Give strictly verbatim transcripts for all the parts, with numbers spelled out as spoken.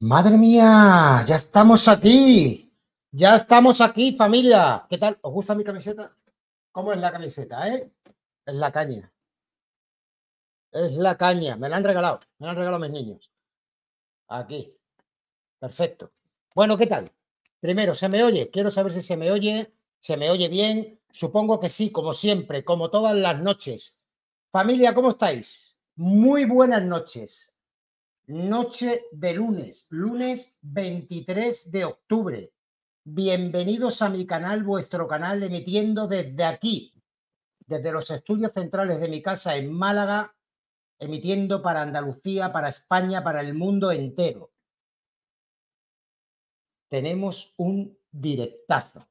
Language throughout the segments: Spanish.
Madre mía, ya estamos aquí. Ya estamos aquí, familia. ¿Qué tal? ¿Os gusta mi camiseta? ¿Cómo es la camiseta, eh? Es la caña. Es la caña. Me la han regalado. Me la han regalado mis niños. Aquí. Perfecto. Bueno, ¿qué tal? Primero, ¿se me oye? Quiero saber si se me oye. ¿Se me oye bien? Supongo que sí, como siempre, como todas las noches. Familia, ¿cómo estáis? Muy buenas noches. Noche de lunes, lunes veintitrés de octubre. Bienvenidos a mi canal, vuestro canal, emitiendo desde aquí, desde los estudios centrales de mi casa en Málaga, emitiendo para Andalucía, para España, para el mundo entero. Tenemos un directazo.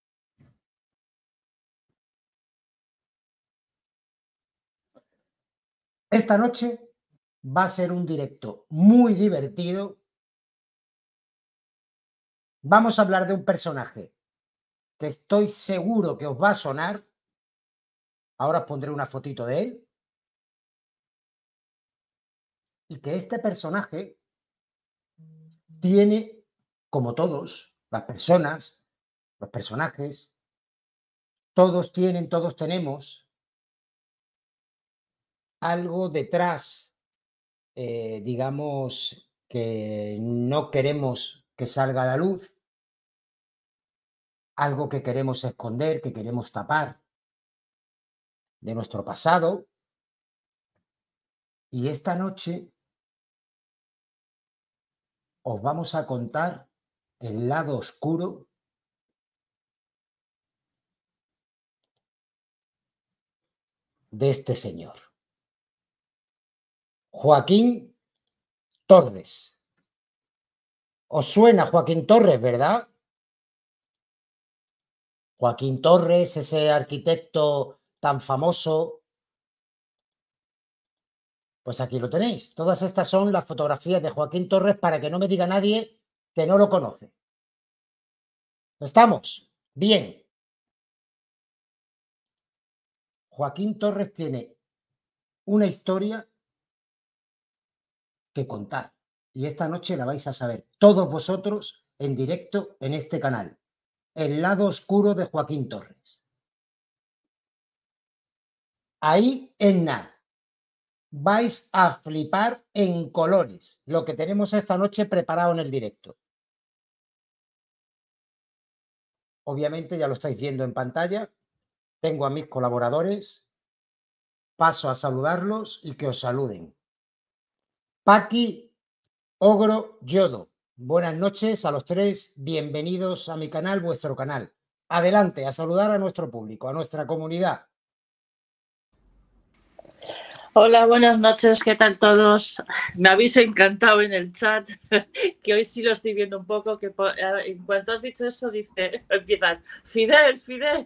Esta noche va a ser un directo muy divertido. Vamos a hablar de un personaje que estoy seguro que os va a sonar. Ahora os pondré una fotito de él. Y que este personaje tiene, como todos, las personas, los personajes, todos tienen, todos tenemos algo detrás, eh, digamos, que no queremos que salga a la luz, algo que queremos esconder, que queremos tapar de nuestro pasado. Y esta noche os vamos a contar el lado oscuro de este señor, Joaquín Torres. ¿Os suena Joaquín Torres, verdad? Joaquín Torres, ese arquitecto tan famoso. Pues aquí lo tenéis. Todas estas son las fotografías de Joaquín Torres para que no me diga nadie que no lo conoce. ¿Estamos? Bien. Joaquín Torres tiene una historia que contar. Y esta noche la vais a saber todos vosotros en directo en este canal. El lado oscuro de Joaquín Torres. Ahí en nada. Vais a flipar en colores lo que tenemos esta noche preparado en el directo. Obviamente ya lo estáis viendo en pantalla. Tengo a mis colaboradores. Paso a saludarlos y que os saluden. Paqui, Ogro, Yodo. Buenas noches a los tres. Bienvenidos a mi canal, vuestro canal. Adelante, a saludar a nuestro público, a nuestra comunidad. Hola, buenas noches, ¿qué tal todos? Me habéis encantado en el chat, que hoy sí lo estoy viendo un poco, que en cuanto has dicho eso, dice, empiezan, Fidel, Fidel.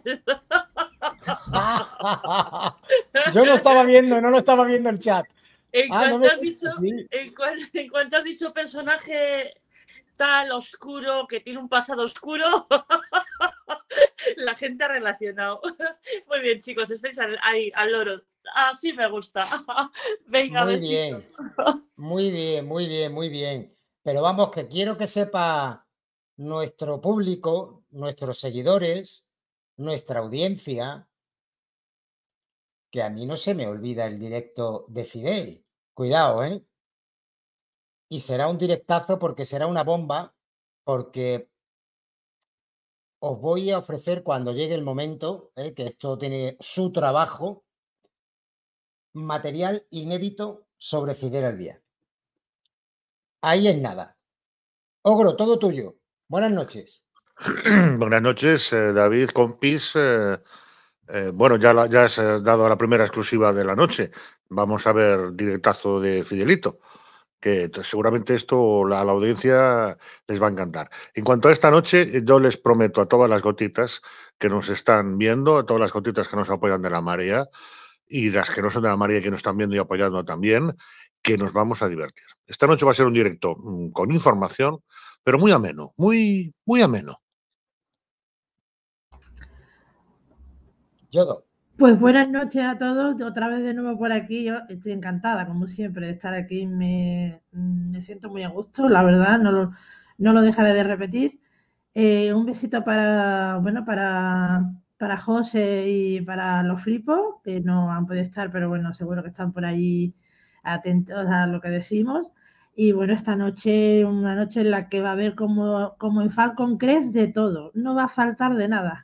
Yo no estaba viendo, no lo estaba viendo el chat. En, ah, cuanto no me has dicho, sí. en, en cuanto has dicho personaje tal oscuro, que tiene un pasado oscuro, la gente ha relacionado. Muy bien, chicos, estáis ahí al loro. Así me gusta. Venga, Muy besito. bien, muy bien, muy bien, muy bien. Pero vamos, que quiero que sepa nuestro público, nuestros seguidores, nuestra audiencia, que a mí no se me olvida el directo de Fidel. Cuidado, ¿eh? Y será un directazo porque será una bomba, porque os voy a ofrecer cuando llegue el momento, ¿eh? Que esto tiene su trabajo, material inédito sobre Fidel Albiar. Ahí es nada. Ogro, todo tuyo. Buenas noches. Buenas noches, eh, David, compis. Eh, eh, bueno, ya, la, ya has dado la primera exclusiva de la noche. Vamos a ver directazo de Fidelito, que seguramente esto a la, la audiencia les va a encantar. En cuanto a esta noche, yo les prometo a todas las gotitas que nos están viendo, a todas las gotitas que nos apoyan de la marea y las que no son de la marea y que nos están viendo y apoyando también, que nos vamos a divertir. Esta noche va a ser un directo mmm, con información, pero muy ameno, muy, muy ameno. Yodo. Pues buenas noches a todos, otra vez de nuevo por aquí. Yo estoy encantada, como siempre, de estar aquí. Me, me siento muy a gusto, la verdad, no lo, no lo dejaré de repetir. Eh, un besito para, bueno, para, para José y para los flipos, que no han podido estar, pero bueno, seguro que están por ahí atentos a lo que decimos. Y bueno, esta noche, una noche en la que va a haber como, como en Falcon Crest de todo, no va a faltar de nada.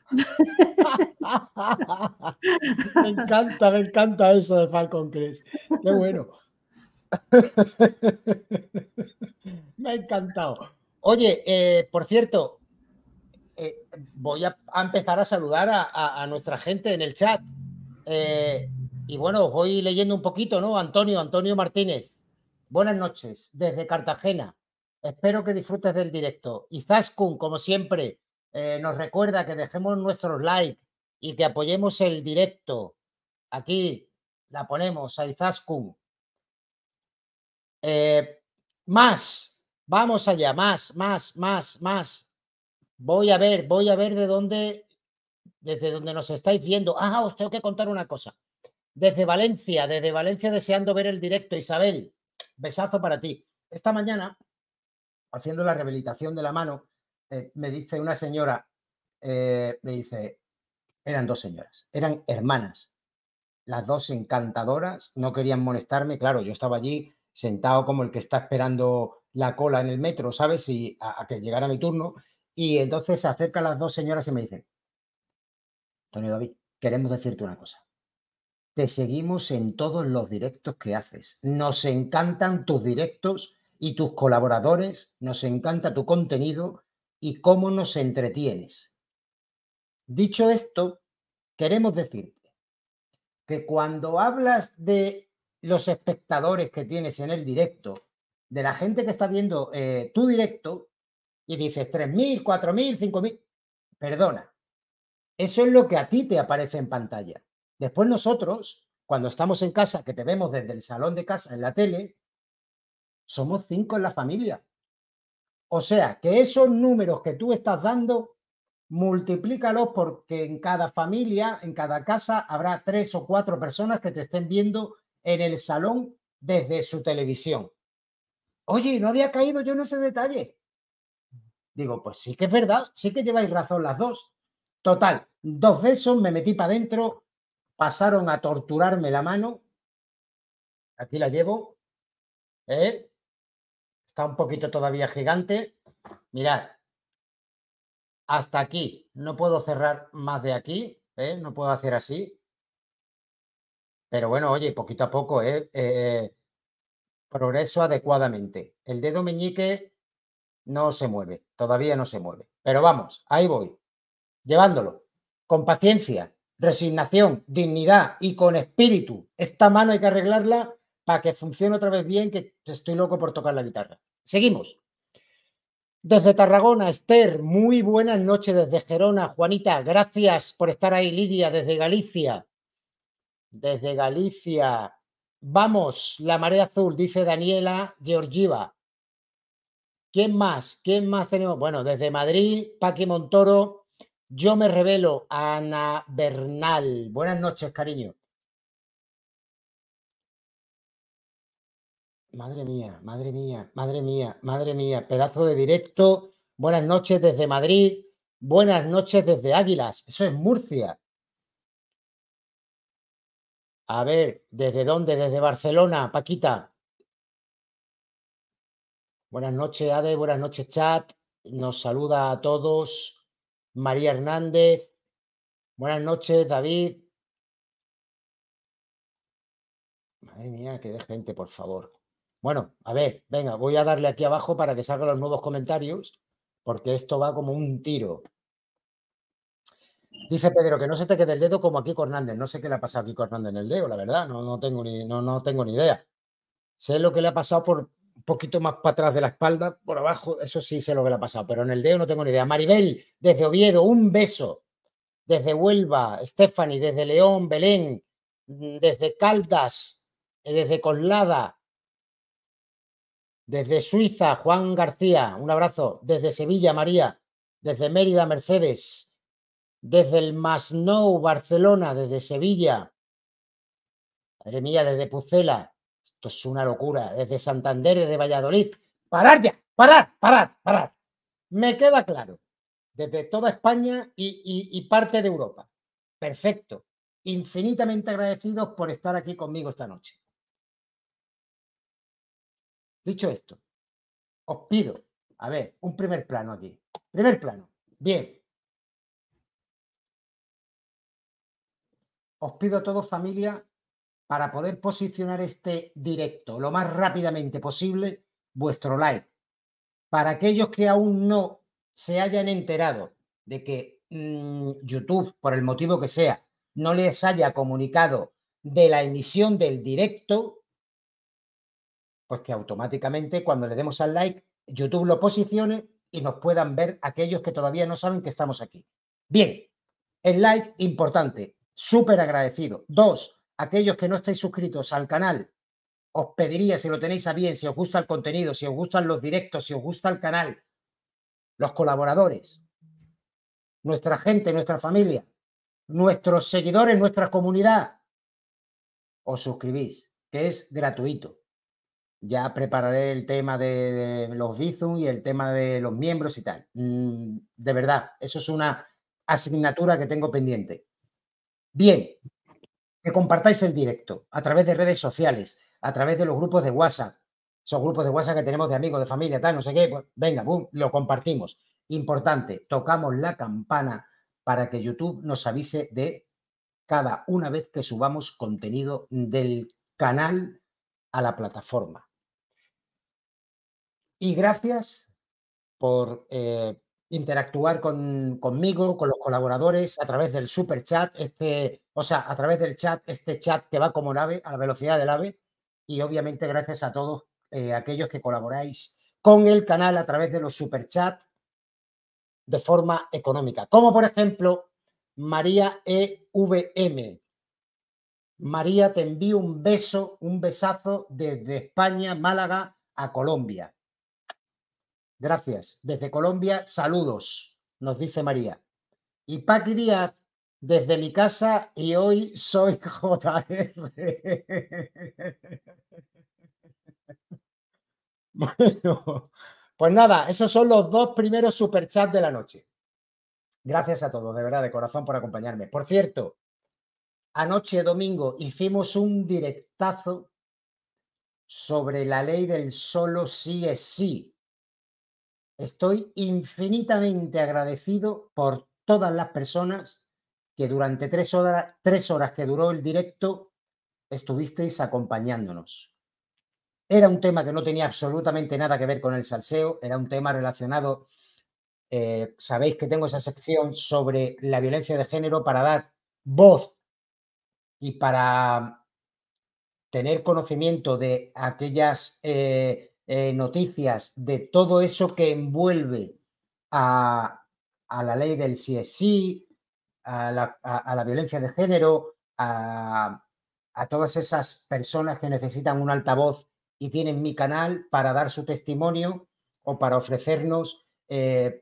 Me encanta, me encanta eso de Falcon Crest. Qué bueno. Me ha encantado. Oye, eh, por cierto, eh, voy a, a, empezar a saludar a, a, a, nuestra gente en el chat. Eh, y bueno, voy leyendo un poquito, ¿no? Antonio, Antonio Martínez. Buenas noches, desde Cartagena. Espero que disfrutes del directo. Izaskun, como siempre, eh, nos recuerda que dejemos nuestros likes y que apoyemos el directo. Aquí la ponemos a Izaskun. Eh, más, vamos allá, más, más, más, más. Voy a ver, voy a ver de dónde, desde donde nos estáis viendo. Ah, os tengo que contar una cosa. Desde Valencia, desde Valencia deseando ver el directo. Isabel, besazo para ti. Esta mañana, haciendo la rehabilitación de la mano, eh, me dice una señora, eh, me dice, eran dos señoras, eran hermanas, las dos encantadoras, no querían molestarme, claro, yo estaba allí sentado como el que está esperando la cola en el metro, ¿sabes? Y a, a que llegara mi turno, y entonces se acercan las dos señoras y me dicen, Antonio David, queremos decirte una cosa. Te seguimos en todos los directos que haces. Nos encantan tus directos y tus colaboradores, nos encanta tu contenido y cómo nos entretienes. Dicho esto, queremos decirte que cuando hablas de los espectadores que tienes en el directo, de la gente que está viendo eh, tu directo y dices tres mil, cuatro mil, cinco mil, perdona, eso es lo que a ti te aparece en pantalla. Después nosotros, cuando estamos en casa, que te vemos desde el salón de casa en la tele, somos cinco en la familia. O sea, que esos números que tú estás dando, multiplícalos porque en cada familia, en cada casa, habrá tres o cuatro personas que te estén viendo en el salón desde su televisión. Oye, no había caído yo en ese detalle. Digo, pues sí que es verdad, sí que lleváis razón las dos. Total, dos besos, me metí para adentro, pasaron a torturarme la mano. Aquí la llevo. ¿Eh? Está un poquito todavía gigante. Mirad. Hasta aquí. No puedo cerrar más de aquí. ¿Eh? No puedo hacer así. Pero bueno, oye, poquito a poco, ¿eh? Eh, progreso adecuadamente. El dedo meñique no se mueve. Todavía no se mueve. Pero vamos, ahí voy. Llevándolo. Con paciencia, resignación, dignidad y con espíritu. Esta mano hay que arreglarla para que funcione otra vez bien, que estoy loco por tocar la guitarra. Seguimos. Desde Tarragona, Esther, muy buenas noches desde Gerona. Juanita, gracias por estar ahí. Lidia, desde Galicia. Desde Galicia. Vamos, la marea azul, dice Daniela Georgieva. ¿Quién más? ¿Quién más tenemos? Bueno, desde Madrid, Paqui Montoro. Yo me revelo, Ana Bernal. Buenas noches, cariño. Madre mía, madre mía, madre mía, madre mía. Pedazo de directo. Buenas noches desde Madrid. Buenas noches desde Águilas. Eso es Murcia. A ver, ¿desde dónde? Desde Barcelona, Paquita. Buenas noches, Ade. Buenas noches, chat. Nos saluda a todos. María Hernández. Buenas noches, David. Madre mía, que de gente, por favor. Bueno, a ver, venga, voy a darle aquí abajo para que salgan los nuevos comentarios, porque esto va como un tiro. Dice Pedro que no se te quede el dedo como a Kiko Hernández. No sé qué le ha pasado a Kiko Hernández en el dedo, la verdad. No, no, tengo, ni, no, no tengo ni idea. Sé lo que le ha pasado por un poquito más para atrás de la espalda, por abajo, eso sí sé lo que le ha pasado, pero en el dedo no tengo ni idea. Maribel, desde Oviedo, un beso. Desde Huelva, Stephanie, desde León, Belén, desde Caldas, desde Coslada, desde Suiza, Juan García, un abrazo. Desde Sevilla, María. Desde Mérida, Mercedes. desde el Masnou, Barcelona, desde Sevilla, madre mía, desde Pucela, esto es una locura, desde Santander, desde Valladolid, parar ya, parar, parar, parar, me queda claro, desde toda España y, y, y parte de Europa, perfecto, infinitamente agradecidos por estar aquí conmigo esta noche. Dicho esto, os pido, a ver, un primer plano aquí, primer plano, bien. Os pido a todos, familia, para poder posicionar este directo lo más rápidamente posible, vuestro like. Para aquellos que aún no se hayan enterado de que mmm, YouTube, por el motivo que sea, no les haya comunicado de la emisión del directo, pues que automáticamente cuando le demos al like, YouTube lo posicione y nos puedan ver aquellos que todavía no saben que estamos aquí. Bien, el like importante. Súper agradecido. Dos, aquellos que no estáis suscritos al canal, os pediría, si lo tenéis a bien, si os gusta el contenido, si os gustan los directos, si os gusta el canal, los colaboradores, nuestra gente, nuestra familia, nuestros seguidores, nuestra comunidad, os suscribís, que es gratuito. Ya prepararé el tema de, de los Bizum y el tema de los miembros y tal. Mm, de verdad, eso es una asignatura que tengo pendiente. Bien, que compartáis el directo a través de redes sociales, a través de los grupos de WhatsApp, esos grupos de WhatsApp que tenemos de amigos, de familia, tal, no sé qué, pues venga, boom, lo compartimos. Importante, tocamos la campana para que YouTube nos avise de cada una vez que subamos contenido del canal a la plataforma. Y gracias por eh, interactuar con, conmigo, con los colaboradores, a través del super chat, este, o sea, a través del chat, este chat que va como un ave, a la velocidad del ave, y obviamente gracias a todos eh, aquellos que colaboráis con el canal a través de los super chat de forma económica, como por ejemplo María E V M. María, te envío un beso, un besazo desde España, Málaga, a Colombia. Gracias. Desde Colombia, saludos, nos dice María. Y Paqui Díaz, desde mi casa y hoy soy J R. Bueno, pues nada, esos son los dos primeros superchats de la noche. Gracias a todos, de verdad, de corazón, por acompañarme. Por cierto, anoche domingo hicimos un directazo sobre la ley del solo sí es sí. Estoy infinitamente agradecido por todas las personas que durante tres horas, tres horas que duró el directo estuvisteis acompañándonos. Era un tema que no tenía absolutamente nada que ver con el salseo, era un tema relacionado, eh, sabéis que tengo esa sección sobre la violencia de género para dar voz y para tener conocimiento de aquellas eh, eh, noticias, de todo eso que envuelve a, a la ley del sí es sí, a la, a, a la violencia de género, a, a todas esas personas que necesitan un altavoz y tienen mi canal para dar su testimonio o para ofrecernos, eh,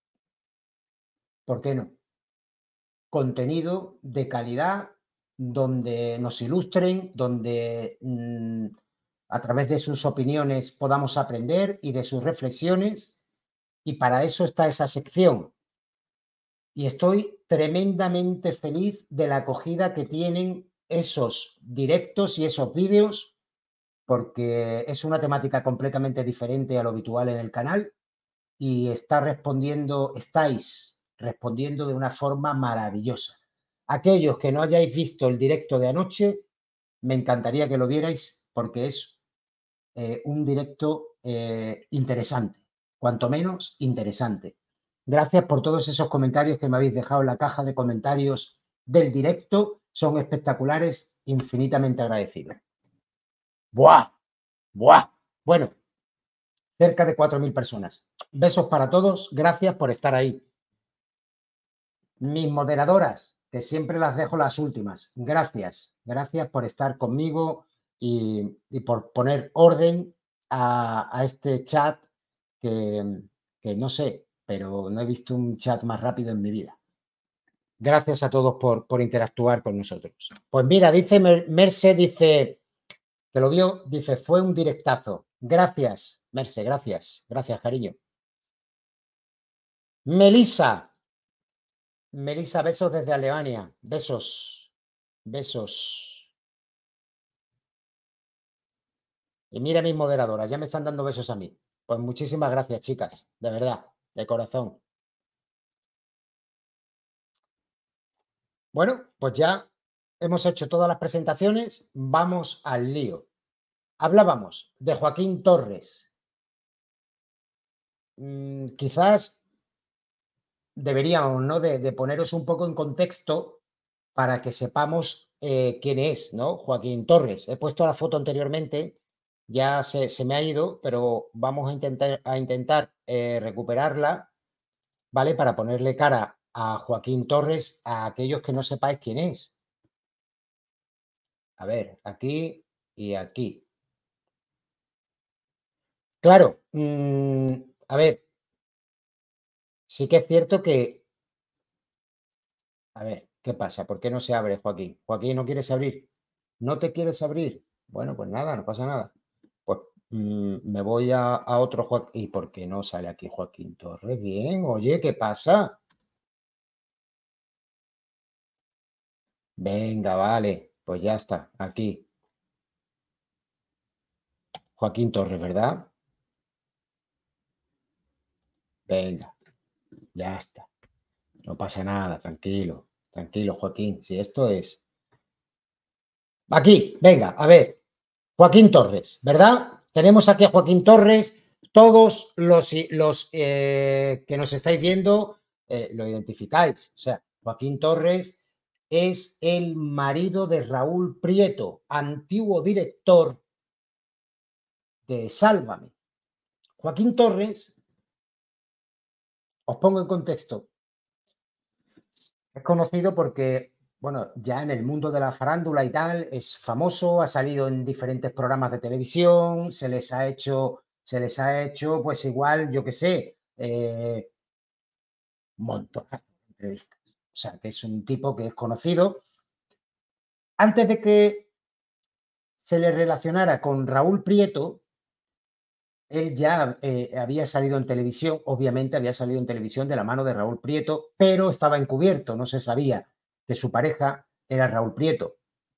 ¿por qué no?, contenido de calidad donde nos ilustren, donde mmm, a través de sus opiniones podamos aprender y de sus reflexiones, y para eso está esa sección. Y estoy tremendamente feliz de la acogida que tienen esos directos y esos vídeos, porque es una temática completamente diferente a lo habitual en el canal y está respondiendo, estáis respondiendo de una forma maravillosa. Aquellos que no hayáis visto el directo de anoche, me encantaría que lo vierais porque es eh, un directo eh, interesante, cuanto menos interesante. Gracias por todos esos comentarios que me habéis dejado en la caja de comentarios del directo. Son espectaculares, infinitamente agradecidos. ¡Buah! ¡Buah! Bueno, cerca de cuatro mil personas. Besos para todos. Gracias por estar ahí. Mis moderadoras, que siempre las dejo las últimas. Gracias. Gracias por estar conmigo y, y por poner orden a, a este chat que, que no sé, pero no he visto un chat más rápido en mi vida. Gracias a todos por, por interactuar con nosotros. Pues mira, dice Merce, dice, que lo vio, dice, fue un directazo. Gracias, Merce, gracias. Gracias, cariño. Melissa. Melissa, besos desde Alemania. Besos. Besos. Y mira mis moderadoras, ya me están dando besos a mí. Pues muchísimas gracias, chicas. De verdad, de corazón. Bueno, pues ya hemos hecho todas las presentaciones. Vamos al lío. Hablábamos de Joaquín Torres. Mm, quizás deberíamos, ¿no? De, de poneros un poco en contexto para que sepamos eh, quién es, ¿no? Joaquín Torres. He puesto la foto anteriormente, ya se, se me ha ido, pero vamos a intentar, a intentar eh, recuperarla, ¿vale? Para ponerle cara a Joaquín Torres a aquellos que no sepáis quién es. A ver, aquí y aquí. Claro, mmm, a ver, sí que es cierto que... A ver, ¿qué pasa? ¿Por qué no se abre, Joaquín? Joaquín, ¿no quieres abrir? ¿No te quieres abrir? Bueno, pues nada, no pasa nada. Pues mmm, me voy a, a otro Joaquín. ¿Y por qué no sale aquí Joaquín Torres? Bien, oye, ¿qué pasa? Venga, vale, pues ya está, aquí. Joaquín Torres, ¿verdad? Venga, ya está. No pasa nada, tranquilo, tranquilo, Joaquín. Si esto es... Aquí, venga, a ver. Joaquín Torres, ¿verdad? Tenemos aquí a Joaquín Torres. Todos los, los eh, que nos estáis viendo eh, lo identificáis. O sea, Joaquín Torres es el marido de Raúl Prieto, antiguo director de Sálvame. Joaquín Torres, os pongo en contexto, es conocido porque, bueno, ya en el mundo de la farándula y tal, es famoso, ha salido en diferentes programas de televisión, se les ha hecho, se les ha hecho, pues igual, yo qué sé, eh, un montón de entrevistas. O sea, que es un tipo que es conocido. Antes de que se le relacionara con Raúl Prieto, él ya eh, había salido en televisión, obviamente había salido en televisión de la mano de Raúl Prieto, pero estaba encubierto, no se sabía que su pareja era Raúl Prieto.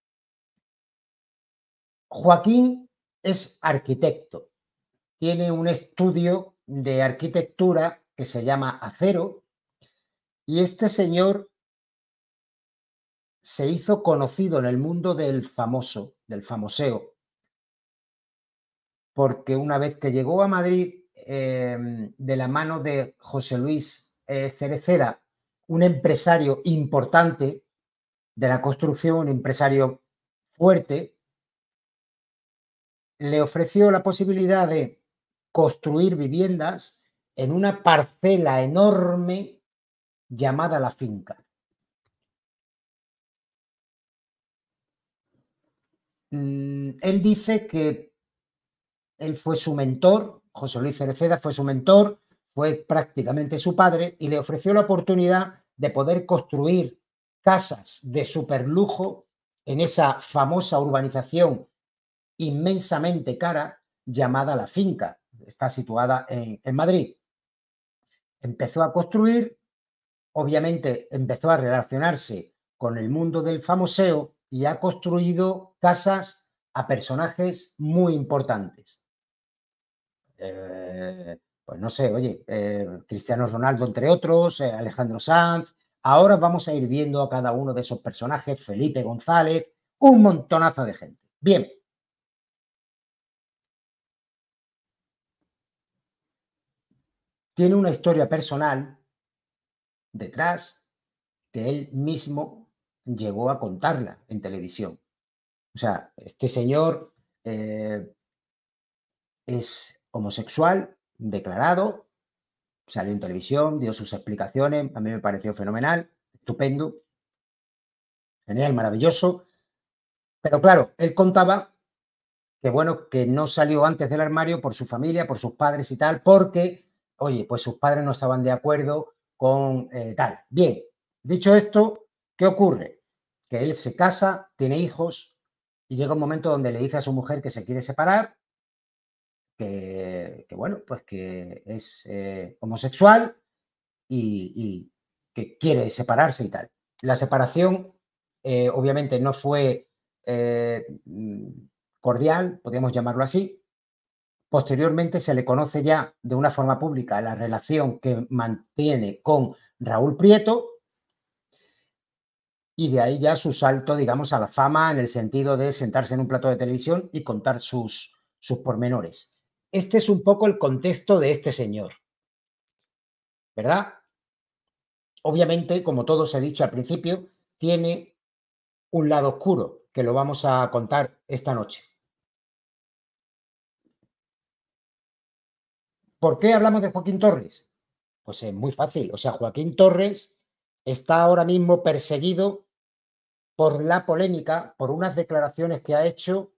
Joaquín es arquitecto, tiene un estudio de arquitectura que se llama Acero y este señor se hizo conocido en el mundo del famoso, del famoseo, porque una vez que llegó a Madrid eh, de la mano de José Luis eh, Cereceda, un empresario importante de la construcción, un empresario fuerte, le ofreció la posibilidad de construir viviendas en una parcela enorme llamada La Finca. Mm, él dice que él fue su mentor, José Luis Cereceda fue su mentor, fue prácticamente su padre y le ofreció la oportunidad de poder construir casas de superlujo en esa famosa urbanización inmensamente cara llamada La Finca. Está situada en, en Madrid. Empezó a construir, obviamente empezó a relacionarse con el mundo del famoseo y ha construido casas a personajes muy importantes. Eh, pues no sé, oye, eh, Cristiano Ronaldo, entre otros, eh, Alejandro Sanz. Ahora vamos a ir viendo a cada uno de esos personajes, Felipe González, un montonazo de gente. Bien. Tiene una historia personal detrás que él mismo llegó a contarla en televisión. O sea, este señor eh, es homosexual, declarado, salió en televisión, dio sus explicaciones, a mí me pareció fenomenal, estupendo, genial, maravilloso. Pero claro, él contaba que bueno, que no salió antes del armario por su familia, por sus padres y tal, porque, oye, pues sus padres no estaban de acuerdo con eh, tal. Bien, Dicho esto, ¿qué ocurre? Que él se casa, tiene hijos y llega un momento donde le dice a su mujer que se quiere separar, que, que bueno, pues que es eh, homosexual y, y que quiere separarse y tal. La separación eh, obviamente no fue eh, cordial, podríamos llamarlo así. Posteriormente se le conoce ya de una forma pública la relación que mantiene con Raúl Prieto y de ahí ya su salto, digamos, a la fama en el sentido de sentarse en un plato de televisión y contar sus, sus pormenores. Este es un poco el contexto de este señor, ¿verdad? Obviamente, como todos he dicho al principio, tiene un lado oscuro que lo vamos a contar esta noche. ¿Por qué hablamos de Joaquín Torres? Pues es muy fácil. O sea, Joaquín Torres está ahora mismo perseguido por la polémica, por unas declaraciones que ha hecho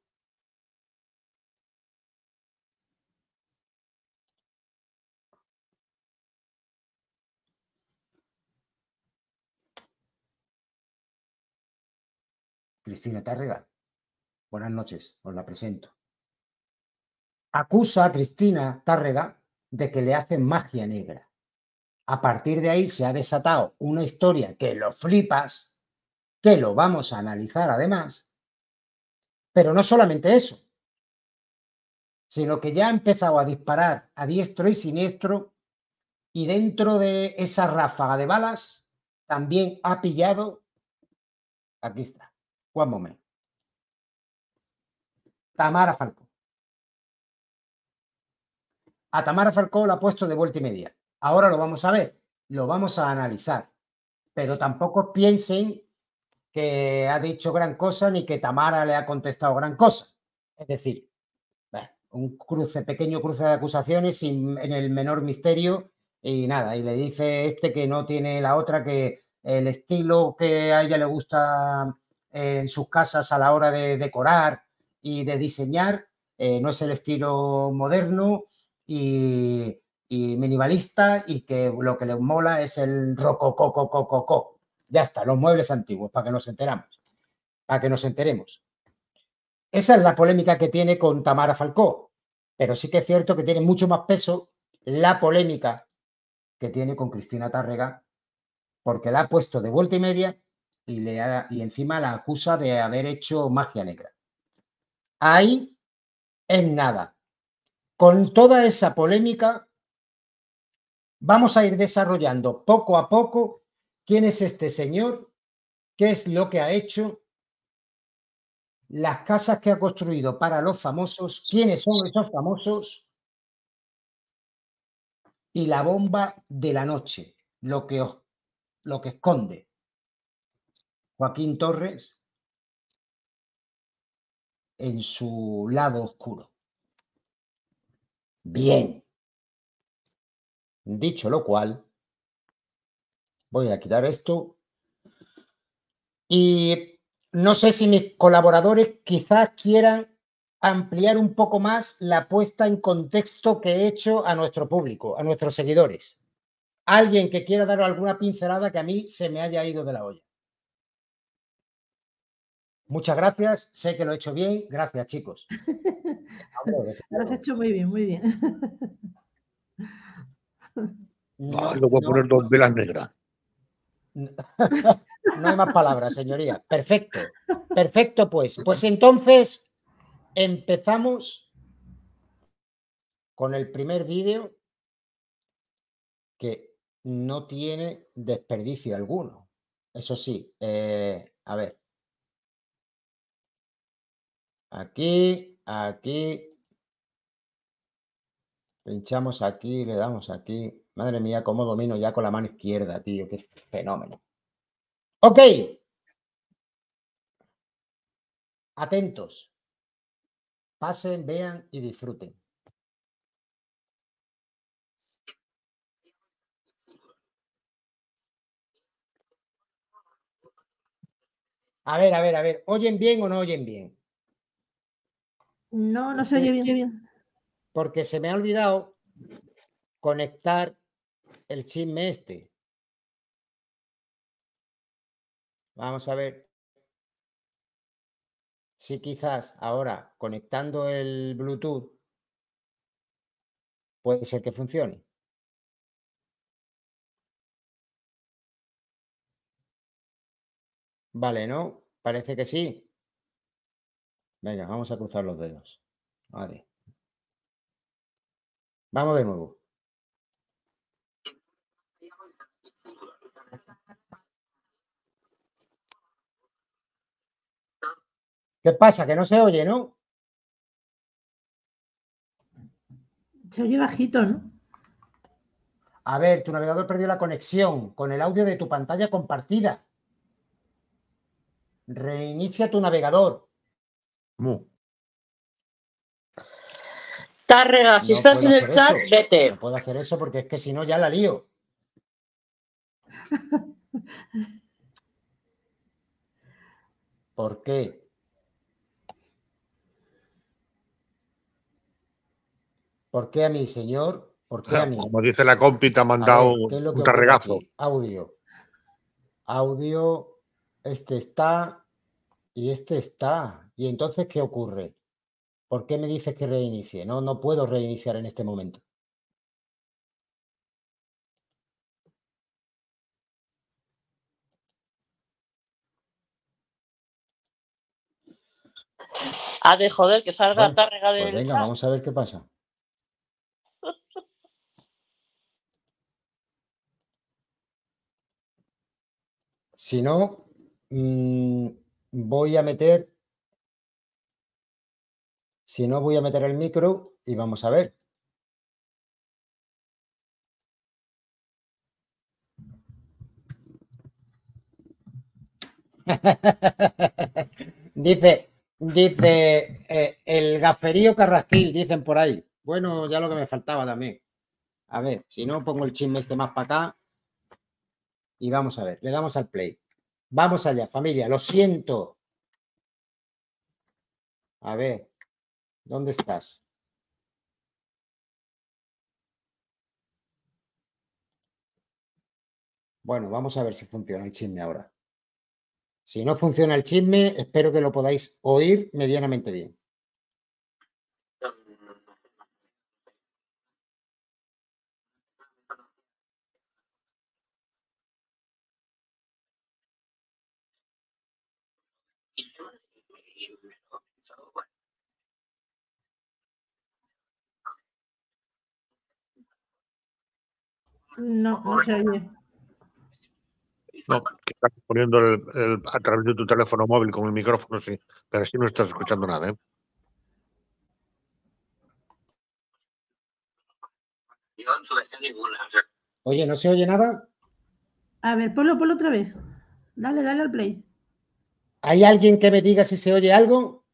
Cristina Tárrega. Buenas noches, os la presento. Acusa a Cristina Tárrega de que le hacen magia negra. A partir de ahí se ha desatado una historia que lo flipas, que lo vamos a analizar además, pero no solamente eso, sino que ya ha empezado a disparar a diestro y siniestro y dentro de esa ráfaga de balas también ha pillado, aquí está, one moment, Tamara Falcó. A Tamara Falcó la ha puesto de vuelta y media. Ahora lo vamos a ver, lo vamos a analizar, pero tampoco piensen que ha dicho gran cosa ni que Tamara le ha contestado gran cosa. Es decir, un cruce, pequeño cruce de acusaciones sin, en el menor misterio y nada, y le dice este que no tiene la otra, que el estilo que a ella le gusta en sus casas a la hora de decorar y de diseñar eh, no es el estilo moderno y, y minimalista y que lo que le mola es el rococococococó. Ya está, los muebles antiguos, para que nos enteramos, para que nos enteremos. Esa es la polémica que tiene con Tamara Falcó, pero sí que es cierto que tiene mucho más peso la polémica que tiene con Cristina Tárrega, porque la ha puesto de vuelta y media y, le ha, y encima la acusa de haber hecho magia negra. Ahí es nada. Con toda esa polémica vamos a ir desarrollando poco a poco quién es este señor, qué es lo que ha hecho, las casas que ha construido para los famosos, quiénes son esos famosos y la bomba de la noche, lo que, os, lo que esconde Joaquín Torres en su lado oscuro. Bien. Dicho lo cual, voy a quitar esto y no sé si mis colaboradores quizás quieran ampliar un poco más la puesta en contexto que he hecho a nuestro público, a nuestros seguidores. Alguien que quiera dar alguna pincelada que a mí se me haya ido de la olla. Muchas gracias, sé que lo he hecho bien. Gracias, chicos. Lo has hecho muy bien, muy bien. No, lo voy a poner dos velas negras. No hay más palabras, señoría. Perfecto. Perfecto, pues. Pues entonces empezamos con el primer vídeo que no tiene desperdicio alguno. Eso sí, eh, a ver. Aquí, aquí. Pinchamos aquí, le damos aquí. Madre mía, cómo domino ya con la mano izquierda, tío. Qué fenómeno. Ok. Atentos. Pasen, vean y disfruten. A ver, a ver, a ver. ¿Oyen bien o no oyen bien? No, no se oye bien, bien. Porque se me ha olvidado conectar el chisme este. Vamos a ver si quizás ahora conectando el Bluetooth puede ser que funcione. Vale, ¿no? Parece que sí. Venga, vamos a cruzar los dedos. Vale. Vamos de nuevo. ¿Qué pasa? Que no se oye, ¿no? Se oye bajito, ¿no? A ver, tu navegador perdió la conexión con el audio de tu pantalla compartida. Reinicia tu navegador. Mu. Tárrega, si No estás puedo en el hacer chat, eso. vete. No puedo hacer eso porque es que si no ya la lío. ¿Por qué? ¿Por qué a mí, señor? ¿Por qué a mí? Como dice la compi, te ha A mandado ver, ¿qué es lo que un ocurre tarregazo. aquí? Audio. Audio. Este está y este está. ¿Y entonces qué ocurre? ¿Por qué me dices que reinicie? No, no puedo reiniciar en este momento. Ha de joder que salga Bueno, Tárrega pues del venga, chat. vamos a ver qué pasa. Si no, mmm, voy a meter, si no voy a meter el micro y vamos a ver. Dice, dice eh, el gaferío Carrasquil, dicen por ahí. Bueno, ya lo que me faltaba también. A ver, si no, pongo el chisme este más para acá. Y vamos a ver, le damos al play. Vamos allá, familia, lo siento. A ver, ¿dónde estás? Bueno, vamos a ver si funciona el chisme ahora. Si no funciona el chisme, espero que lo podáis oír medianamente bien. No, no se oye. No, que estás poniendo el, el, a través de tu teléfono móvil con el micrófono, sí, pero así no estás escuchando nada, ¿eh? Oye, ¿no se oye nada? A ver, ponlo, ponlo otra vez. Dale, dale al play. ¿Hay alguien que me diga si se oye algo?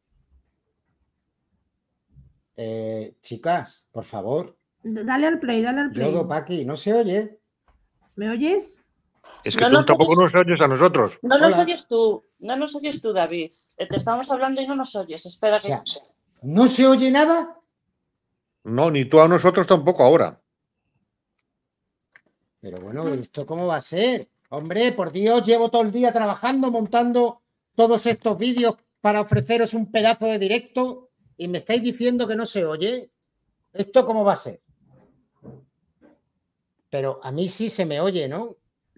Eh, chicas, por favor. Dale al play, dale al play. Yodo, Paqui, ¿no se oye? ¿Me oyes? Es que No tú nos tampoco oyes- nos oyes a nosotros. No nos Hola. oyes tú, no nos oyes tú, David. Eh, Te estamos hablando y no nos oyes. Espera O que. sea, ¿no se oye nada? No, ni tú a nosotros tampoco ahora. Pero bueno, ¿esto cómo va a ser? Hombre, por Dios, llevo todo el día trabajando, montando todos estos vídeos para ofreceros un pedazo de directo y me estáis diciendo que no se oye. ¿Esto cómo va a ser? Pero a mí sí se me oye, ¿no?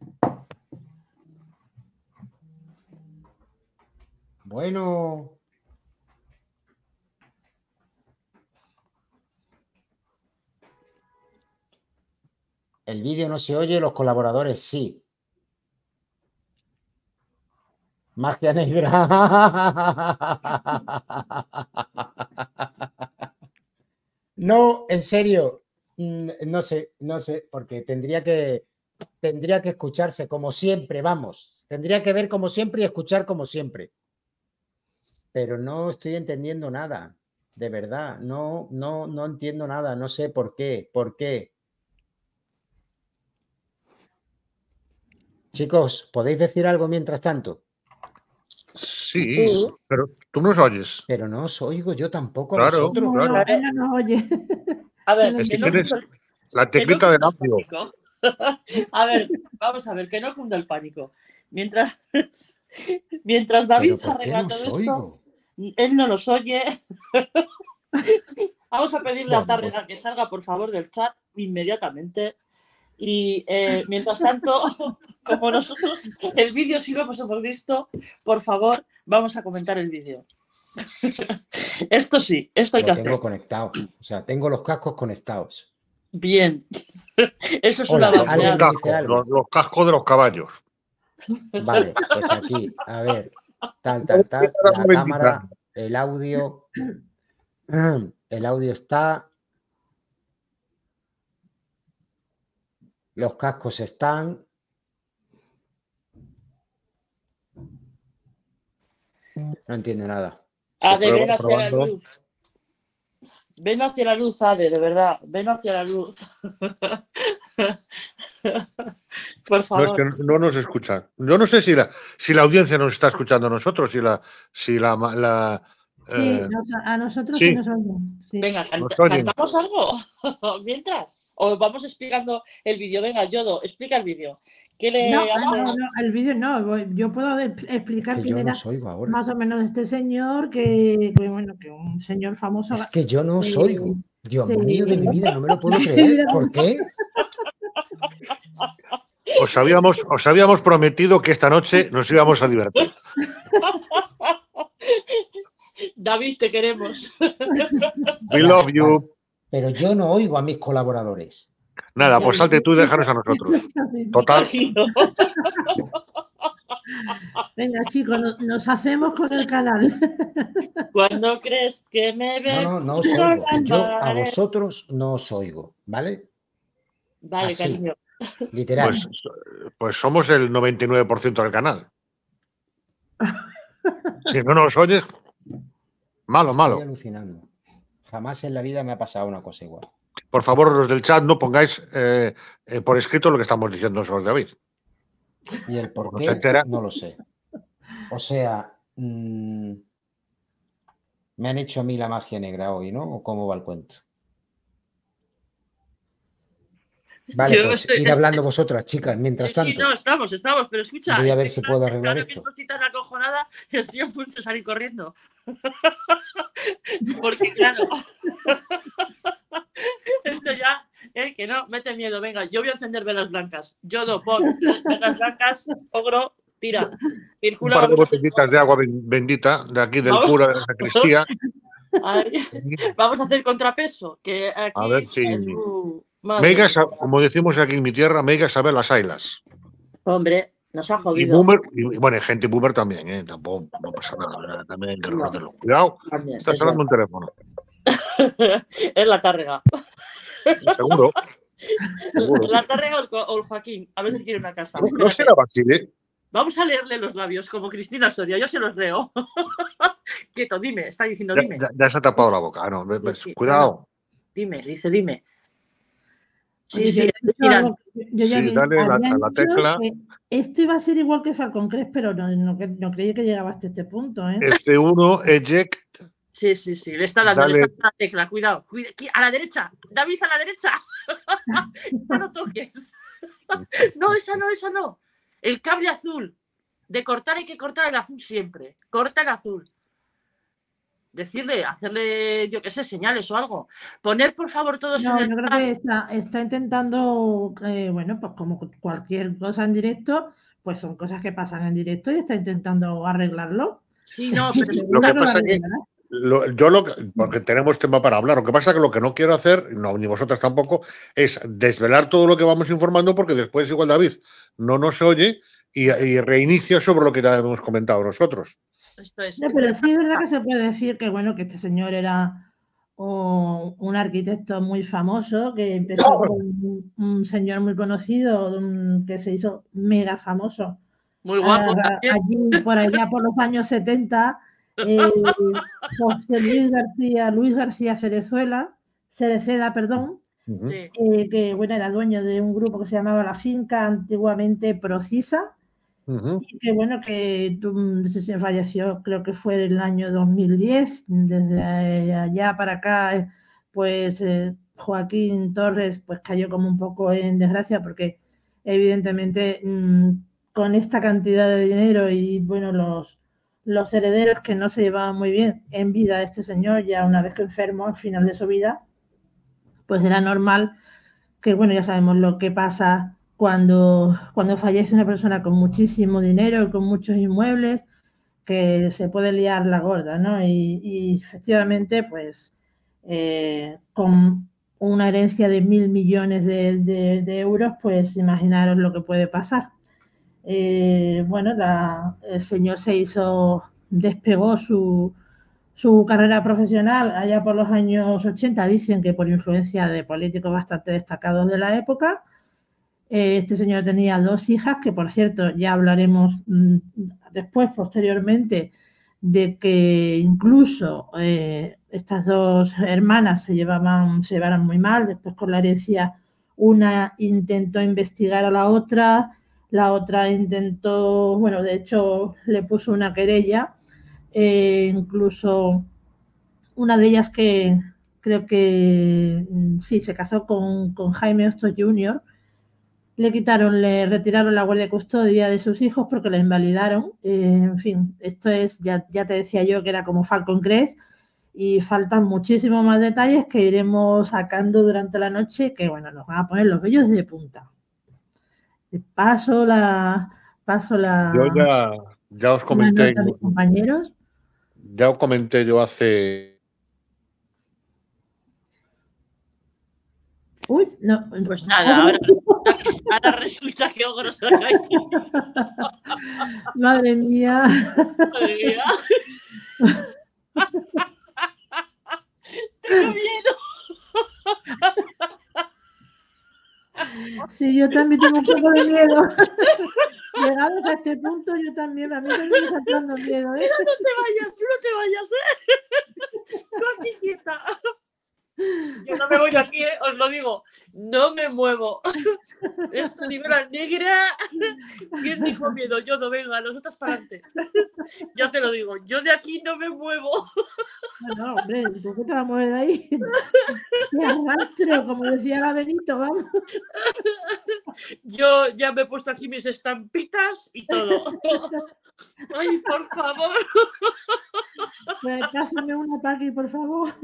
Bueno. El vídeo no se oye, los colaboradores sí. Magia negra. No, en serio. No sé, no sé, porque tendría que, tendría que escucharse como siempre, vamos. Tendría que ver como siempre y escuchar como siempre. Pero no estoy entendiendo nada, de verdad. No, no, no entiendo nada. No sé por qué, por qué. Chicos, ¿podéis decir algo mientras tanto? Sí, Sí. pero tú nos oyes. Pero no os oigo yo tampoco a Claro, vosotros. No, claro. no, él no nos oye. A ver, Es que que no tienes cunda el- la que no teclita del cunda el audio. pánico. A ver, vamos a ver, que no cunda el pánico. Mientras, Mientras David ¿Pero por qué arregla no todo os esto, oigo? él no nos oye. Vamos a pedirle a Bueno, pues Tárrega que salga, por favor, del chat inmediatamente. Y eh, mientras tanto, como nosotros el vídeo sí lo hemos visto, por favor, vamos a comentar el vídeo. Esto sí, esto hay lo que tengo hacer. conectado. O sea, tengo los cascos conectados. Bien. Eso es Hola, una Los, los ¿alguien bateada. me dice cascos, algo? los, los cascos de los caballos. Vale, pues aquí, a ver, tal, tal, tal, la cámara, el audio, el audio está, los cascos están. No entiendo nada. Ade, Prueba, ven hacia la probando. luz. Ven hacia la luz, Ade, de verdad. Ven hacia la luz. Por No, es favor. que no nos escuchan. Yo no sé si la, si la audiencia nos está escuchando a nosotros, si la, si la, la Sí, eh, nos- a nosotros sí. sí nos oyen. Sí. Venga, canta- Nos oyen. ¿cantamos algo? Mientras. O vamos explicando el vídeo. Venga, Yodo, explica el vídeo. ¿Qué le No, hace? no, no, el vídeo no. voy- Yo puedo de- explicar Que quién yo no era os oigo ahora. más o menos este señor, que, que, bueno, que un señor famoso. Es que yo no os eh, oigo. Dios sí. mío de mi vida, no me lo puedo Sí, creer. mira, ¿Por qué? Os habíamos, os habíamos prometido que esta noche nos íbamos a divertir. David, te queremos. We Ya, love you. vale. Pero yo no oigo a mis colaboradores. Nada, pues salte tú y déjanos a nosotros. Total. Venga, chicos, no- nos hacemos con el canal. Cuando crees que me No, ves. no, no os oigo. Yo a vosotros no os oigo, ¿vale? Vale, Así, cariño. literal. Pues, pues somos el noventa y nueve por ciento del canal. Si no nos oyes, malo, Estoy malo. alucinando. Jamás en la vida me ha pasado una cosa igual. Por favor, los del chat, no pongáis eh, eh, por escrito lo que estamos diciendo sobre David. Y el por No qué, se entera. no lo sé. O sea, mmm, me han hecho a mí la magia negra hoy, ¿no? ¿O cómo va el cuento? Vale, Yo pues estoy- ir hablando vosotras, chicas, mientras Sí, sí, tanto. no, estamos, estamos, pero escucha. Voy a es ver que si claro, puedo es que arreglar ahora esto. mismo estoy tan acojonada que estoy a punto de salir corriendo. Porque, claro, esto ya, eh, que no, mete miedo. Venga, yo voy a encender velas blancas. Yodo, pon velas blancas, ogro, tira. Un Círculo, par de vamos a hacer botellitas de agua ben- bendita de aquí del Vamos. cura de la sacristía. Ay, vamos a hacer contrapeso, que aquí A ver si. uh, madre Meigas, mía. como decimos aquí en mi tierra, meigas a ver las ailas. Hombre, nos ha Y jodido. boomer, y bueno, y gente boomer también, ¿eh? Tampoco no pasa nada. También hay que No. reconocerlo. Cuidado, También, está es sonando un teléfono. Es la Tárrega. Seguro. Seguro. La Tárrega o el, Co- o el Joaquín. A ver si quiere una casa. No, no Espérate. será Basile. Vamos a leerle los labios, como Cristina Soria. Yo se los leo. Quieto, dime. Está diciendo, Ya, dime. ya- ya se ha tapado la boca. Ah, no, ves, Sí, ves, sí, cuidado. Dime, dice, dime. Sí, Oye, sí, yo, he dicho mira, algo- yo ya Sí, había, dale la- había a la dicho tecla. que esto iba a ser igual que Falcon Crest, pero no, no, que- no creí que llegaba hasta este punto, ¿eh? F uno, eject. sí, sí, sí. Le está dando, Dale. le está dando la tecla. Cuidado. Cuida- aquí, a la derecha. David, a la derecha. No lo toques. No, esa no, esa no. El cable azul. De cortar hay que cortar el azul siempre. Corta el azul. Decirle, hacerle, yo qué sé, señales o algo. Poner, por favor, todos No, en el yo creo chat. que está, está intentando, eh, bueno, pues como cualquier cosa en directo, pues son cosas que pasan en directo y está intentando arreglarlo. Sí, no, Y pero seguro que que lo pasa que- arreglará. Lo- yo lo que- porque tenemos tema para hablar. Lo que pasa es que lo que no quiero hacer, no, ni vosotras tampoco, es desvelar todo lo que vamos informando, porque después igual David no nos oye y, y reinicia sobre lo que ya hemos comentado nosotros. esto es. No, pero sí es verdad que se puede decir que, bueno, que este señor era un, un arquitecto muy famoso, que empezó con un, un señor muy conocido, un- que se hizo mega famoso Muy guapo a- también. allí por allá por los años setenta, eh, José Luis García, Luis García Cerezuela, Cereceda, perdón, Ujú. Sí. eh, que bueno, era dueño de un grupo que se llamaba La Finca, antiguamente Procisa, Ujú. y que bueno, que tu- se falleció, creo que fue en el año dos mil diez, desde allá para acá, eh, pues eh, Joaquín Torres pues cayó como un poco en desgracia porque evidentemente mm, con esta cantidad de dinero y, bueno, los, los herederos que no se llevaban muy bien en vida de este señor, ya una vez que enfermó al final de su vida, pues era normal que, bueno, ya sabemos lo que pasa cuando, cuando fallece una persona con muchísimo dinero, con muchos inmuebles, que se puede liar la gorda, ¿no? Y, y efectivamente, pues, eh, con una herencia de mil millones de, de, de euros, pues imaginaros lo que puede pasar. Eh, bueno, la, el señor se hizo, despegó su, su carrera profesional allá por los años ochenta, dicen que por influencia de políticos bastante destacados de la época. Eh, este señor tenía dos hijas, que por cierto ya hablaremos mmm, después, posteriormente, de que incluso eh, estas dos hermanas se llevaban, se llevaban muy mal. Después, con la herencia, una intentó investigar a la otra, la otra intentó, bueno, de hecho le puso una querella, eh, incluso una de ellas que creo que sí, se casó con, con Jaime Hostos junior, le quitaron, le retiraron la guardia de custodia de sus hijos porque la invalidaron. Eh, en fin, esto es, ya, ya te decía yo que era como Falcon Crest, y faltan muchísimos más detalles que iremos sacando durante la noche, que bueno, nos van a poner los vellos de punta. Paso la... Paso la yo ya, ya os comenté, a mis compañeros. Ya os comenté yo hace... Uy, no. Pues nada, ahora, ahora resulta que Ogro se ha caído. Madre mía. Madre mía. Tengo miedo. Sí, yo también tengo un poco de miedo. Llegados a este punto, yo también, a mí también me está dando miedo, ¿eh? No te vayas, tú no te vayas, ¿eh? Tú aquí quieta. Yo no me voy de aquí, ¿eh? Os lo digo, no me muevo. Esto libera negra. ¿Quién dijo miedo? Yo no, venga, nosotros para adelante. Ya te lo digo, yo de aquí no me muevo. No, hombre, ¿tú qué te vas a mover de ahí? Te arrastro, como decía la Benito, vamos. Yo ya me he puesto aquí mis estampitas y todo. Ay, por favor. Pues pásame una para aquí, por favor.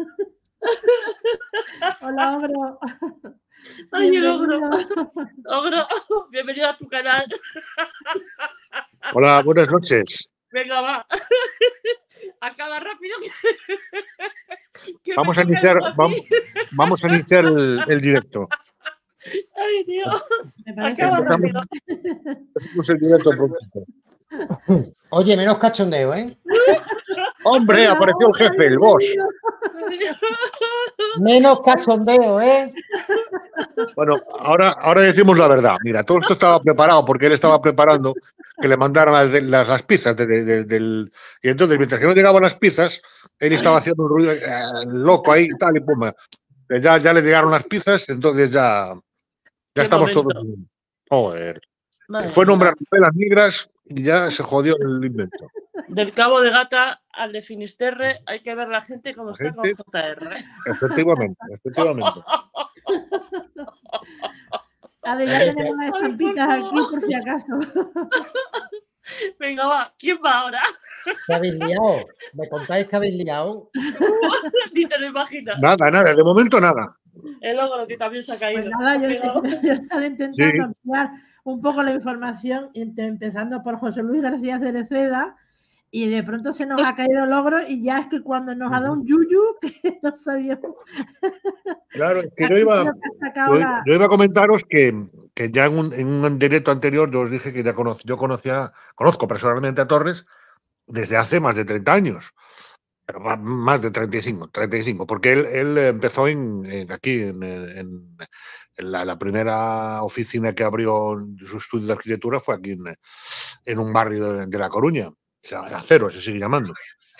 Hola, Ogro. Ay, el Ogro. Ogro, bienvenido a tu canal. Hola, buenas noches. Venga, va. Acaba rápido. Que, que vamos, a iniciar, vamos, vamos a iniciar el, el directo. Ay, Dios. Acaba rápido. Empezamos el directo pronto. Oye, menos cachondeo, ¿eh? ¡Hombre! Apareció el jefe, el boss. Menos cachondeo, ¿eh? Bueno, ahora, ahora decimos la verdad. Mira, todo esto estaba preparado porque él estaba preparando que le mandaran las, las, las pizzas de, de, de, del... Y entonces, mientras que no llegaban las pizzas, él estaba haciendo un ruido eh, loco ahí y tal y pum. Ya, ya le llegaron las pizzas, entonces ya, ya estamos momento. todos bien. Joder. Madre Fue nombrar novelas negras y ya se jodió el invento. Del Cabo de Gata al de Finisterre hay que ver la gente como está con J R. Efectivamente, efectivamente. A ver, ya tenemos unas estampitas aquí por si acaso. Venga, va, ¿quién va ahora? ¿Qué habéis liado? ¿Me contáis que habéis liado? Ni te lo imaginas. Nada, nada, de momento nada. El Ogro que también se ha caído. Pues nada, yo, Pero... yo estaba intentando sí. ampliar un poco la información, empezando por José Luis García Cereceda, y de pronto se nos ha caído el Ogro y ya es que cuando nos ha dado un yuyu que no sabíamos. Claro, es que yo iba, yo, la... yo iba a comentaros que, que ya en un, en un directo anterior yo os dije que ya conoc, yo conocía, conozco personalmente a Torres desde hace más de treinta años. Más de treinta y cinco, treinta y cinco, porque él, él empezó en, en aquí, en, en, en la, la primera oficina que abrió su estudio de arquitectura fue aquí en, en un barrio de, de La Coruña, o sea, Acero se sigue llamando.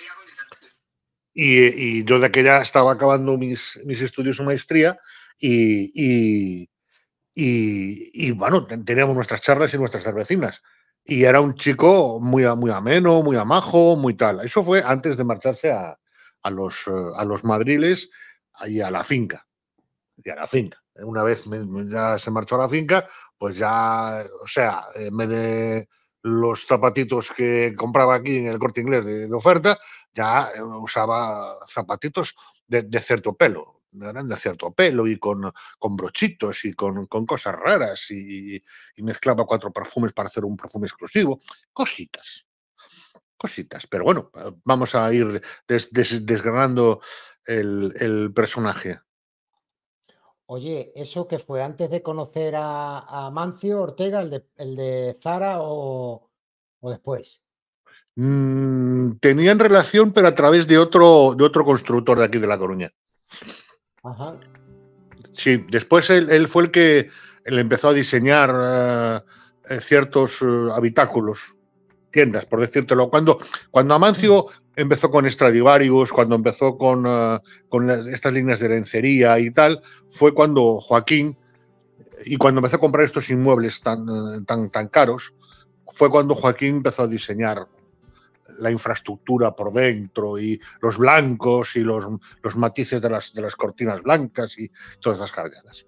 Y, y yo de aquella estaba acabando mis, mis estudios en maestría y, y, y, y bueno, teníamos nuestras charlas y nuestras cervecinas. Y era un chico muy, muy ameno, muy amajo, muy tal. Eso fue antes de marcharse a, a, los, a los Madriles y a la finca. Y a la finca. una vez me, ya se marchó a la finca, pues ya, o sea, en vez de los zapatitos que compraba aquí en el Corte Inglés de, de oferta, ya usaba zapatitos de, de cierto pelo, eran de cierto pelo y con, con brochitos y con, con cosas raras y, y mezclaba cuatro perfumes para hacer un perfume exclusivo, cositas, cositas. Pero bueno, vamos a ir des, des, desgranando el, el personaje. Oye, ¿eso que fue antes de conocer a, a Mancio Ortega, el de, el de Zara, o, o después? Mm, tenían relación, pero a través de otro, de otro constructor de aquí de La Coruña. Ajá. Sí, después él, él fue el que él empezó a diseñar uh, ciertos uh, habitáculos, tiendas, por decírtelo. Cuando, cuando Amancio empezó con Stradivarius, cuando empezó con, uh, con las, estas líneas de lencería y tal, fue cuando Joaquín, y cuando empezó a comprar estos inmuebles tan, uh, tan, tan caros, fue cuando Joaquín empezó a diseñar la infraestructura por dentro y los blancos y los, los matices de las, de las cortinas blancas y todas esas cargadas.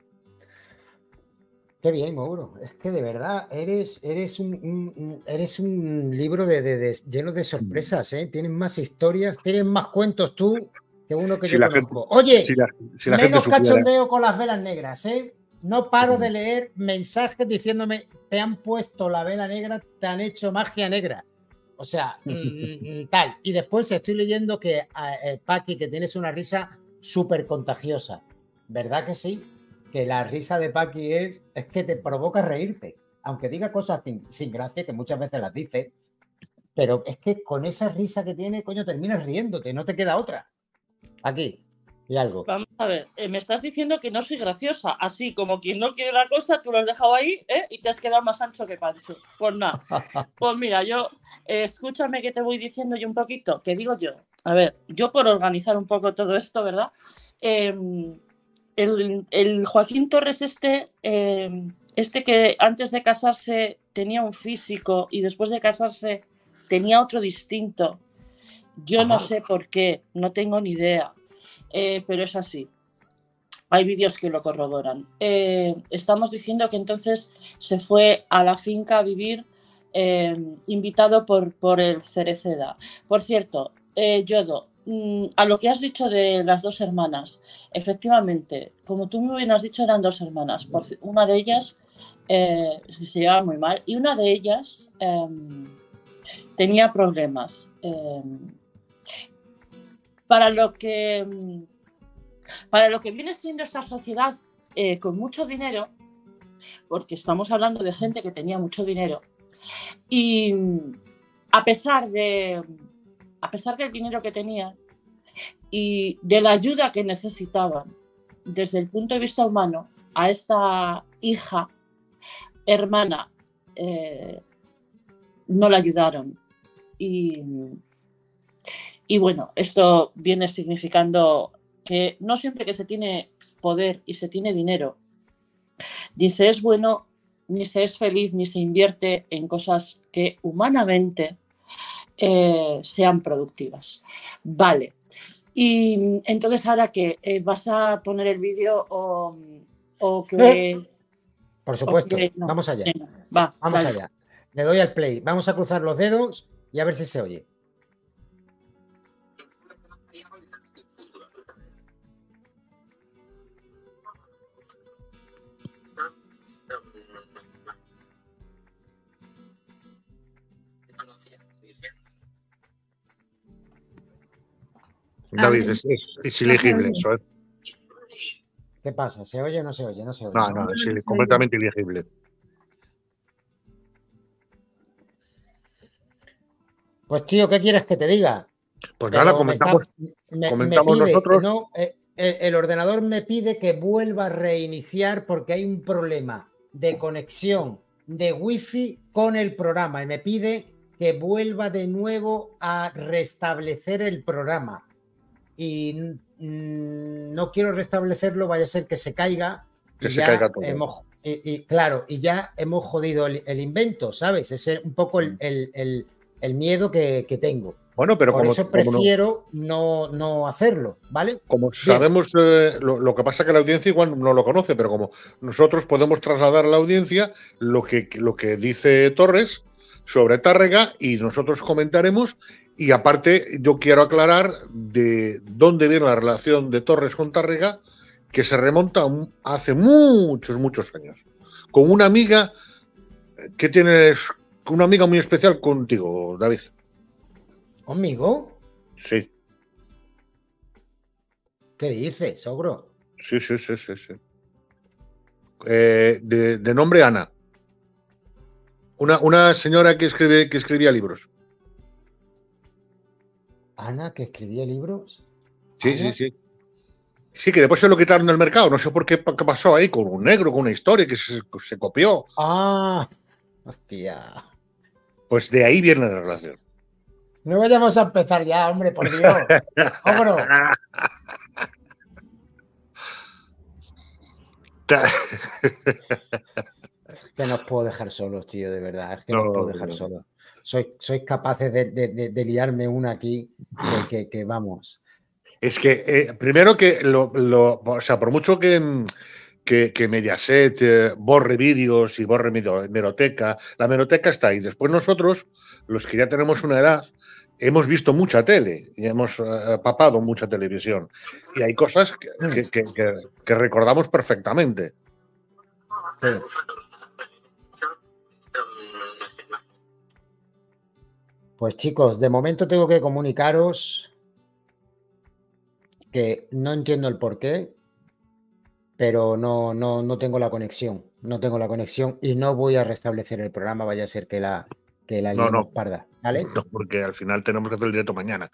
Qué bien, Mauro. Es que de verdad eres, eres, un, un, eres un libro de, de, de, lleno de sorpresas, ¿eh? Tienes más historias, tienes más cuentos tú que uno que si yo conozco. Gente, Oye, si la, si la menos gente cachondeo con las velas negras, ¿eh? No paro de leer mensajes diciéndome, te han puesto la vela negra, te han hecho magia negra. O sea, mmm, tal. Y después estoy leyendo que, eh, Paqui, que tienes una risa súper contagiosa. ¿Verdad que sí? Que la risa de Paqui es, es que te provoca reírte. Aunque diga cosas sin, sin gracia, que muchas veces las dice, pero es que con esa risa que tiene, coño, terminas riéndote, no te queda otra. Aquí, y algo. Vamos a ver, eh, me estás diciendo que no soy graciosa, así como quien no quiere la cosa, tú lo has dejado ahí, ¿eh? Y te has quedado más ancho que Pancho. Pues nada, pues mira, yo, eh, escúchame que te voy diciendo yo un poquito, que digo yo, a ver, yo por organizar un poco todo esto, ¿verdad? Eh, el, el Joaquín Torres este, eh, este que antes de casarse tenía un físico y después de casarse tenía otro distinto, yo Ajá. no sé por qué, no tengo ni idea. Eh, pero es así. Hay vídeos que lo corroboran. Eh, estamos diciendo que entonces se fue a la finca a vivir eh, invitado por, por el Cereceda. Por cierto, eh, Yodo, mmm, a lo que has dicho de las dos hermanas, efectivamente, como tú muy bien has dicho, eran dos hermanas. Por, una de ellas eh, se llevaba muy mal y una de ellas eh, tenía problemas. Eh, Para lo que para lo que viene siendo esta sociedad eh, con mucho dinero, porque estamos hablando de gente que tenía mucho dinero, y a pesar de a pesar del dinero que tenían y de la ayuda que necesitaban desde el punto de vista humano, a esta hija, hermana, eh, no la ayudaron. Y Y bueno, esto viene significando que no siempre que se tiene poder y se tiene dinero, ni se es bueno, ni se es feliz, ni se invierte en cosas que humanamente eh, sean productivas. Vale. Y entonces ahora que eh, vas a poner el vídeo o, o que... Por supuesto. Que, no. Vamos allá. Venga, va, Vamos dale. allá. Le doy al play. Vamos a cruzar los dedos y a ver si se oye. David, es, es, es ilegible eso, ¿eh? ¿Qué pasa? ¿Se oye o no se oye? No se oye. No, no, es completamente ilegible. Pues tío, ¿qué quieres que te diga? Pues nada, comentamos, me está, me, comentamos me pide, nosotros. No, eh, el, el ordenador me pide que vuelva a reiniciar porque hay un problema de conexión de wifi con el programa y me pide que vuelva de nuevo a restablecer el programa. Y mmm, no quiero restablecerlo, vaya a ser que se caiga. Que y se ya caiga todo. Hemos, y, y, claro, y ya hemos jodido el, el invento, ¿sabes? Ese es un poco el, el, el, el miedo que, que tengo. Bueno, pero Por como, eso como no- prefiero no, no hacerlo, ¿vale? como sabemos, eh, lo, lo que pasa es que la audiencia igual no lo conoce, pero como nosotros podemos trasladar a la audiencia lo que, lo que dice Torres sobre Tárrega y nosotros comentaremos. Y aparte, yo quiero aclarar de dónde viene la relación de Torres con Tárrega, que se remonta a un- hace muchos, muchos años, con una amiga que tienes, con una amiga muy especial contigo, David. ¿Conmigo? Sí, ¿Qué dices, ogro? sí, sí, sí, sí, sí. Eh, de, de nombre Ana. Una, una señora que, escribe, que escribía libros. Ana, que escribía libros. Sí, Ana. sí, sí. Sí, que después se lo quitaron del mercado. No sé por qué, qué pasó ahí con un negro, con una historia que se, se copió. Ah, hostia. Pues de ahí viene la relación. No vayamos a empezar ya, hombre, por Dios. Ogro. Que no os puedo dejar solos, tío, de verdad. Es que no, No, os puedo dejar no. solos. Sois, sois capaces de, de, de, de liarme una aquí que, que, que vamos. Es que, eh, primero que, lo, lo, o sea, por mucho que, que, que Mediaset eh, borre vídeos y borre hemeroteca, la hemeroteca está ahí. Después nosotros, los que ya tenemos una edad, hemos visto mucha tele y hemos eh, papado mucha televisión. Y hay cosas que, que, que, que, que recordamos perfectamente. Sí. Pues chicos, de momento tengo que comunicaros que no entiendo el porqué, pero no, no, no tengo la conexión. No tengo la conexión y no voy a restablecer el programa, vaya a ser que la, que la No, liemos no. parda, ¿vale? No, porque al final tenemos que hacer el directo mañana.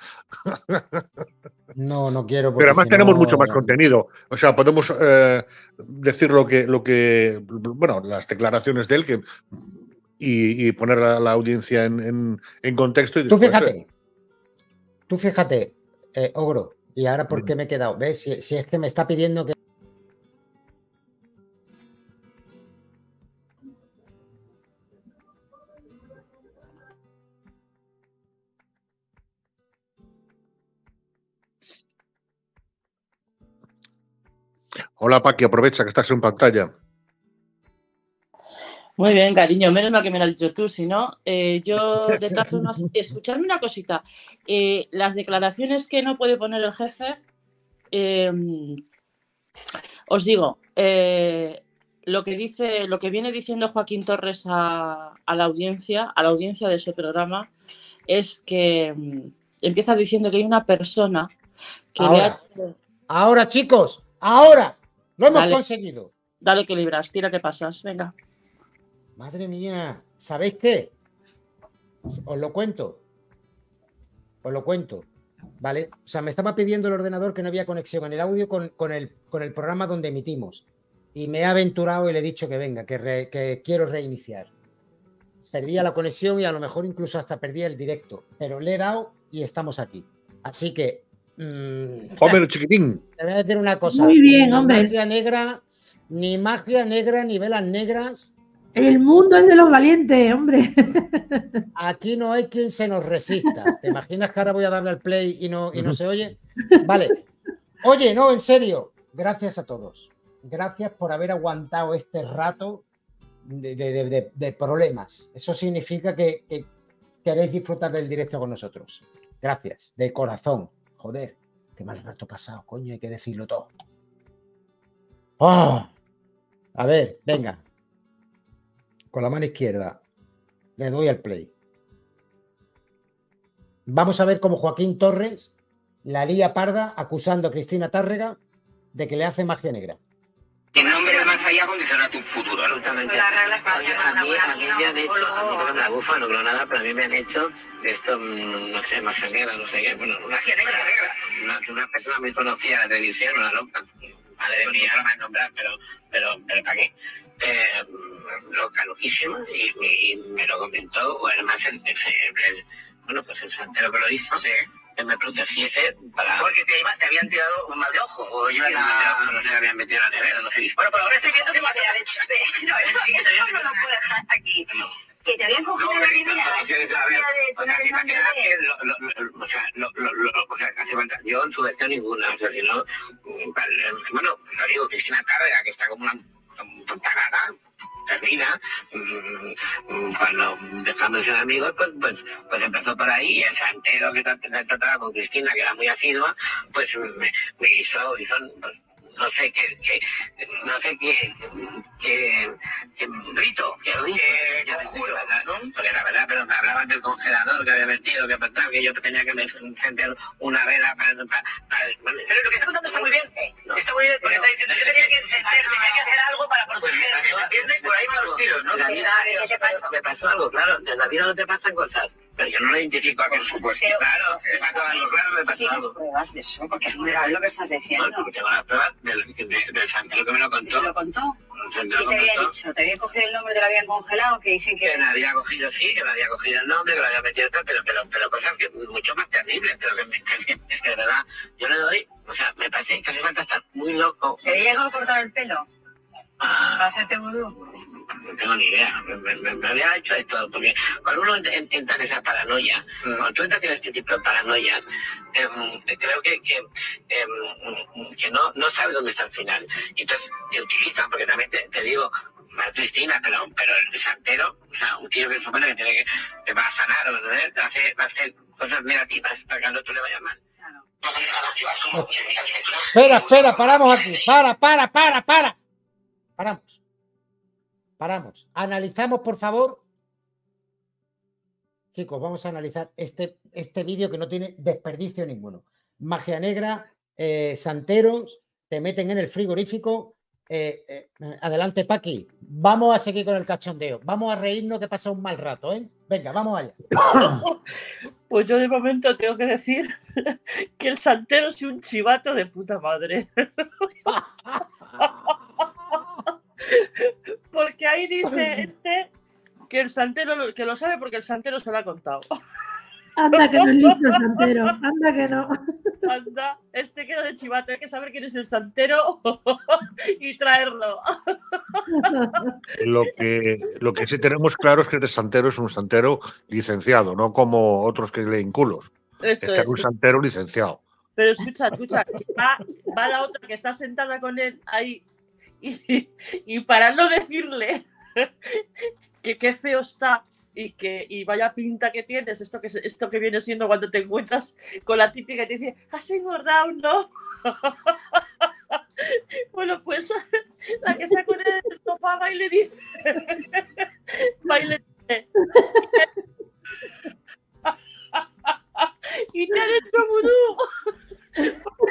No, no quiero porque Pero además si tenemos no... mucho más contenido. O sea, podemos eh, decir lo que, lo que, bueno, las declaraciones de él que, y, y poner a la audiencia en, en, en contexto. Y Tú después, fíjate, eh, tú fíjate, eh, Ogro, y ahora por qué me he quedado. ¿Ves? Si, si es que me está pidiendo que... Hola, Paqui, aprovecha que estás en pantalla. Muy bien, cariño, menos mal que me lo has dicho tú, si no, eh, yo de todas formas, escuchadme una cosita, eh, las declaraciones que no puede poner el jefe, eh, os digo, eh, lo que dice, lo que viene diciendo Joaquín Torres a, a la audiencia, a la audiencia de ese programa, es que um, empieza diciendo que hay una persona que ahora, le ha hecho... ahora, chicos, ahora, lo hemos Dale. conseguido. Dale que libras, tira que pasas, venga. Madre mía, ¿sabéis qué? Os lo cuento. Os lo cuento, ¿vale? O sea, me estaba pidiendo el ordenador que no había conexión en el audio con, con, el, con el programa donde emitimos. Y me he aventurado y le he dicho que venga, que, re, que quiero reiniciar. Perdía la conexión y a lo mejor incluso hasta perdía el directo. Pero le he dado y estamos aquí. Así que... Mmm, Hombre, chiquitín. Te voy a decir una cosa. Muy bien, ni hombre. Magia negra, ni magia negra, ni velas negras. El mundo es de los valientes, hombre. Aquí no hay quien se nos resista. ¿Te imaginas que ahora voy a darle al play y no, y no se oye? Vale. Oye, no, en serio. Gracias a todos. Gracias por haber aguantado este rato de, de, de, de problemas. Eso significa que, que queréis disfrutar del directo con nosotros. Gracias, de corazón. Joder, qué mal rato pasado, coño, hay que decirlo todo. ¡Oh! A ver, venga. Con la mano izquierda le doy al play. Vamos a ver cómo Joaquín Torres la lía parda acusando a Cristina Tárrega de que le hace magia negra. Que no me da más allá condiciona tu futuro, ¿no? Absolutamente. Oye, a mí, a mí me han hecho, a mí no me bufa, no creo nada, pero a mí me han hecho esto, no sé, magia negra, no sé qué, bueno, una magia negra, una, una persona muy conocida en la televisión, una loca, madre mía, no me nombrar, pero, pero, pero ¿para qué? Eh, loca, loquísima, y, y me lo comentó, o además el, el, el, bueno, pues el santero que lo hizo, sí, que me protegiese para... Porque te, iba, te habían tirado un mal de ojo, o iban a... No se me habían metido en la nevera, no sé. Bueno, pero ahora estoy viendo que vas a... No, eso no lo puedo dejar aquí. Que te habían cogido No, la pero primera, no, sí, sí, a ver, de o sea, poner que el para nombre quedar de... que lo- lo- lo- o sea, lo- lo- lo- o sea, hace falta, yo en su gestión ninguna, o sea, si no, mm, vale, bueno, lo digo, Cristina Tárrega, que está como una como tarada, perdida, mm, mm, cuando dejamos de ser amigos, pues, pues, pues empezó por ahí, y el santero que trat- trataba con Cristina, que era muy asidua, pues me, me hizo, hizo, pues, no sé qué, qué no sé qué, qué, qué rito, qué rito, ya me juro, ¿no? Porque la verdad, pero me hablaban del congelador que había metido, que tal, que yo tenía que encender una vela para, para, para bueno, pero lo que está contando está muy bien, está muy bien, porque está diciendo, yo tenía que encender, tenía que hacer algo para protegerte, ¿me entiendes? Por ahí van los tiros, ¿no? En la vida, ¿Qué te pasó? me pasó algo, claro, en la vida no te pasan cosas. Pero yo no lo identifico a que, por supuesto, Pero- claro, me pasó algo, claro, me pasó ¿Tienes algo. pruebas de eso? Porque es muy grave lo que estás diciendo. Bueno, porque tengo las pruebas del, de- del santero que me lo contó. ¿Te lo contó? El santero ¿Qué te me había contó dicho? ¿Te había cogido el nombre, te lo habían congelado? Que dicen que... que me había cogido, sí, que me había cogido el nombre, que lo había metido tal, pero, pero, pero cosas que mucho más terribles. Pero que, me- que es, que, es que de verdad, yo le doy, o sea, me parece que hace falta estar muy loco. ¿Te había llegado a cortar el pelo? Ah, ¿Para hacerte vudú? no tengo ni idea, me, me, me había hecho de todo, porque cuando uno ent- entra en esa paranoia, cuando tú entras en este tipo de paranoias, em, creo que, que, em, que no, no sabes dónde está el final. Y entonces te utilizan, porque también te, te digo, más Cristina, pero, pero el santero, o sea, un tío que supone que tiene que, que va a sanar, ¿no? ¿Eh? va, a hacer, va a hacer cosas negativas para que al otro le vaya mal. Claro. Espera, espera, paramos aquí. Para, para, para, para. Paramos. Paramos. Analizamos, por favor. Chicos, vamos a analizar este, este vídeo que no tiene desperdicio ninguno. Magia negra, eh, santeros, te meten en el frigorífico. Eh, eh, adelante, Paqui. Vamos a seguir con el cachondeo. Vamos a reírnos que pasa un mal rato, ¿eh? Venga, vamos allá. Pues yo de momento tengo que decir que el santero es un chivato de puta madre. Porque ahí dice este que el santero lo- que lo sabe porque el santero se lo ha contado. Anda que no es listo el santero, anda que no. Anda, este queda de chivato, hay que saber quién es el santero y traerlo. Lo que, lo que sí tenemos claro es que este santero es un santero licenciado, no como otros que leen culos. Esto Este es es. un santero licenciado. Pero escucha, escucha, que va, va la otra que está sentada con él ahí y, y para no decirle que qué feo está y que y vaya pinta que tienes, esto que, esto que viene siendo cuando te encuentras con la típica y te dice, has engordado, ¿no? Bueno, pues la que está con él en el sofá va y le dice, va y le dice, y te han hecho vudú.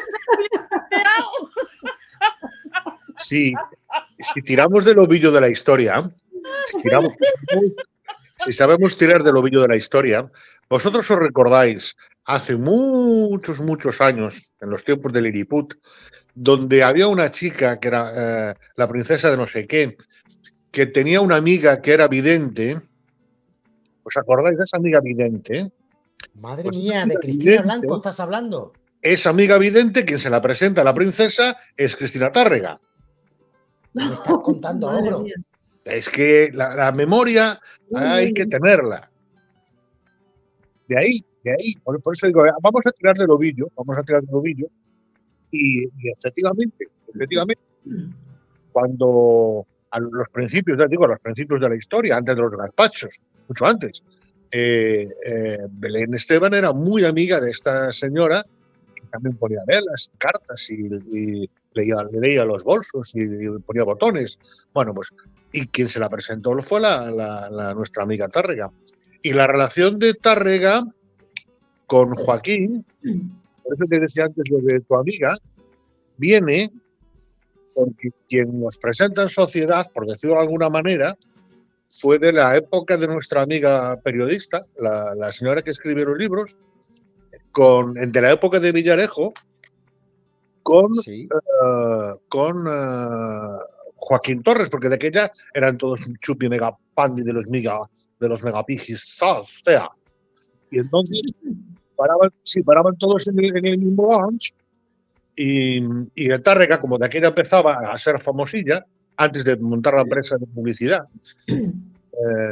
Si, si tiramos del ovillo de la historia, si, tiramos, si sabemos tirar del ovillo de la historia, vosotros os recordáis hace muchos, muchos años, en los tiempos del Lilliput, donde había una chica que era eh, la princesa de no sé qué, que tenía una amiga que era vidente. ¿Os acordáis de esa amiga vidente? Madre Pues mía, esa de amiga Cristina vidente, Blanco estás hablando. Esa amiga vidente, quien se la presenta a la princesa, es Cristina Tárrega. ¿Qué me estás contando, Madre ogro? mía. Es que la, la memoria Uy, hay uy, que uy. tenerla. De ahí, de ahí. Por, por eso digo, vamos a tirar del ovillo, vamos a tirar del ovillo. Y, y efectivamente, efectivamente, cuando a los principios, ya digo, a los principios de la historia, antes de los gazpachos, mucho antes, eh, eh, Belén Esteban era muy amiga de esta señora, que también ponía velas, cartas y, y leía, leía los bolsos y, y ponía botones. Bueno, pues, y quien se la presentó fue la, la, la, nuestra amiga Tárrega. Y la relación de Tárrega con Joaquín, por eso te decía antes lo de tu amiga, viene porque quien nos presenta en sociedad, por decirlo de alguna manera, fue de la época de nuestra amiga periodista, la, la señora que escribió los libros, con, de la época de Villarejo, con, Sí. uh, con uh, Joaquín Torres, porque de aquella eran todos chupi mega pandi de los mega, de los megapijis, o sea. Y entonces paraban, sí, paraban todos en el, en el mismo lounge. Y, y el Tárrega, como de aquella empezaba a ser famosilla, antes de montar la empresa de publicidad, eh,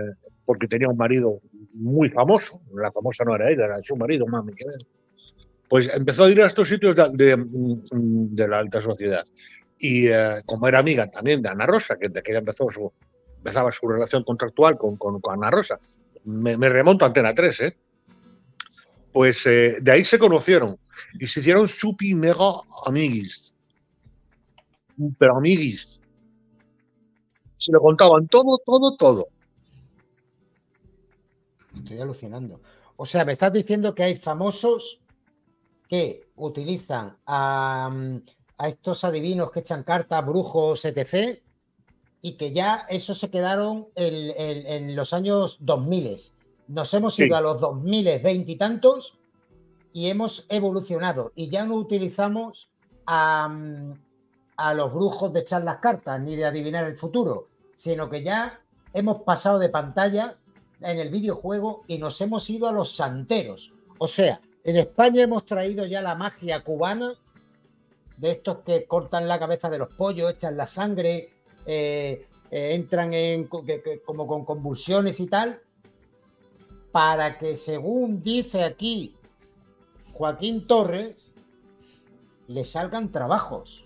porque tenía un marido muy famoso. La famosa no era ella, era su marido, mami. Pues empezó a ir a estos sitios de, de, de la alta sociedad. Y eh, como era amiga también de Ana Rosa, que, que ella empezó su, empezaba su relación contractual con, con, con Ana Rosa, me, me remonto a Antena tres, ¿eh? Pues eh, de ahí se conocieron y se hicieron super mega amiguis. Pero amiguis. Se le contaban todo, todo, todo. Estoy alucinando. O sea, me estás diciendo que hay famosos que utilizan a, a estos adivinos que echan cartas, brujos, etcétera, y que ya eso se quedaron en, en, en los años dos mil. Nos hemos ido sí. a los dos mil, veinte y tantos, y hemos evolucionado. Y ya no utilizamos a, a los brujos de echar las cartas ni de adivinar el futuro, sino que ya hemos pasado de pantalla en el videojuego y nos hemos ido a los santeros. O sea, en España hemos traído ya la magia cubana, de estos que cortan la cabeza de los pollos, echan la sangre, eh, eh, entran en, que, que, como con convulsiones y tal, para que, según dice aquí Joaquín Torres, le salgan trabajos.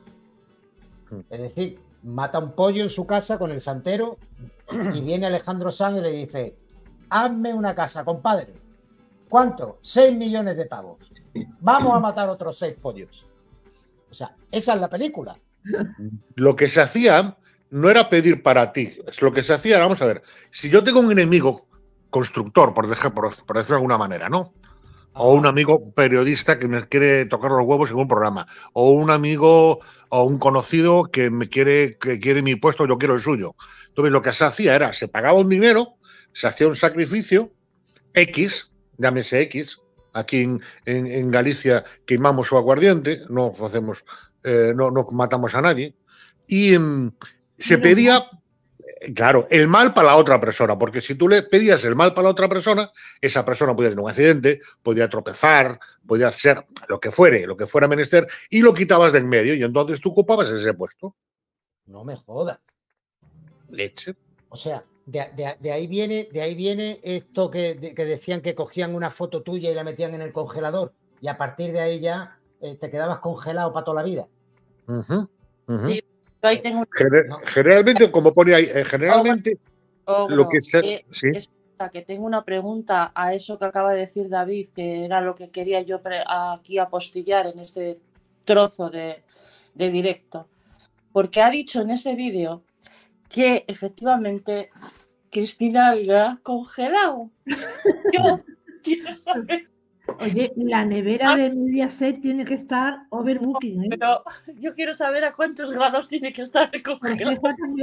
Es decir, mata un pollo en su casa con el santero y viene Alejandro Sanz y le dice: hazme una casa, compadre. ¿Cuánto? Seis millones de pavos. Vamos a matar otros seis pollos. O sea, esa es la película. Lo que se hacía no era pedir para ti. Lo que se hacía, vamos a ver, si yo tengo un enemigo constructor, por, dejar, por, por decirlo de alguna manera, ¿no? O un amigo periodista que me quiere tocar los huevos en un programa, o un amigo o un conocido que me quiere, que quiere mi puesto, yo quiero el suyo. Entonces lo que se hacía era, se pagaba un dinero, se hacía un sacrificio, X, llámese X, aquí en, en, en Galicia quemamos su aguardiente, no hacemos, eh, no, no matamos a nadie, y um, se pedía, claro, el mal para la otra persona, porque si tú le pedías el mal para la otra persona, esa persona podía tener un accidente, podía tropezar, podía hacer lo que fuere, lo que fuera menester, y lo quitabas de en medio, y entonces tú ocupabas ese puesto. No me jodas. Leche. O sea, de, de, de ahí viene, de ahí viene esto que, de, que decían que cogían una foto tuya y la metían en el congelador, y a partir de ahí ya eh, te quedabas congelado para toda la vida. Uh-huh, uh-huh. Sí. Ahí tengo... Gener no. Generalmente, como pone ahí, eh, generalmente oh, lo que se... eh, ¿sí? es, que tengo una pregunta a eso que acaba de decir David, que era lo que quería yo aquí apostillar en este trozo de, de directo. Porque ha dicho en ese vídeo que efectivamente Cristina había congelado. Yo quiero saber... Oye, la nevera de Mediaset tiene que estar overbooking, ¿eh? Pero yo quiero saber a cuántos grados tiene que estar el congelador.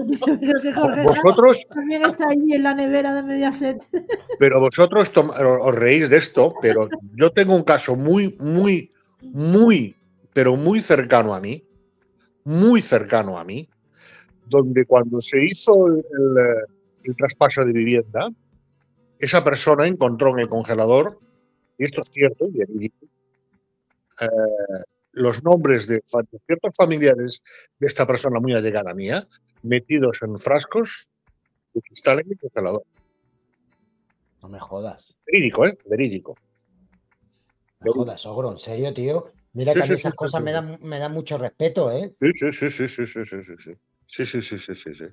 Vosotros también está ahí en la nevera de Mediaset. Pero vosotros os reís de esto, pero yo tengo un caso muy, muy, muy, pero muy cercano a mí, muy cercano a mí, donde cuando se hizo el, el, el traspaso de vivienda, esa persona encontró en el congelador, y esto es cierto, y verídico, eh, los nombres de, de ciertos familiares de esta persona muy allegada mía, metidos en frascos de cristal en el congelador. No me jodas. Verídico, ¿eh? Verídico. No me jodas, Ogro, en serio, tío. Mira sí, que a mí sí, esas sí, cosas sí, me, dan, me dan mucho respeto, ¿eh? Sí, sí, sí, sí, sí, sí, sí, sí, sí. Sí, sí, sí, sí, sí, sí.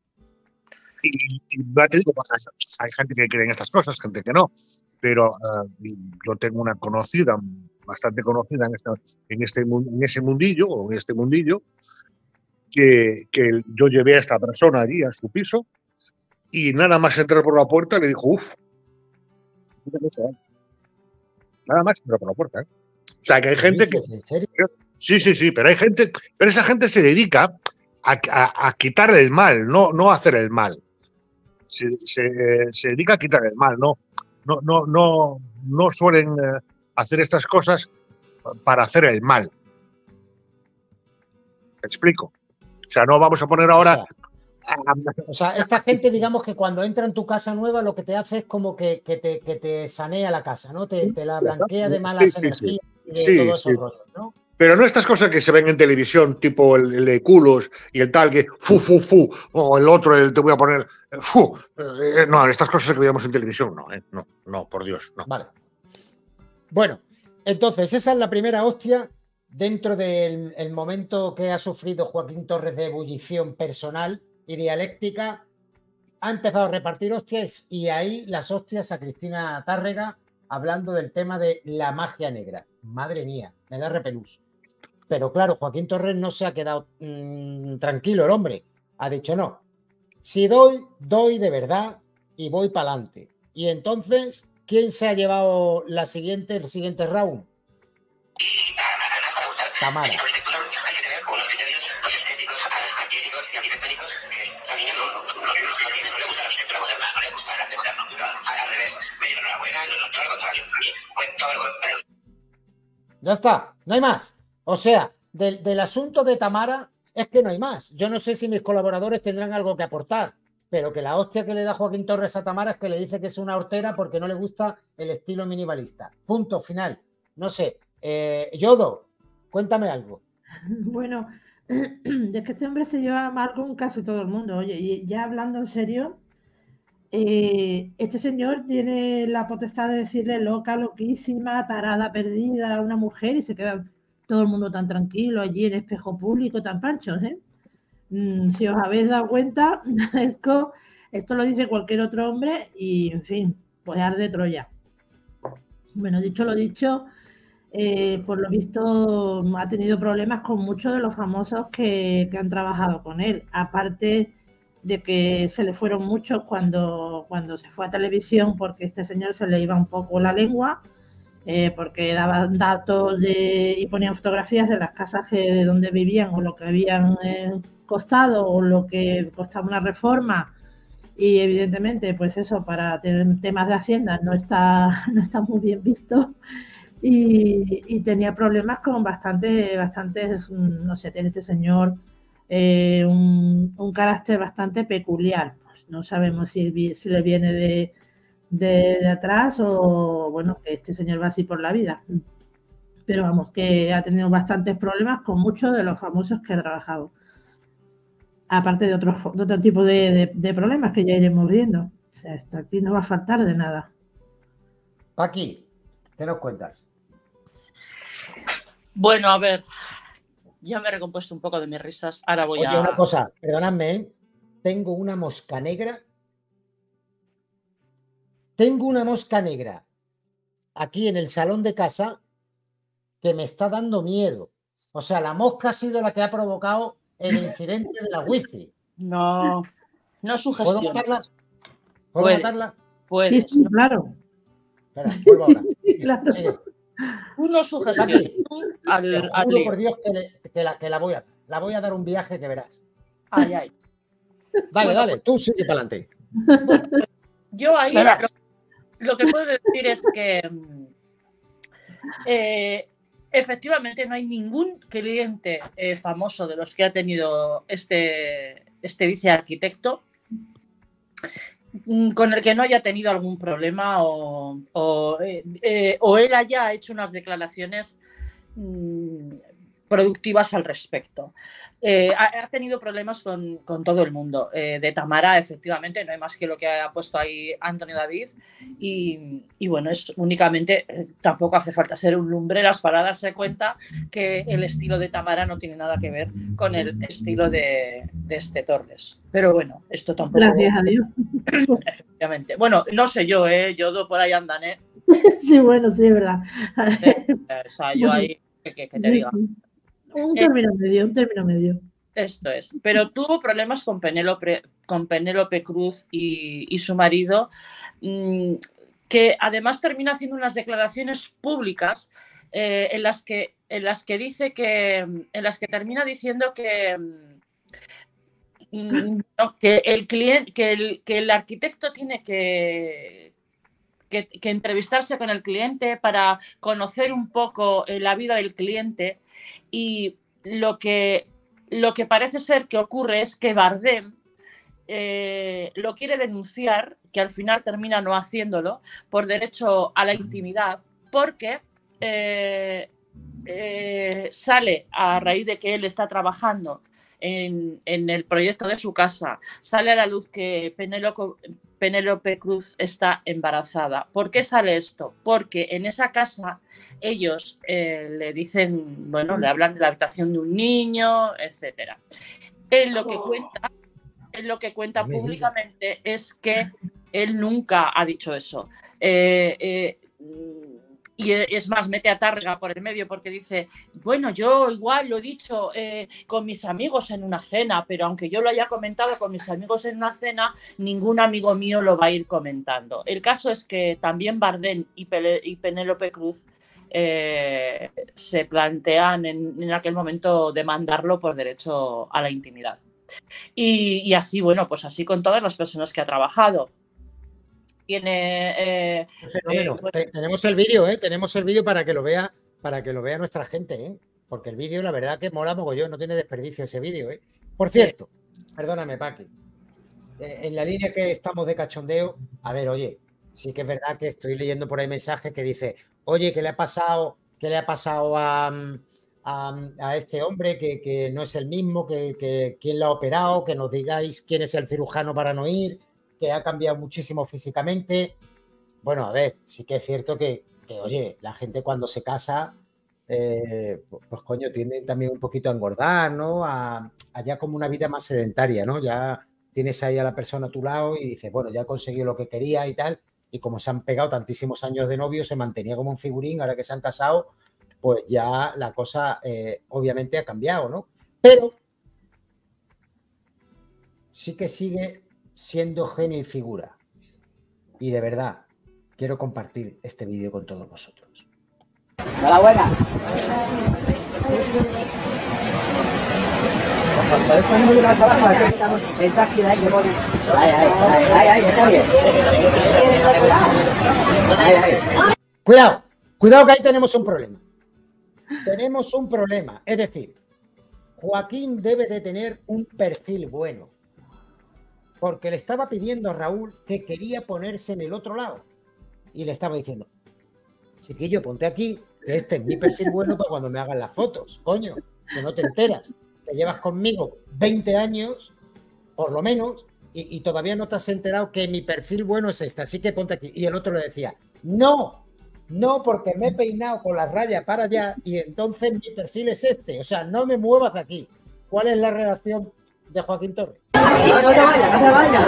Y, y te digo, hay gente que cree en estas cosas, gente que no. Pero uh, yo tengo una conocida, bastante conocida en, esta, en, este, en ese mundillo, o en este mundillo, que, que yo llevé a esta persona allí a su piso y nada más entrar por la puerta le dijo, uff, nada más entrar por la puerta. ¿eh? O sea, que hay gente que... ¿En serio? Sí, sí, sí, pero hay gente, pero esa gente se dedica a, a, a quitar el mal, no, no a hacer el mal. Se, se, se dedica a quitar el mal, no. No, no, no, no suelen eh, hacer estas cosas para hacer el mal. ¿Me explico? O sea, no vamos a poner ahora... O sea, o sea, esta gente, digamos que cuando entra en tu casa nueva, lo que te hace es como que, que, te, que te sanea la casa, ¿no? Te, te la blanquea de malas sí, sí, energías sí. y de sí, todos esos sí. rollos, ¿no? Pero no estas cosas que se ven en televisión, tipo el, el de culos y el tal que fu, fu, fu, o el otro, el te voy a poner fu. Eh, no, estas cosas que veíamos en televisión, no, eh, no, no, por Dios, no. Vale. Bueno, entonces esa es la primera hostia dentro del el momento que ha sufrido Joaquín Torres de ebullición personal y dialéctica. Ha empezado a repartir hostias y ahí las hostias a Cristina Tárrega hablando del tema de la magia negra. Madre mía, me da repelús. Pero claro, Joaquín Torres no se ha quedado mmm, tranquilo, el hombre. Ha dicho no. Si doy, doy de verdad y voy para adelante. Y entonces, ¿quién se ha llevado la siguiente, el siguiente round? Tamara. Ya está, no hay más. O sea, del, del asunto de Tamara es que no hay más. Yo no sé si mis colaboradores tendrán algo que aportar, pero que la hostia que le da Joaquín Torres a Tamara es que le dice que es una hortera porque no le gusta el estilo minimalista. Punto final. No sé. Eh, Yodo, cuéntame algo. Bueno, es que este hombre se lleva mal con casi todo el mundo. Oye, y ya hablando en serio, eh, este señor tiene la potestad de decirle loca, loquísima, tarada, perdida a una mujer y se queda todo el mundo tan tranquilo allí en espejo público, tan panchos, ¿eh? Mm, si os habéis dado cuenta, esto, esto lo dice cualquier otro hombre y, en fin, pues arde Troya. Bueno, dicho lo dicho, eh, por lo visto ha tenido problemas con muchos de los famosos que, que han trabajado con él, aparte de que se le fueron muchos cuando, cuando se fue a televisión porque este señor se le iba un poco la lengua, eh, porque daban datos de, y ponían fotografías de las casas que, de donde vivían o lo que habían eh, costado o lo que costaba una reforma y evidentemente pues eso para tener temas de Hacienda no está, no está muy bien visto. Y, y tenía problemas con bastante, bastante, no sé, tiene ese señor eh, un, un carácter bastante peculiar. Pues no sabemos si, si le viene de, de, de atrás o, bueno, que este señor va así por la vida. Pero vamos, que ha tenido bastantes problemas con muchos de los famosos que ha trabajado. Aparte de, otros, de otro tipo de, de, de problemas que ya iremos viendo. O sea, esto aquí no va a faltar de nada. Paqui, ¿qué nos cuentas? Bueno, a ver, ya me he recompuesto un poco de mis risas. Ahora voy Oye, a... una cosa, perdonadme, ¿eh? Tengo una mosca negra. Tengo una mosca negra aquí en el salón de casa que me está dando miedo. O sea, la mosca ha sido la que ha provocado el incidente de la wifi. No, no sugestiones. ¿Puedo matarla? ¿Puedo Puedes, matarla? Puedes. Sí, sí, claro. Espera, vuelvo ahora. Sí, claro. Sigue. Tú no sugestiones. Tú al, Te al juro lío. por Dios que, le- que la, que la voy a, la voy a dar un viaje que verás. Ay, ay. Dale, Bueno, dale, tú sigue para adelante. Bueno, pues, yo ahí lo, Verás. lo que puedo decir es que mm, eh, efectivamente no hay ningún cliente eh, famoso de los que ha tenido este, este vicearquitecto mm, con el que no haya tenido algún problema o, o, eh, eh, o él haya hecho unas declaraciones mm, productivas al respecto. Eh, ha, ha tenido problemas con, con todo el mundo. Eh, de Tamara, efectivamente, no hay más que lo que ha puesto ahí Antonio David. Y, y bueno, es únicamente, eh, tampoco hace falta ser un lumbreras para darse cuenta que el estilo de Tamara no tiene nada que ver con el estilo de, de este Torres. Pero bueno, esto tampoco... Gracias a Dios. Efectivamente. Bueno, no sé yo, ¿eh? Yo por ahí andan, ¿eh? Sí, bueno, sí, es verdad. Eh, O sea, yo ahí, que, que te Sí, diga. sí. Un término medio, un término medio. Esto es. Pero tuvo problemas con Penélope, con Penélope Cruz y, y su marido, mmm, que además termina haciendo unas declaraciones públicas eh, en, las que, en las que dice que, en las que termina diciendo que, mmm, no, que el cliente, que el, que el arquitecto tiene que, que, que entrevistarse con el cliente para conocer un poco eh, la vida del cliente. Y lo que, lo que parece ser que ocurre es que Bardem eh, lo quiere denunciar, que al final termina no haciéndolo, por derecho a la intimidad, porque eh, eh, sale a raíz de que él está trabajando en, en el proyecto de su casa, sale a la luz que Penélope, Penélope Cruz está embarazada. ¿Por qué sale esto? Porque en esa casa ellos eh, le dicen, bueno, le hablan de la habitación de un niño, etcétera. Él lo que cuenta, él lo que cuenta públicamente es que él nunca ha dicho eso. Eh, eh, y es más, mete a Targa por el medio porque dice, bueno, yo igual lo he dicho eh, con mis amigos en una cena, pero aunque yo lo haya comentado con mis amigos en una cena, ningún amigo mío lo va a ir comentando. El caso es que también Bardem y, Pe- y Penélope Cruz eh, se plantean en, en aquel momento demandarlo por derecho a la intimidad. Y, y así, bueno, pues así con todas las personas que ha trabajado. Tiene eh, Fenómeno. Eh, bueno. Tenemos el vídeo, ¿eh? Tenemos el vídeo para que lo vea, para que lo vea nuestra gente, ¿eh? Porque el vídeo, la verdad que mola mogollón, no tiene desperdicio ese vídeo, ¿eh? Por cierto, sí. Perdóname, Paqui. Eh, en la línea que estamos de cachondeo, a ver, oye, sí que es verdad que estoy leyendo por ahí mensajes que dice, oye, ¿qué le ha pasado? ¿Qué le ha pasado a, a, a este hombre que, que no es el mismo? Que, que quién lo ha operado, que nos digáis quién es el cirujano para no ir, que ha cambiado muchísimo físicamente. Bueno, a ver, sí que es cierto que, que oye, la gente cuando se casa, eh, pues, pues coño, tienden también un poquito a engordar, ¿no? A, a ya como una vida más sedentaria, ¿no? Ya tienes ahí a la persona a tu lado y dices, bueno, ya he conseguido lo que quería y tal, y como se han pegado tantísimos años de novio, se mantenía como un figurín, ahora que se han casado, pues ya la cosa eh, obviamente ha cambiado, ¿no? Pero sí que sigue siendo genio y figura. Y de verdad, quiero compartir este vídeo con todos vosotros. Enhorabuena. El taxi de ahí que pone. Ahí, ahí, ahí, ahí, está bien. Cuidado, cuidado que ahí tenemos un problema. Tenemos un problema. Es decir, Joaquín debe de tener un perfil bueno. Porque le estaba pidiendo a Raúl que quería ponerse en el otro lado. Y le estaba diciendo, chiquillo, ponte aquí, que este es mi perfil bueno para cuando me hagan las fotos. Coño, que no te enteras. Que llevas conmigo veinte años, por lo menos, y, y todavía no te has enterado que mi perfil bueno es este. Así que ponte aquí. Y el otro le decía, no, no, porque me he peinado con la raya para allá y entonces mi perfil es este. O sea, no me muevas de aquí. ¿Cuál es la relación de Joaquín Torres? No, no te vayas, no te vayas.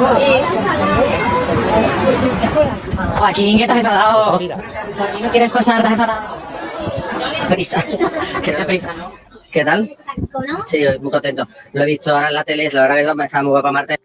Joaquín, que te has enfadado. Joaquín, no quieres posar, te has enfadado. Prisa. ¿Qué prisa, no? ¿Qué tal? Sí, muy contento. Lo he visto ahora en la tele, la verdad que está muy guapa Marte.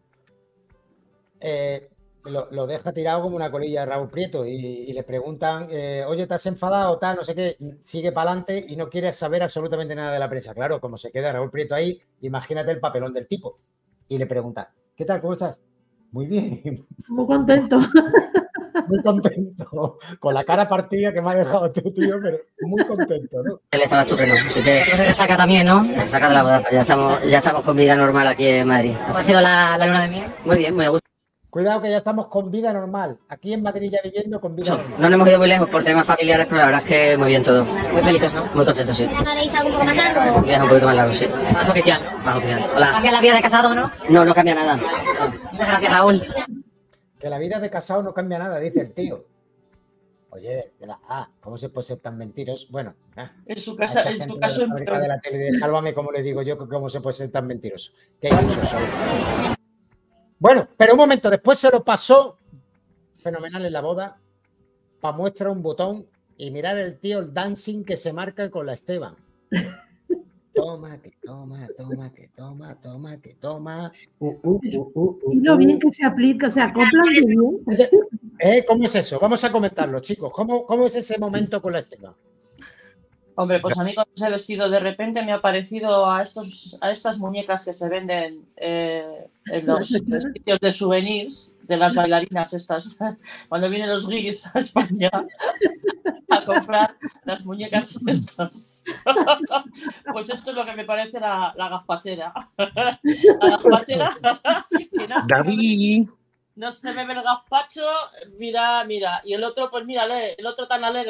Eh, lo, lo deja tirado como una colilla de Raúl Prieto y, y le preguntan, eh, oye, ¿te has enfadado? Tal, no sé qué, sigue para adelante y no quiere saber absolutamente nada de la prensa. Claro, como se queda Raúl Prieto ahí, imagínate el papelón del tipo. Y le pregunta, ¿qué tal? ¿Cómo estás? Muy bien. Muy contento. Muy contento. Con la cara partida que me ha dejado tu tío, pero muy contento, ¿no? Él estaba estupendo. Así que se resaca también, ¿no? Resaca de la boda. Ya estamos, ya estamos con vida normal aquí en Madrid. ¿Cómo ha sido la, la luna de miel? Muy bien, muy a gusto. Cuidado que ya estamos con vida normal. Aquí en Madrid ya viviendo con vida normal. No nos hemos ido muy lejos por temas familiares, pero la verdad es que muy bien todo. Muy felices, ¿no? Muy contentos, sí. ¿Queréis algo un poco más largo? Un viaje un poquito más largo, sí. Más oficial. Más oficial. Hola. ¿Cambia la vida de casado o no? No, no cambia nada. Muchas gracias, Raúl. Que la vida de casado no cambia nada, dice el tío. Oye, ah, ¿cómo se puede ser tan mentiroso? Bueno, ah, en su casa, en su caso, de la, de la tele de Sálvame, como le digo yo, cómo se puede ser tan mentiroso. Qué iluso. Bueno, pero un momento, después se lo pasó fenomenal en la boda, para muestra un botón y mirar el tío, el dancing que se marca con la Esteban. Toma, que toma, toma, que toma, toma, que toma. Uh, uh, uh, uh, uh, y lo bien que se aplica, se acoplan de bien. ¿Eh? ¿Cómo es eso? Vamos a comentarlo, chicos. ¿Cómo, cómo es ese momento con la Esteban? Hombre, pues a mí cuando se ha vestido de repente me ha parecido a, estos, a estas muñecas que se venden eh, en los sitios de souvenirs de las bailarinas estas. Cuando vienen los guiris a España a comprar las muñecas estas. Pues esto es lo que me parece la, la gazpachera. La gazpachera que no David. No se bebe el gazpacho, mira, mira. Y el otro, pues mírale, el otro tan alegre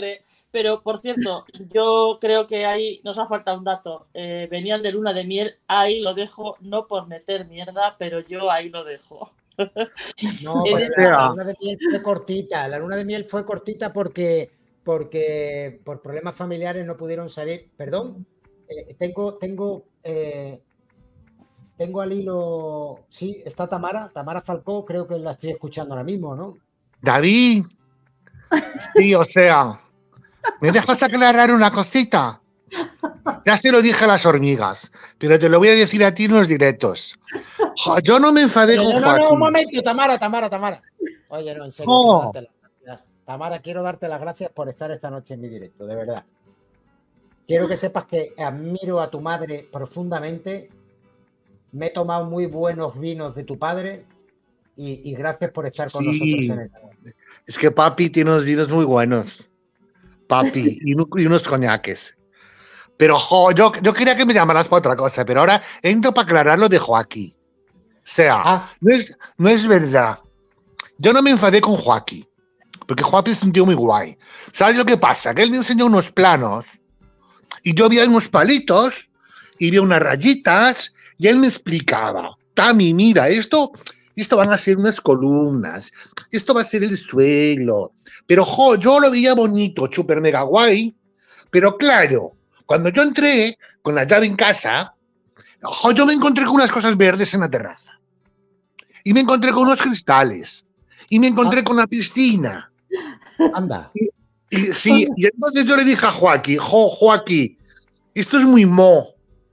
Pero, por cierto, yo creo que ahí nos ha faltado un dato. Eh, venían de luna de miel, ahí lo dejo, no por meter mierda, pero yo ahí lo dejo. No, En pues esa- la, la luna de miel fue cortita. La luna de miel fue cortita porque, porque por problemas familiares no pudieron salir. Perdón, eh, tengo, tengo, eh, tengo al hilo. Sí, está Tamara, Tamara Falcó, creo que la estoy escuchando ahora mismo, ¿no? David, sí, o sea, ¿me dejas aclarar una cosita? Ya se lo dije a las hormigas, pero te lo voy a decir a ti en los directos. Jo, yo no me enfadé Oye, con no, no, no, Joaquín. un momento, Tamara, Tamara, Tamara. Oye, no, en serio, Jo. quiero darte las gracias. Tamara, quiero darte las gracias por estar esta noche en mi directo, de verdad. Quiero que sepas que admiro a tu madre profundamente. Me he tomado muy buenos vinos de tu padre y, y gracias por estar con Sí. nosotros en esta noche. Es que papi tiene unos vinos muy buenos. Papi, y, un- y unos coñaques. Pero, jo, yo, yo quería que me llamaras para otra cosa, pero ahora entro para aclarar lo de Joaquín. O sea, Ah, no es, no es verdad. Yo no me enfadé con Joaquín, porque Joaquín es un tío muy guay. ¿Sabes lo que pasa? Que él me enseñó unos planos y yo vi unos palitos y vi unas rayitas y él me explicaba, Tami, mira, esto, esto van a ser unas columnas, esto va a ser el suelo. Pero, jo, yo lo veía bonito, súper mega guay. Pero claro, cuando yo entré con la llave en casa, jo, yo me encontré con unas cosas verdes en la terraza. Y me encontré con unos cristales. Y me encontré Ah. con la piscina. anda. Y, sí, y entonces yo le dije a Joaquín, jo, Joaquín, esto es muy mo.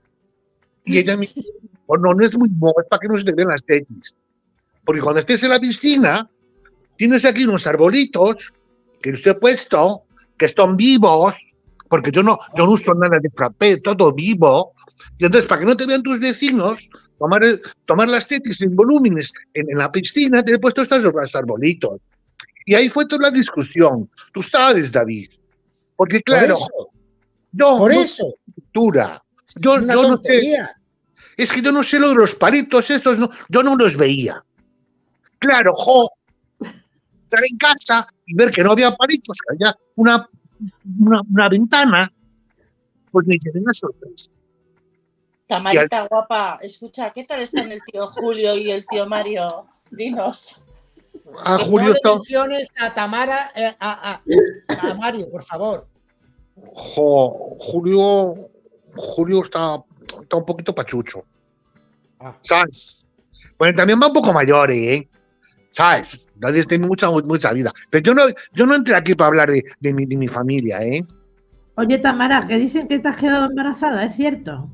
Y ella me dijo, oh, no, no es muy mo, es para que no se te vean las tetis. Porque cuando estés en la piscina, tienes aquí unos arbolitos que los he puesto, que están vivos, porque yo no, yo no uso nada de frappé, todo vivo. Y entonces, para que no te vean tus vecinos, tomar, el- tomar las tetis en volúmenes en, en la piscina, te he puesto estos los arbolitos. Y ahí fue toda la discusión. Tú sabes, David. Porque Por claro, eso, yo por no eso. sé cultura. Yo, Es una yo no sé, tontería. es que yo no sé lo de los palitos esos, no, yo no los veía. Claro, jo, estar en casa y ver que no había palitos, que había una, una, una ventana, pues me llevé una sorpresa. Tamarita guapa, escucha, ¿qué tal están el tío Julio y el tío Mario? Dinos. A Que Julio no está, le menciones a Tamara, eh, a, a- a Mario, por favor. jo, Julio, Julio está, está un poquito pachucho, Ah, ¿sabes? Bueno, también va un poco mayor, ¿eh? ¿Sabes? Nadie tiene mucha, mucha vida. Pero yo no, yo no entré aquí para hablar de, de, mi, de mi familia, ¿eh? Oye, Tamara, que dicen que te has quedado embarazada, ¿es cierto?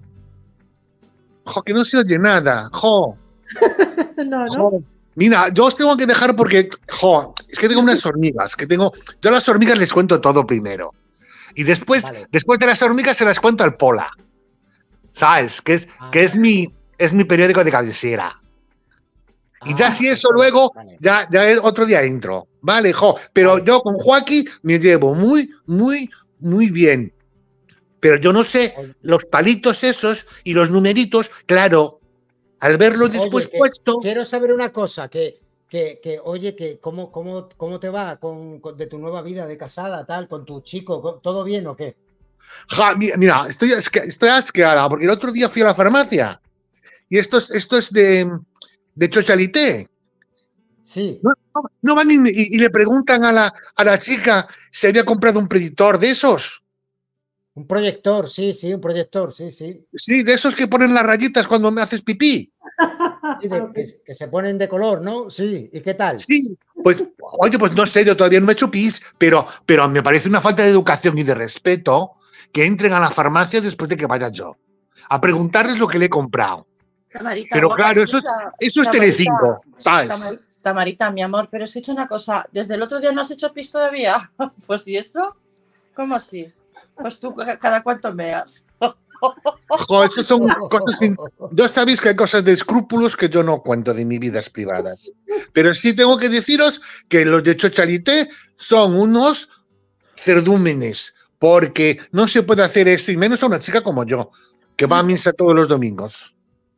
Jo, que no se oye nada, jo. No, no. Jo. Mira, yo os tengo que dejar porque, jo, es que tengo unas hormigas, que tengo, yo a las hormigas les cuento todo primero. Y después, Vale. después de las hormigas se las cuento al Pola. ¿Sabes? Que es, que es mi, es mi periódico de cabecera. Y ya ah, si eso vale, luego, vale. ya, ya es otro día entro. Vale, jo. Pero Vale. yo con Joaquín me llevo muy, muy, muy bien. Pero yo no sé, Oye. los palitos esos y los numeritos, claro, al verlos Oye, después que puesto, quiero saber una cosa, que, que, que oye, que cómo, cómo, cómo te va con, con- de tu nueva vida de casada, tal, con tu chico, con- ¿todo bien o qué? ja, mira, mira, estoy, asque- estoy asqueada, porque el otro día fui a la farmacia y esto es, esto es de, de Chochalité. Sí, No, no, no van y, y- y le preguntan a la, a la chica si había comprado un proyector de esos. un proyector, sí, sí, un proyector, sí, sí. Sí, de esos que ponen las rayitas cuando me haces pipí. Sí, de- que, que se ponen de color, ¿no? Sí, ¿y qué tal? Sí, pues, oye, pues no sé, yo todavía no me he hecho pis, pero, pero me parece una falta de educación y de respeto que entren a la farmacia después de que vaya yo a preguntarles lo que le he comprado. Tamarita, Pero guapa, claro, eso es, escucha, eso es Tamarita, Telecinco, ¿sabes? Tamar- Tamarita, mi amor, pero os he hecho una cosa. ¿Desde el otro día no has hecho pis todavía? Pues, ¿y eso? ¿Cómo así? Pues tú ca- cada cuánto meas. Jo, estas son cosas sin- Yo sabéis que hay cosas de escrúpulos que yo no cuento de mis vidas privadas. Pero sí tengo que deciros que los de Chochalité son unos cerdúmenes, porque no se puede hacer esto, y menos a una chica como yo, que va a misa todos los domingos.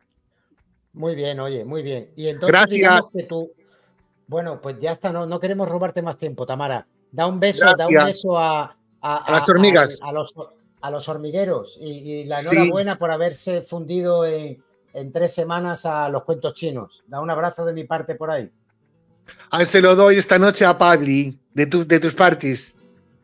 Muy bien, oye, muy bien. Y entonces Gracias. digamos que tú, bueno, pues ya está, no, no queremos robarte más tiempo, Tamara. Da un beso, da un Gracias. beso a, a, A las hormigas. A, a, los, a los hormigueros. Y, y la Sí. enhorabuena por haberse fundido en, en tres semanas a los cuentos chinos. Da un abrazo de mi parte por ahí. Ah, se lo doy esta noche a Pabli, de, tu, de tus parties.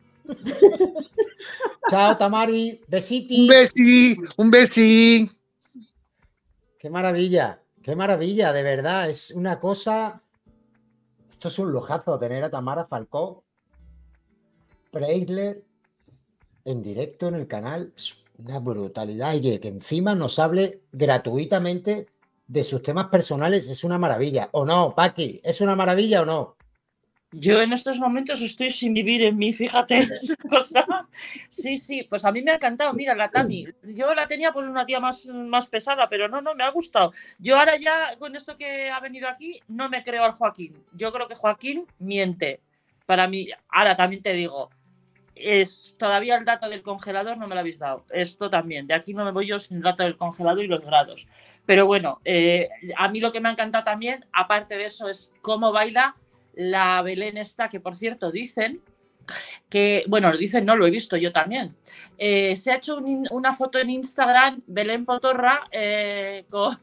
Chao, Tamari. Besitos. Un besi, un besi. Qué maravilla, qué maravilla, de verdad. Es una cosa. Esto es un lujazo tener a Tamara Falcó, Preisler, en directo en el canal. Es una brutalidad. Y que encima nos hable gratuitamente de sus temas personales. Es una maravilla. ¿O no, Paqui? ¿Es una maravilla o no? Yo en estos momentos estoy sin vivir en mí, fíjate. Es una cosa. Sí, sí, pues a mí me ha encantado. Mira, la Tami. Yo la tenía pues una tía más, más pesada, pero no, no, me ha gustado. Yo ahora ya, con esto que ha venido aquí, no me creo al Joaquín. Yo creo que Joaquín miente. Para mí, ahora también te digo, es todavía el dato del congelador no me lo habéis dado. Esto también. De aquí no me voy yo sin el dato del congelador y los grados. Pero bueno, eh, a mí lo que me ha encantado también, aparte de eso, es cómo baila la Belén esta, que por cierto dicen que, bueno, lo dicen, no, lo he visto yo también. Eh, se ha hecho un, una foto en Instagram, Belén Potorra, eh, con,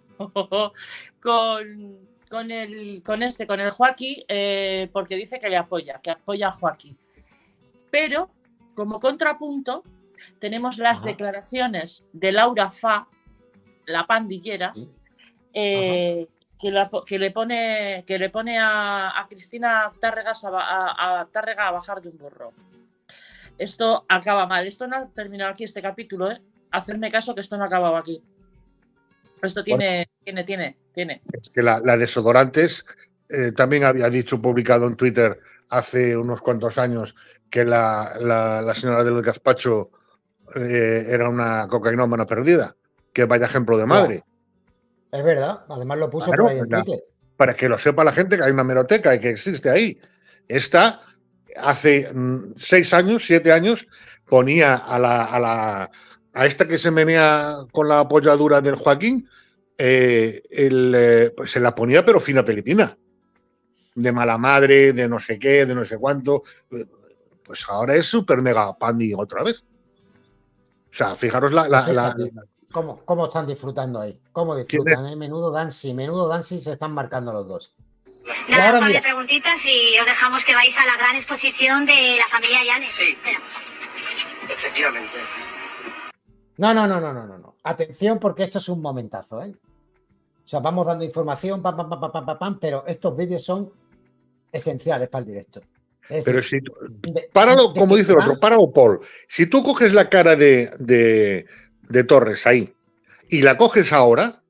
con, con, el, con este, con el Joaquín, eh, porque dice que le apoya, que apoya a Joaquín. Pero, como contrapunto, tenemos las Ajá. declaraciones de Laura Fa, la pandillera, sí. eh, Que, la, que le pone, que le pone a, a Cristina Tárregas a, a, a, Tárrega a bajar de un burro. Esto acaba mal. Esto no ha terminado aquí este capítulo, ¿eh? Hacerme caso que esto no ha acabado aquí. Esto tiene, bueno, tiene, tiene, tiene. Es que la, la desodorantes eh, también había dicho, publicado en Twitter hace unos cuantos años, que la, la, la señora del Gazpacho eh, era una cocainómana perdida. Que vaya ejemplo de madre. Wow. Es verdad, además lo puso claro, por ahí en la, Twitter. Para que lo sepa la gente que hay una hemeroteca y que existe ahí. Esta, hace mm, seis años, siete años, ponía a la, a la a esta que se menea con la apoyadura del Joaquín, eh, el, eh, pues se la ponía pero fina pelipina. De mala madre, de no sé qué, de no sé cuánto. Pues ahora es súper mega pandi otra vez. O sea, fijaros la... la, la, la ¿Cómo, ¿Cómo están disfrutando ahí? ¿Cómo disfrutan? Eh? Menudo dancing, menudo dancing se están marcando los dos. Nada, un par de preguntitas y os dejamos que vais a la gran exposición de la familia Llanes. Sí, Pero. efectivamente. No, no, no, no, no, no. Atención porque esto es un momentazo, ¿eh? O sea, vamos dando información, pam, pam, pam, pam, pam, pam, pero estos vídeos son esenciales para el directo. Es pero decir, si... De, páralo, de, como de dice el otro, páralo, Paul. Si tú coges la cara de... de... de Torres ahí y la coges ahora,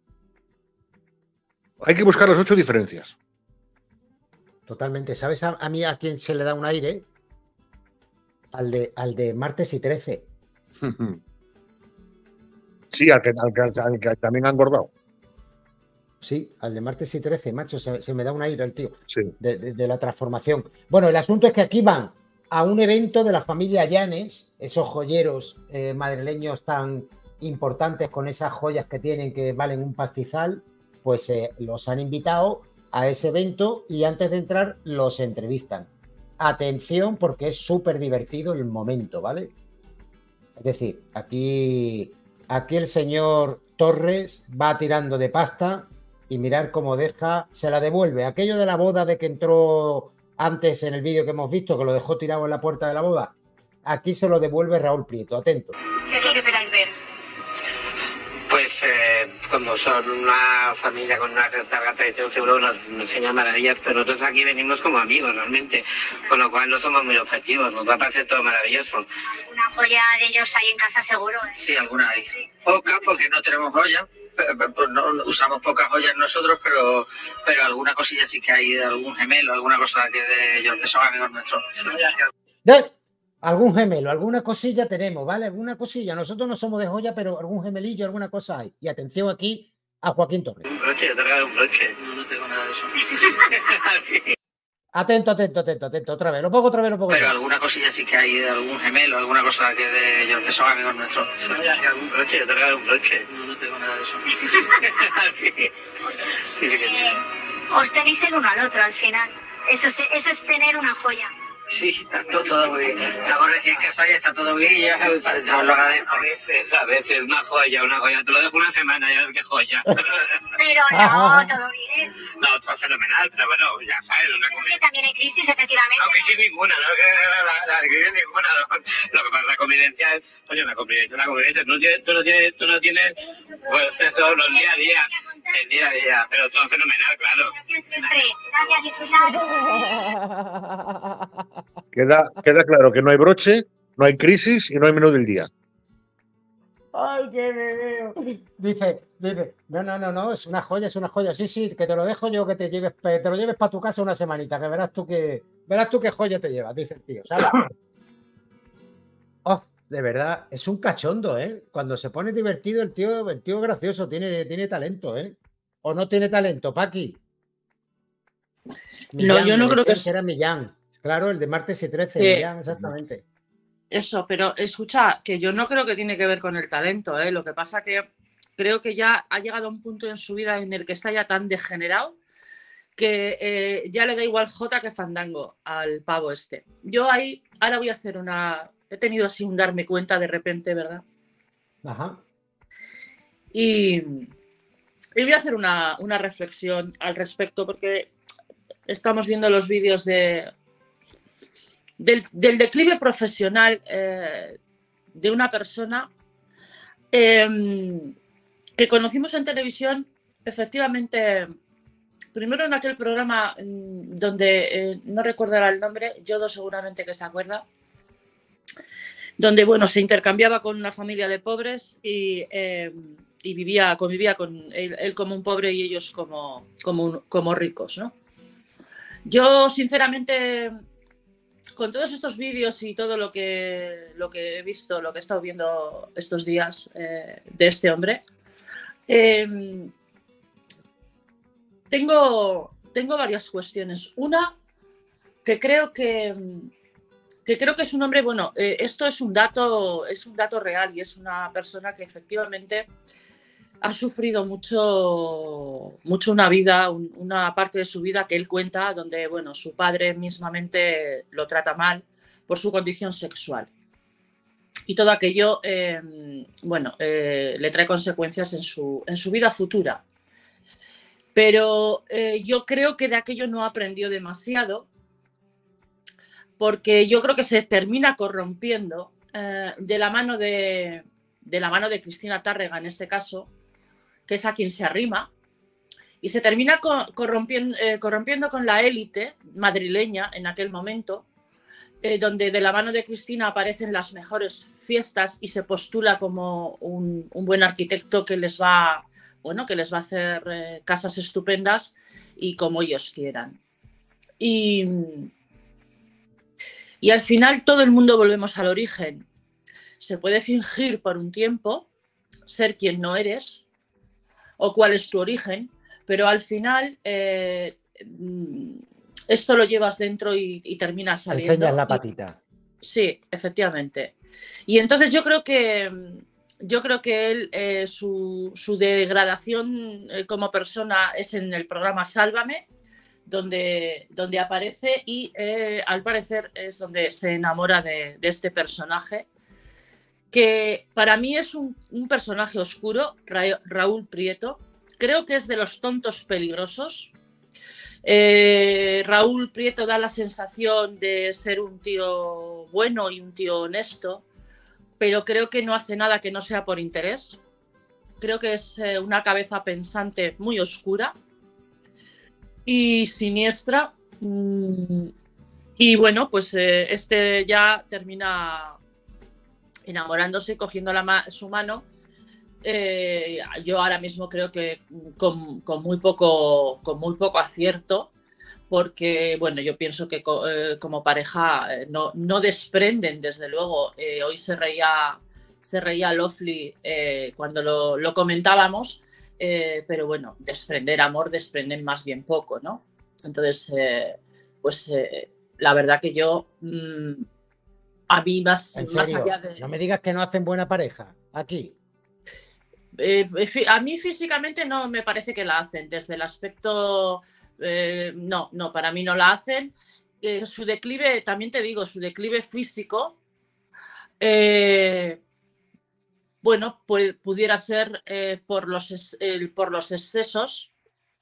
hay que buscar las ocho diferencias. Totalmente. ¿Sabes a, a mí a quién se le da un aire? Al de, al de martes y trece. Sí, al que, al, que, al que también han engordado. Sí, al de martes y trece, macho, se, se me da un aire el tío. Sí. De, de, de la transformación. Bueno, el asunto es que aquí van a un evento de la familia Llanes, esos joyeros eh, madrileños tan importantes con esas joyas que tienen que valen un pastizal, pues eh, los han invitado a ese evento y antes de entrar los entrevistan. Atención porque es súper divertido el momento, ¿vale? Es decir, aquí, aquí el señor Torres va tirando de pasta y mirar cómo deja, se la devuelve. Aquello de la boda de que entró... antes en el vídeo que hemos visto, que lo dejó tirado en la puerta de la boda, aquí se lo devuelve Raúl Prieto. Atento. ¿Qué es lo que esperáis ver? Pues eh, cuando son una familia con una larga tradición seguro nos, nos enseñan maravillas, pero nosotros aquí venimos como amigos realmente, con lo cual no somos muy objetivos, nos va a parecer todo maravilloso. Una joya de ellos hay en casa seguro, ¿eh? Sí, alguna hay. Poca porque no tenemos joya. Pues no usamos pocas joyas nosotros, pero pero alguna cosilla sí que hay de algún gemelo, alguna cosa que de ellos, que son amigos nuestros. Sí. De algún gemelo, alguna cosilla tenemos, ¿vale? Alguna cosilla. Nosotros no somos de joya, pero algún gemelillo, alguna cosa hay. Y atención aquí a Joaquín Torres. Un broche, yo te regalo un broche. No, no tengo nada de eso. Atento, atento, atento, atento. Otra vez, lo pongo otra vez, lo pongo. Pero otra vez. alguna cosilla sí que hay de algún gemelo, alguna cosa que de ellos, que son amigos nuestros. Sí. Un broche, yo te regalo un broche. No, no tengo nada de eso. Sí. Sí, sí que eh, os tenéis el uno al otro al final. Eso es, eso es tener una joya. Sí, está todo, todo muy bien. Estamos recién casados y está todo bien y ya sabes, para dentro lo agradezco. A veces, a veces, una joya, una joya. Te lo dejo una semana y a ver qué joya. Pero no, todo bien. No, todo fenomenal, pero bueno, ya sabes, una Porque convivencia. también hay crisis, efectivamente. No, crisis ninguna, no, que la, la crisis ninguna. No. Lo que pasa es la convivencia es, oye, la convivencia, la convivencia. Tú no tienes, tú no tienes, tú no tienes, pues eso, los día a día, el día a día, pero todo fenomenal, claro. Gracias siempre. Gracias, disfrutar. Queda, queda claro que no hay broche, no hay crisis y no hay menú del día. ¡Ay, qué me veo! Dice, dice, no, no, no, no, es una joya, es una joya. Sí, sí, que te lo dejo yo, que te lleves, te lo lleves para tu casa una semanita, que verás tú que, verás tú qué joya te llevas, dice el tío, ¿sabes? Oh, de verdad, es un cachondo, ¿eh? Cuando se pone divertido el tío, el tío es gracioso, tiene, tiene talento, ¿eh? ¿O no tiene talento, Paqui? No, yo no me creo que decían es- que era Millán. Claro, el de martes y trece, Sí. Millán, exactamente. Eso, pero escucha, que yo no creo que tiene que ver con el talento, ¿eh? Lo que pasa que creo que ya ha llegado a un punto en su vida en el que está ya tan degenerado que eh, ya le da igual Jota que Fandango al pavo este. Yo ahí, ahora voy a hacer una... He tenido así un darme cuenta de repente, ¿verdad? Ajá. Y, y voy a hacer una, una reflexión al respecto porque estamos viendo los vídeos de... Del, del declive profesional eh, de una persona eh, que conocimos en televisión, efectivamente, primero en aquel programa mm, donde, eh, no recuerdo ahora el nombre, Yodo seguramente que se acuerda, donde, bueno, se intercambiaba con una familia de pobres y, eh, y vivía, convivía con él, él como un pobre y ellos como, como, un- como ricos, ¿no? Yo, sinceramente, con todos estos vídeos y todo lo que, lo que he visto, lo que he estado viendo estos días eh, de este hombre, eh, tengo, tengo varias cuestiones. Una, que creo que, que creo que es un hombre, bueno, eh, esto es un dato, es un dato real y es una persona que efectivamente ha sufrido mucho, mucho una vida, un- una parte de su vida que él cuenta, donde, bueno, su padre mismamente lo trata mal por su condición sexual. Y todo aquello, eh, bueno, eh, le trae consecuencias en su, en su vida futura. Pero eh, yo creo que de aquello no aprendió demasiado, porque yo creo que se termina corrompiendo eh, de la mano de, de la mano de Cristina Tárrega, en este caso, que es a quien se arrima, y se termina co- corrompiendo, eh, corrompiendo con la élite madrileña en aquel momento, eh, donde de la mano de Cristina aparecen las mejores fiestas y se postula como un, un buen arquitecto que les va, bueno, que les va a hacer eh, casas estupendas y como ellos quieran. Y, y al final todo el mundo volvemos al origen. Se puede fingir por un tiempo, ser quien no eres, o cuál es tu origen, pero al final eh, esto lo llevas dentro y, y terminas saliendo. Enseñas la Y- patita. sí, efectivamente. Y entonces yo creo que yo creo que él, eh, su, su degradación eh, como persona es en el programa Sálvame, donde, donde aparece y eh, al parecer es donde se enamora de, de este personaje, que para mí es un, un personaje oscuro, Ra- Raúl Prieto. Creo que es de los tontos peligrosos. Eh, Raúl Prieto da la sensación de ser un tío bueno y un tío honesto, pero creo que no hace nada que no sea por interés. Creo que es eh, una cabeza pensante muy oscura y siniestra. Mm, y bueno, pues eh, este ya termina enamorándose, cogiendo la ma- su mano. Eh, yo ahora mismo creo que con, con muy poco, con muy poco acierto, porque bueno, yo pienso que co- eh, como pareja eh, no, no desprenden, desde luego. Eh, hoy se reía, se reía Lofli eh, cuando lo, lo comentábamos, eh, pero bueno, desprender amor, desprenden más bien poco, ¿no? Entonces, eh, pues eh, la verdad que yo, mm, a mí más, En más serio, allá de... no me digas que no hacen buena pareja. Aquí. Eh, fi- a mí físicamente no me parece que la hacen, desde el aspecto, eh, no, no, para mí no la hacen. eh, su declive, también te digo, su declive físico, eh, bueno, pues pudiera ser eh, por, los, eh, por los excesos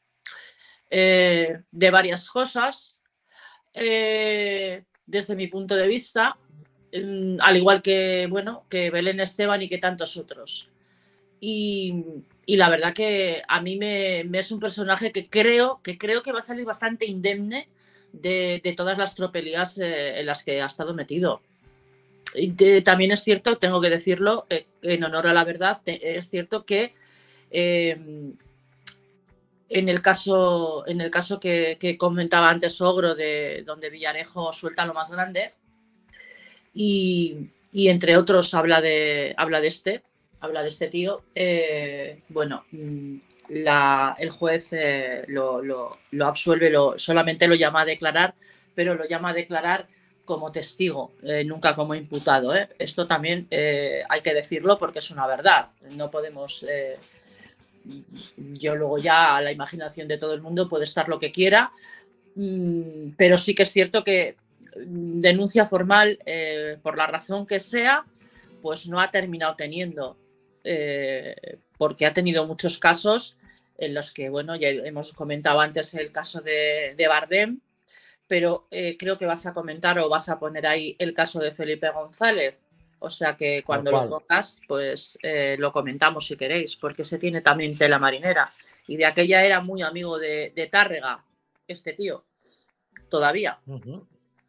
eh, de varias cosas, eh, desde mi punto de vista, eh, al igual que, bueno, que Belén Esteban y que tantos otros. Y, y la verdad que a mí me, me es un personaje que creo, que creo que va a salir bastante indemne de, de todas las tropelías eh, en las que ha estado metido. Y de, también es cierto, tengo que decirlo, eh, en honor a la verdad, te, es cierto que eh, en el caso, en el caso que, que comentaba antes Ogro, de donde Villarejo suelta lo más grande, y, y entre otros habla de, habla de este, habla de este tío, eh, bueno, la, el juez eh, lo, lo, lo absuelve, lo, solamente lo llama a declarar, pero lo llama a declarar como testigo, eh, nunca como imputado, ¿eh? Esto también eh, hay que decirlo porque es una verdad. No podemos... Eh, yo luego ya a la imaginación de todo el mundo puede estar lo que quiera, mmm, pero sí que es cierto que denuncia formal, eh, por la razón que sea, pues no ha terminado teniendo, eh, porque ha tenido muchos casos en los que, bueno, ya hemos comentado antes el caso de, de Bardem, pero eh, creo que vas a comentar o vas a poner ahí el caso de Felipe González. O sea que cuando lo pongas, pues eh, lo comentamos si queréis, porque se tiene también tela marinera. Y de aquella era muy amigo de, de Tárrega, este tío, todavía. Uh-huh.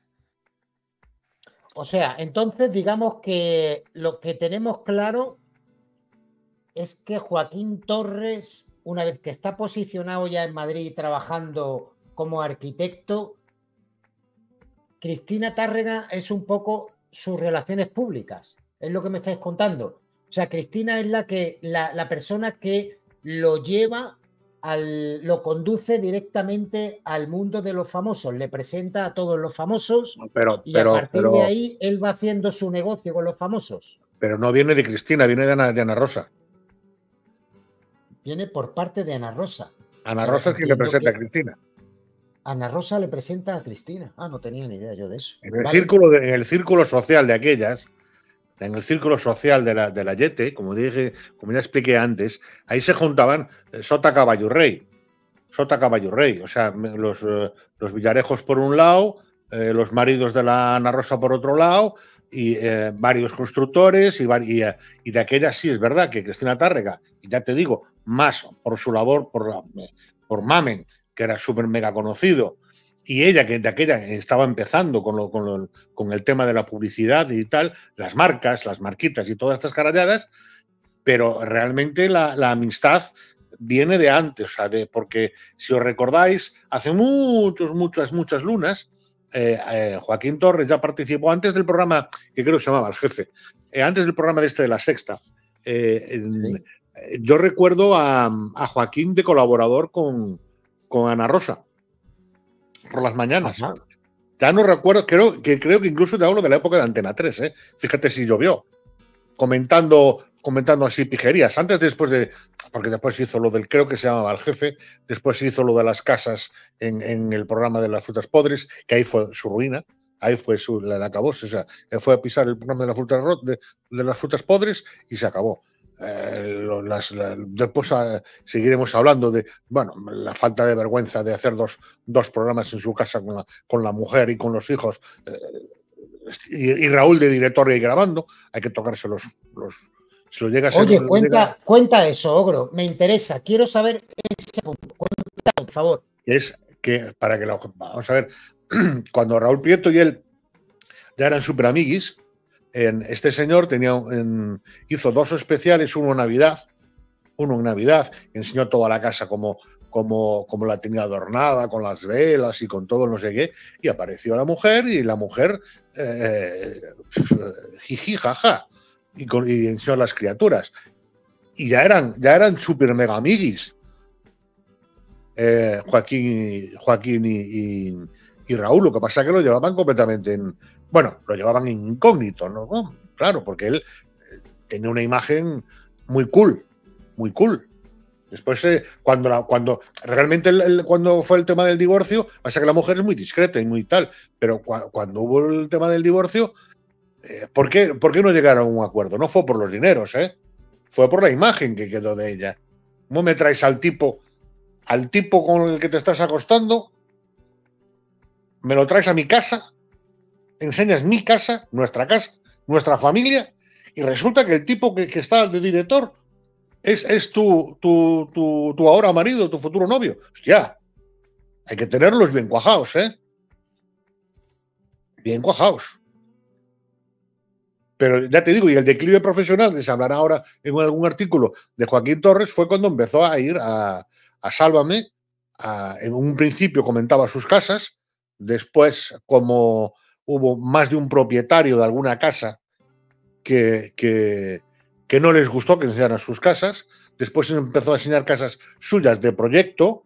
O sea, entonces digamos que lo que tenemos claro es que Joaquín Torres, una vez que está posicionado ya en Madrid trabajando como arquitecto, Cristina Tárrega es un poco sus relaciones públicas, es lo que me estáis contando. O sea, Cristina es la que la, la persona que lo lleva, al, lo conduce directamente al mundo de los famosos, le presenta a todos los famosos, pero, y pero, a partir pero, de ahí él va haciendo su negocio con los famosos. Pero no viene de Cristina, viene de Ana, de Ana Rosa. Viene por parte de Ana Rosa. Ana Rosa es quien le presenta que... a Cristina. Ana Rosa le presenta a Cristina. Ah, no tenía ni idea yo de eso. En el, vale. círculo, de, en el círculo social de aquellas, en el círculo social de la, de la Yete, como dije, como ya expliqué antes, ahí se juntaban Sota Caballo Rey. Sota Caballo Rey. O sea, los, los Villarejos por un lado, eh, los maridos de la Ana Rosa por otro lado, y eh, varios constructores, y, y, y de aquellas sí es verdad que Cristina Tárrega, y ya te digo, más por su labor, por, la, por Mamen, que era súper mega conocido, y ella, que de aquella estaba empezando con, lo, con, lo, con el tema de la publicidad y tal, las marcas, las marquitas y todas estas caralladas, pero realmente la, la amistad viene de antes, o sea, de, porque si os recordáis, hace muchos, muchas, muchas lunas, eh, eh, Joaquín Torres ya participó antes del programa, que creo que se llamaba El Jefe, eh, antes del programa de este de La Sexta. Eh, en, ¿Sí? Yo recuerdo a, a Joaquín de colaborador con con Ana Rosa por las mañanas. Ajá. Ya no recuerdo, creo que creo que incluso te hablo de la época de Antena tres, ¿eh? Fíjate si llovió, comentando, comentando así pijerías, antes después de, porque después hizo lo del, creo que se llamaba El Jefe, después hizo lo de las casas en, en el programa de las frutas podres, que ahí fue su ruina, ahí fue su, la, la acabó, o sea, fue a pisar el programa de las frutas, de, de las frutas podres y se acabó. Eh, las, la, después a, seguiremos hablando de, bueno, la falta de vergüenza de hacer dos, dos programas en su casa con la, con la mujer y con los hijos, eh, y, y Raúl de director y grabando, hay que tocarse los... los si lo llega a ser, Oye, lo cuenta, llega... cuenta eso, Ogro, me interesa, quiero saber ese punto, cuenta, por favor. Es que, para que lo... Vamos a ver, cuando Raúl Prieto y él ya eran super amiguis, En este señor tenía en, hizo dos especiales, uno en Navidad, uno en Navidad, enseñó toda la casa como, como, como la tenía adornada, con las velas y con todo no sé qué, y apareció la mujer, y la mujer eh, jiji, jaja, y, con, y enseñó a las criaturas. Y ya eran, ya eran super mega amiguis, eh, Joaquín, Joaquín y, y y Raúl, lo que pasa es que lo llevaban completamente en... Bueno, lo llevaban incógnito, ¿no? ¿no? Claro, porque él tenía una imagen muy cool, muy cool. Después, eh, cuando, la, cuando realmente el, el, cuando fue el tema del divorcio, pasa que la mujer es muy discreta y muy tal, pero cu cuando hubo el tema del divorcio, eh, ¿por qué, ¿por qué no llegaron a un acuerdo? No fue por los dineros, ¿eh? Fue por la imagen que quedó de ella. ¿Cómo me traes al tipo, al tipo con el que te estás acostando? ¿Me lo traes a mi casa? ¿Enseñas mi casa, nuestra casa, nuestra familia? Y resulta que el tipo que, que está de director Es, es tu, tu, tu, tu ahora marido, tu futuro novio. Hostia, hay que tenerlos bien cuajados, ¿eh? Bien cuajados. Pero ya te digo, y el declive profesional, que se hablará ahora en algún artículo de Joaquín Torres, fue cuando empezó a ir a, a Sálvame. A, en un principio comentaba sus casas, después, como hubo más de un propietario de alguna casa que... que que no les gustó que enseñaran sus casas, después empezó a enseñar casas suyas de proyecto,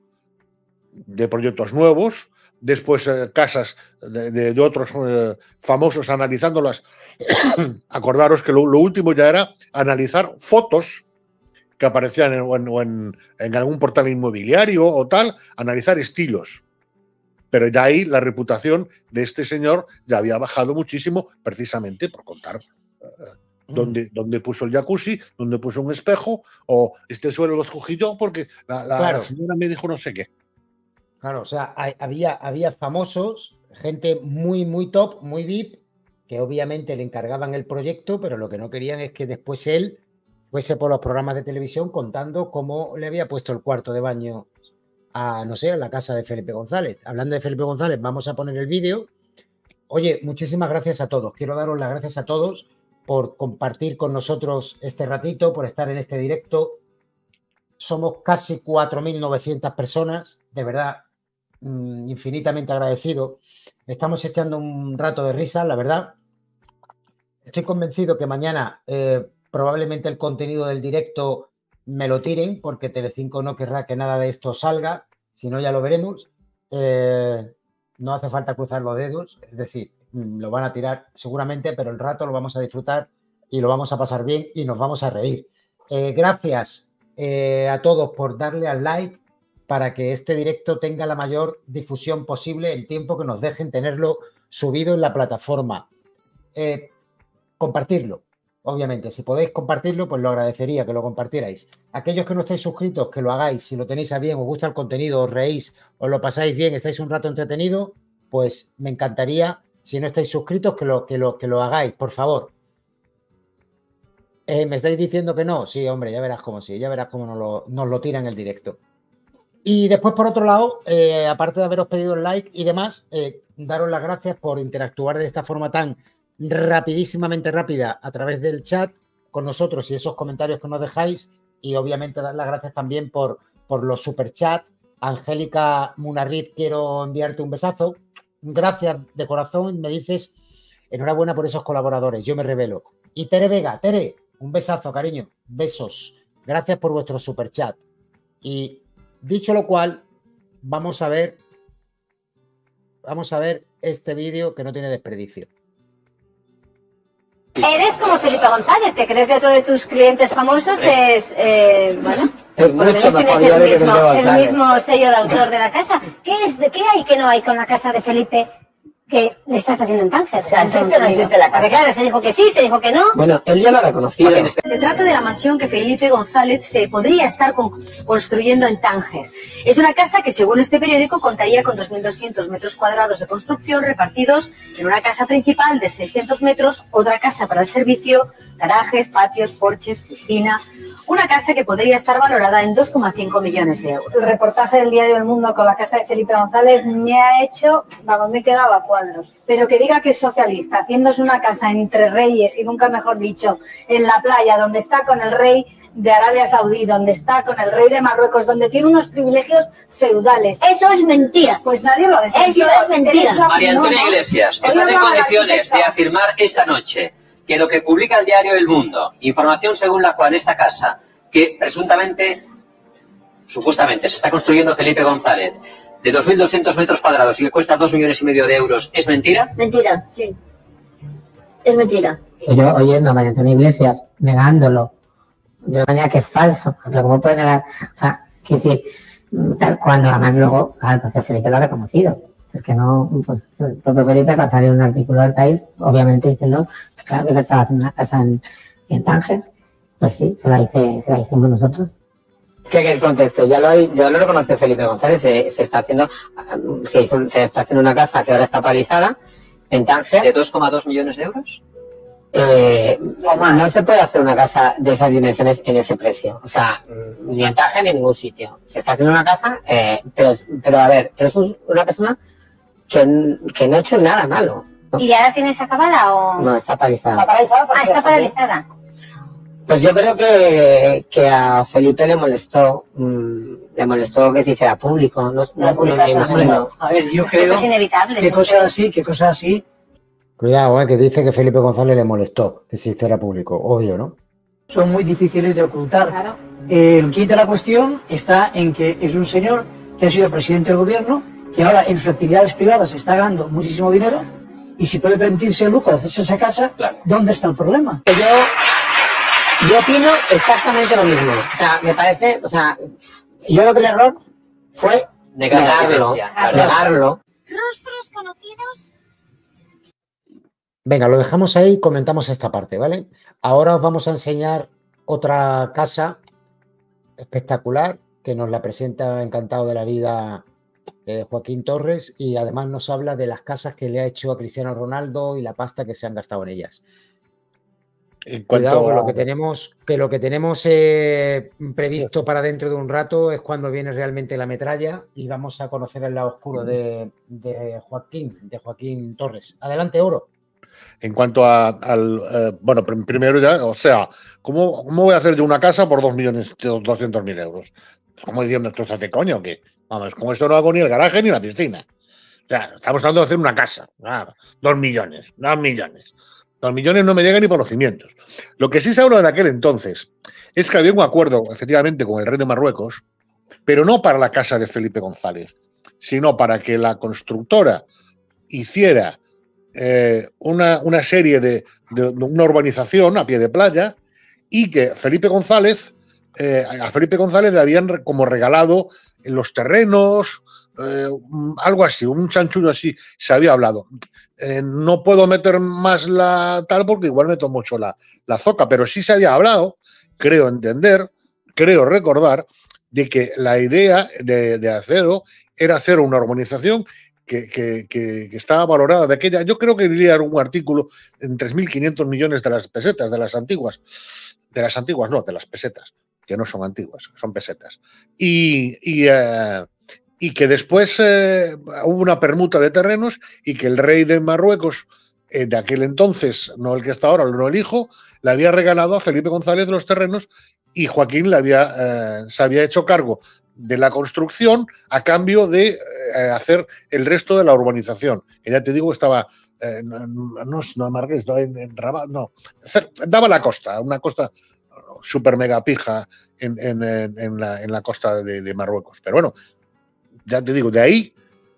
de proyectos nuevos, después eh, casas de, de, de otros eh, famosos analizándolas. Acordaros que lo, lo último ya era analizar fotos que aparecían en, en, en, en algún portal inmobiliario o tal, analizar estilos. Pero ya ahí la reputación de este señor ya había bajado muchísimo, precisamente por contar... Eh, Donde, donde puso el jacuzzi, donde puso un espejo, o este suelo lo escogí yo porque la, la, claro. la señora me dijo no sé qué. Claro, o sea, hay, había, había famosos, gente muy, muy top, muy V I P, que obviamente le encargaban el proyecto, pero lo que no querían es que después él fuese por los programas de televisión contando cómo le había puesto el cuarto de baño a, no sé, a la casa de Felipe González. Hablando de Felipe González, vamos a poner el vídeo. Oye, muchísimas gracias a todos. Quiero daros las gracias a todos por compartir con nosotros este ratito, por estar en este directo. Somos casi cuatro mil novecientas personas, de verdad, mmm, infinitamente agradecido. Estamos echando un rato de risa, la verdad. Estoy convencido que mañana eh, probablemente el contenido del directo me lo tiren, porque Telecinco no querrá que nada de esto salga, si no ya lo veremos. Eh, no hace falta cruzar los dedos, es decir, lo van a tirar seguramente, pero el rato lo vamos a disfrutar y lo vamos a pasar bien y nos vamos a reír. Eh, gracias eh, a todos por darle al like para que este directo tenga la mayor difusión posible, el tiempo que nos dejen tenerlo subido en la plataforma. Eh, compartirlo, obviamente. Si podéis compartirlo, pues lo agradecería que lo compartierais. Aquellos que no estáis suscritos, que lo hagáis. Si lo tenéis a bien, os gusta el contenido, os reís, os lo pasáis bien, estáis un rato entretenido, pues me encantaría. Si no estáis suscritos, que lo, que lo, que lo hagáis, por favor. Eh, ¿Me estáis diciendo que no? Sí, hombre, ya verás cómo sí, ya verás cómo nos lo, nos lo tiran en el directo. Y después, por otro lado, eh, aparte de haberos pedido el like y demás, eh, daros las gracias por interactuar de esta forma tan rapidísimamente rápida a través del chat con nosotros y esos comentarios que nos dejáis. Y obviamente dar las gracias también por, por los superchats. Angélica Munarriz, quiero enviarte un besazo. Gracias de corazón, me dices enhorabuena por esos colaboradores, yo me revelo. Y Tere Vega, Tere, un besazo, cariño, besos. Gracias por vuestro superchat. Y dicho lo cual, vamos a ver, vamos a ver este vídeo que no tiene desperdicio. Eres como Felipe González, que creo que otro de tus clientes famosos es, eh, bueno, es por lo menos tienes el mismo, el mismo sello de autor de la casa. ¿Qué es, de qué hay que no hay con la casa de Felipe que le estás haciendo en Tánger? O sea, ¿existe o no existe la casa? Porque claro, se dijo que sí, se dijo que no. Bueno, él ya lo ha reconocido. Se trata de la mansión que Felipe González se podría estar con, construyendo en Tánger. Es una casa que, según este periódico, contaría con dos mil doscientos metros cuadrados de construcción repartidos en una casa principal de seiscientos metros, otra casa para el servicio, garajes, patios, porches, piscina. Una casa que podría estar valorada en dos coma cinco millones de euros. El reportaje del diario El Mundo con la casa de Felipe González me ha hecho, vamos, me he quedado a cuadros. Pero que diga que es socialista, haciéndose una casa entre reyes, y nunca mejor dicho, en la playa, donde está con el rey de Arabia Saudí, donde está con el rey de Marruecos, donde tiene unos privilegios feudales. Eso es mentira. Pues nadie lo ha desmentido. Eso es mentira. María Antonia Iglesias, estás en condiciones de afirmar esta noche que lo que publica el diario El Mundo, información según la cual esta casa, que presuntamente, supuestamente, se está construyendo Felipe González, de dos mil doscientos metros cuadrados y que cuesta dos millones y medio de euros, ¿es mentira? Mentira, sí. Es mentira. Yo oyendo a María Antonia Iglesias, negándolo, de una manera que es falso, pero ¿cómo puede negar? O sea, quiero decir, tal cual, además luego, claro, porque Felipe lo ha reconocido. Es que no, pues el propio Felipe, cuando salió un artículo del País, obviamente diciendo, claro que se estaba haciendo una casa en, en Tánger, pues sí, se la hice, se la hicimos nosotros. Que en el contexto, ya lo, ya lo reconoce Felipe González, se, se está haciendo, se, hizo, se está haciendo una casa que ahora está paralizada en Tánger. ¿De dos coma dos millones de euros? Eh, no se puede hacer una casa de esas dimensiones en ese precio, o sea, ni en Tánger ni en ningún sitio. Se está haciendo una casa, eh, pero, pero a ver, pero es una persona que, que no ha hecho nada malo. ¿No? ¿Y ya la tienes acabada o...? No, está paralizada. ¿Está paralizada? Ah, está paralizada. Pues yo creo que, que a Felipe le molestó, mmm, le molestó que se hiciera público. No, no, no me imagino. A ver, yo Es creo que eso es inevitable. que es cosas que- así, que cosas así Cuidado, eh, que dice que Felipe González le molestó que se hiciera público. Obvio, ¿no? son muy difíciles de ocultar. Claro. El quid de la cuestión está en que es un señor que ha sido presidente del gobierno, que ahora en sus actividades privadas está ganando muchísimo dinero, y si puede permitirse el lujo de hacerse esa casa, Claro. ¿dónde está el problema? Yo, yo opino exactamente lo mismo. O sea, me parece, o sea, yo creo que el error fue Negar la negarlo, evidencia, claro. negarlo. Rostros conocidos. Venga, lo dejamos ahí y comentamos esta parte, ¿vale? Ahora os vamos a enseñar otra casa espectacular que nos la presenta encantado de la vida eh, Joaquín Torres, y además nos habla de las casas que le ha hecho a Cristiano Ronaldo y la pasta que se han gastado en ellas. En Cuidado, cuanto que lo a- que tenemos, que lo que tenemos eh, previsto para dentro de un rato es cuando viene realmente la metralla y vamos a conocer el lado oscuro de, de Joaquín, de Joaquín Torres. Adelante, Oro. En cuanto a, al, eh, bueno, prim- primero ya, o sea, ¿cómo, ¿cómo voy a hacer yo una casa por dos millones doscientos mil euros? Como diciendo, ¿esto es de coño o qué? Vamos, con esto no hago ni el garaje ni la piscina. O sea, estamos hablando de hacer una casa. Ah, dos millones, dos millones. Dos millones no me llegan ni por los cimientos. Lo que sí se habló en aquel entonces es que había un acuerdo, efectivamente, con el rey de Marruecos, pero no para la casa de Felipe González, sino para que la constructora hiciera eh, una, una serie de, de, de una urbanización a pie de playa, y que Felipe González, eh, a Felipe González le habían re- como regalado en los terrenos, eh, algo así, un chanchullo así, se había hablado. Eh, no puedo meter más la tal porque igual meto mucho la, la zoca, pero sí se había hablado, creo entender, creo recordar, de que la idea de, de Acero era hacer una urbanización que, que, que, que estaba valorada de aquella. Yo creo que leía un artículo en tres mil quinientos millones de las pesetas, de las antiguas, de las antiguas, no, de las pesetas, que no son antiguas, son pesetas. Y, y, eh, y que después eh, hubo una permuta de terrenos y que el rey de Marruecos, eh, de aquel entonces, no el que está ahora, no el hijo, le había regalado a Felipe González los terrenos, y Joaquín le había, eh, se había hecho cargo de la construcción a cambio de eh, hacer el resto de la urbanización. Que ya te digo, estaba, eh, no, no, no Marqués, estaba en, en Rabat, no, daba la costa, una costa super mega pija en, en, en, la, en la costa de, de Marruecos. Pero bueno, ya te digo, de ahí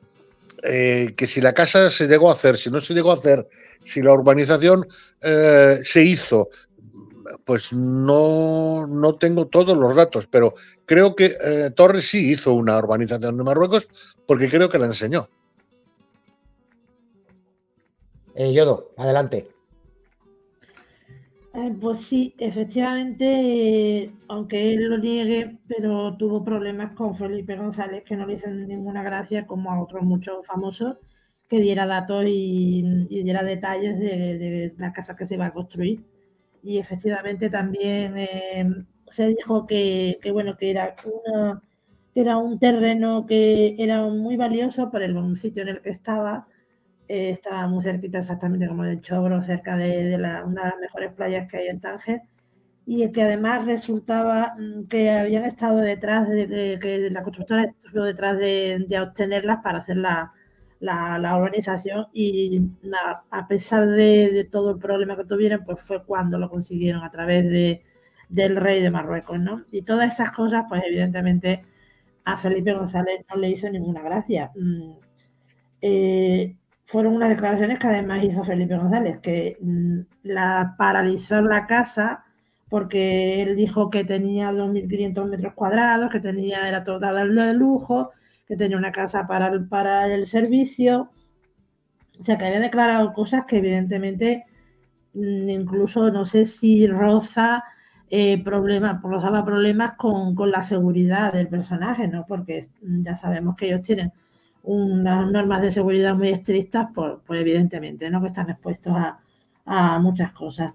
eh, que si la casa se llegó a hacer, si no se llegó a hacer, si la urbanización eh, se hizo, pues no, no tengo todos los datos, pero creo que eh, Torres sí hizo una urbanización de Marruecos porque creo que la enseñó. Eh, Yodo, adelante. Eh, pues sí, efectivamente, eh, aunque él lo niegue, pero tuvo problemas con Felipe González, que no le hizo ninguna gracia, como a otros muchos famosos, que diera datos y, y diera detalles de, de la casa que se va a construir. Y efectivamente también eh, se dijo que, que, bueno, que era, una, era un terreno que era muy valioso por el sitio en el que estaba. Eh, estaba muy cerquita, exactamente como de Chogro, cerca de, de la, una de las mejores playas que hay en Tánger, y que además resultaba que habían estado detrás de, de que la constructora estuvo detrás de, de obtenerlas para hacer la, la, la urbanización, y a, a pesar de, de todo el problema que tuvieron, pues fue cuando lo consiguieron a través de, del rey de Marruecos, ¿no? Y todas esas cosas, pues evidentemente a Felipe González no le hizo ninguna gracia. Eh, fueron unas declaraciones que además hizo Felipe González, que mmm, la paralizó la casa porque él dijo que tenía dos mil quinientos metros cuadrados, que tenía, era toda de lujo, que tenía una casa para el, para el servicio. O sea, que había declarado cosas que evidentemente incluso no sé si roza eh, problemas, rozaba problemas con, con la seguridad del personaje, ¿no? Porque ya sabemos que ellos tienen unas normas de seguridad muy estrictas, por, por evidentemente, ¿no? Que están expuestos a, a muchas cosas.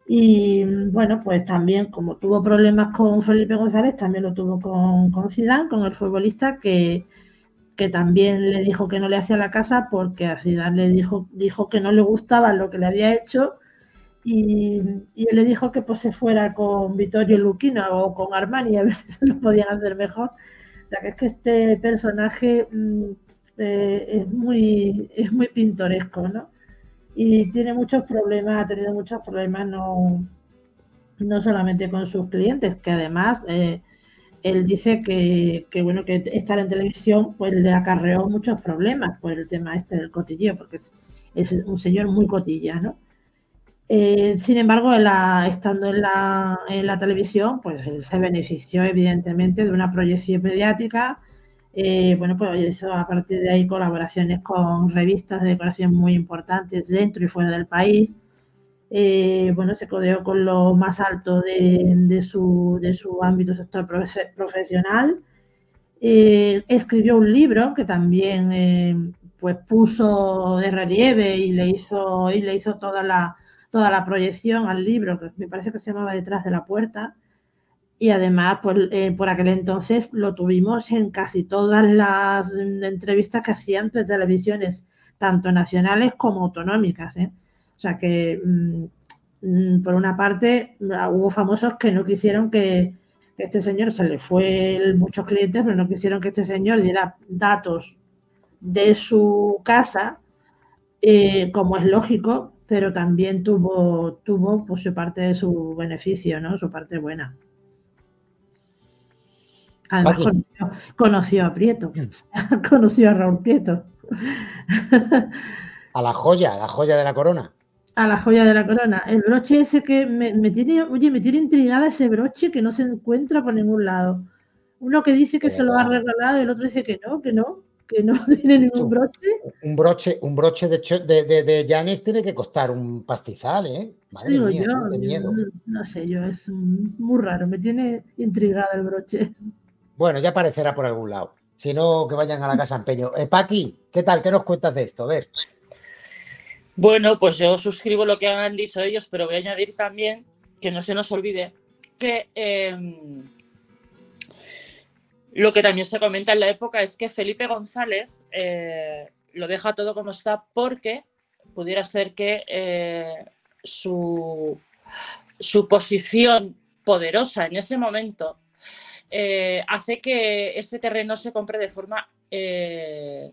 Y bueno, pues también, como tuvo problemas con Felipe González, también lo tuvo con, con Zidane, con el futbolista, que, que también le dijo que no le hacía la casa porque a Zidane le dijo, dijo que no le gustaba lo que le había hecho. Y, y él le dijo que pues se fuera con Vittorio Luquina o con Armani a ver si se lo podían hacer mejor. O sea que es que este personaje eh, es muy es muy pintoresco, ¿no? Y tiene muchos problemas, ha tenido muchos problemas no, no solamente con sus clientes, que además eh, él dice que, que bueno que estar en televisión pues le acarreó muchos problemas por el tema este del cotilleo, porque es, es un señor muy cotilla, ¿no? Eh, sin embargo, en la, estando en la, en la televisión, pues él se benefició evidentemente de una proyección mediática. Eh, bueno, pues hizo a partir de ahí colaboraciones con revistas de decoración muy importantes dentro y fuera del país. Eh, bueno, se codeó con lo más alto de, de, su, de su ámbito sector profe, profesional. Eh, escribió un libro que también eh, pues puso de relieve y le hizo, y le hizo toda la toda la proyección al libro, que me parece que se llamaba Detrás de la puerta, y además pues, eh, por aquel entonces lo tuvimos en casi todas las entrevistas que hacían de televisiones, tanto nacionales como autonómicas, ¿eh? O sea que mmm, por una parte hubo famosos que no quisieron que, que este señor, se le fue el, muchos clientes, pero no quisieron que este señor diera datos de su casa, eh, como es lógico, pero también tuvo, tuvo pues, su parte de su beneficio, ¿no? Su parte buena. Además, conoció, conoció a Prieto, conoció a Raúl Prieto. A la joya, a la joya de la corona. A la joya de la corona. El broche ese que me, me tiene, oye, me tiene intrigada ese broche que no se encuentra por ningún lado. Uno que dice que de se verdad. Lo ha regalado y el otro dice que no, que no. Que no tiene ningún broche. Un broche, un broche de, de, de, de Janis tiene que costar un pastizal, ¿eh? Madre Digo mía, yo, qué miedo. No, no sé yo, es muy raro, me tiene intrigada el broche. Bueno, ya aparecerá por algún lado. Si no, que vayan a la casa empeño. Eh, Paqui, ¿qué tal? ¿Qué nos cuentas de esto? A ver. Bueno, pues yo suscribo lo que han dicho ellos, pero voy a añadir también que no se nos olvide que eh, lo que también se comenta en la época es que Felipe González eh, lo deja todo como está porque pudiera ser que eh, su, su posición poderosa en ese momento eh, hace que ese terreno se compre de forma eh,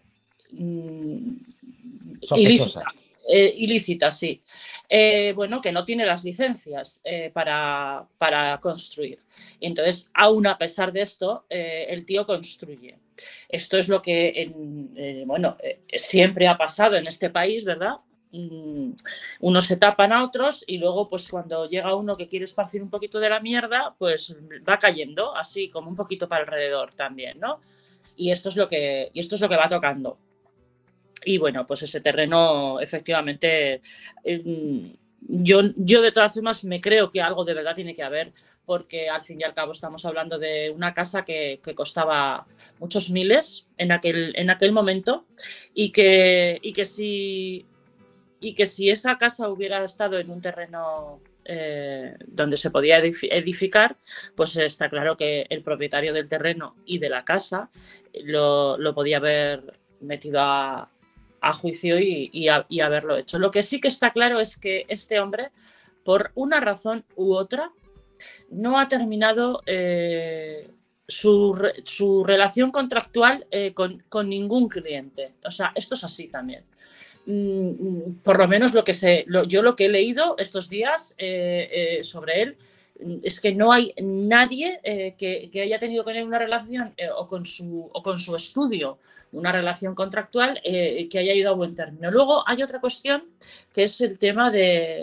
ilícita. Eh, ilícita, sí. Eh, bueno, que no tiene las licencias eh, para, para construir. Y entonces, aún a pesar de esto, eh, el tío construye. Esto es lo que, en, eh, bueno, eh, siempre ha pasado en este país, ¿verdad? Mm, unos se tapan a otros y luego, pues cuando llega uno que quiere esparcir un poquito de la mierda, pues va cayendo, así como un poquito para alrededor también, ¿no? Y esto es lo que, y esto es lo que va tocando. Y bueno, pues ese terreno, efectivamente, eh, yo, yo de todas formas me creo que algo de verdad tiene que haber, porque al fin y al cabo estamos hablando de una casa que, que costaba muchos miles en aquel, en aquel momento y que, y, que si, y que si esa casa hubiera estado en un terreno eh, donde se podía edificar, pues está claro que el propietario del terreno y de la casa lo, lo podía haber metido a... a juicio y, y, a, y haberlo hecho. Lo que sí que está claro es que este hombre, por una razón u otra, no ha terminado eh, su, su relación contractual eh, con, con ningún cliente. O sea, esto es así también. Mm, por lo menos lo que sé, lo, yo lo que he leído estos días eh, eh, sobre él es que no hay nadie eh, que, que haya tenido con él una relación eh, o, con su, o con su estudio una relación contractual eh, que haya ido a buen término. Luego hay otra cuestión que es el tema de,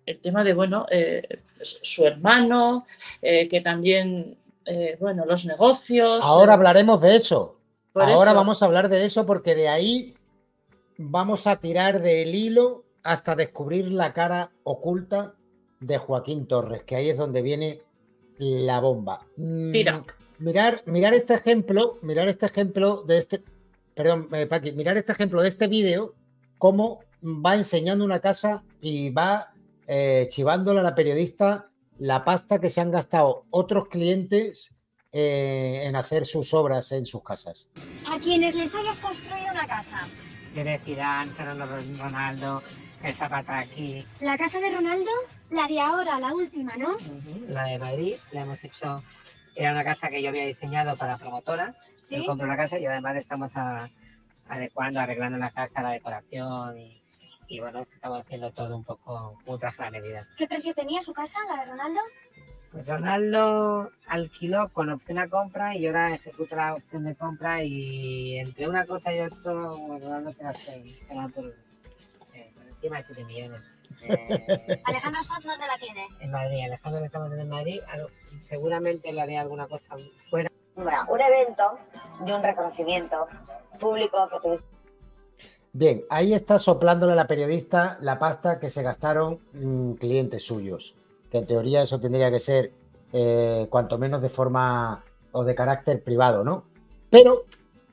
el tema de, bueno, eh, su hermano, eh, que también, eh, bueno, los negocios. Ahora eh, hablaremos de eso. por Ahora eso. vamos a hablar de eso porque de ahí vamos a tirar del hilo hasta descubrir la cara oculta de Joaquín Torres, que ahí es donde viene la bomba. Tira. Mm, mirar, mirar este ejemplo, mirar este ejemplo de este, perdón, eh, Paqui, mirar este ejemplo de este vídeo, cómo va enseñando una casa y va eh, chivándole a la periodista la pasta que se han gastado otros clientes eh, en hacer sus obras en sus casas. A quienes les hayas construido una casa. Desde Zidane, Fernando Ronaldo, el Zapata aquí. La casa de Ronaldo, la de ahora, la última, ¿no? Uh-huh. La de Madrid, la hemos hecho, era una casa que yo había diseñado para promotora. ¿Sí? Yo compro la casa y además estamos a, adecuando, arreglando la casa, la decoración y, y bueno, estamos haciendo todo un poco un traje a la medida. ¿Qué precio tenía su casa, la de Ronaldo? Pues Ronaldo alquiló con opción a compra y ahora ejecuta la opción de compra y entre una cosa y otra, Ronaldo se gastó por, eh, por encima de siete millones. Eh, Alejandro Sanz, ¿dónde la tiene? En Madrid, Alejandro le estamos en Madrid, seguramente le haré alguna cosa fuera. Bueno, un evento y un reconocimiento público que tuviste. Bien, ahí está soplándole a la periodista la pasta que se gastaron mmm, clientes suyos. Que en teoría eso tendría que ser eh, cuanto menos de forma o de carácter privado, ¿no? Pero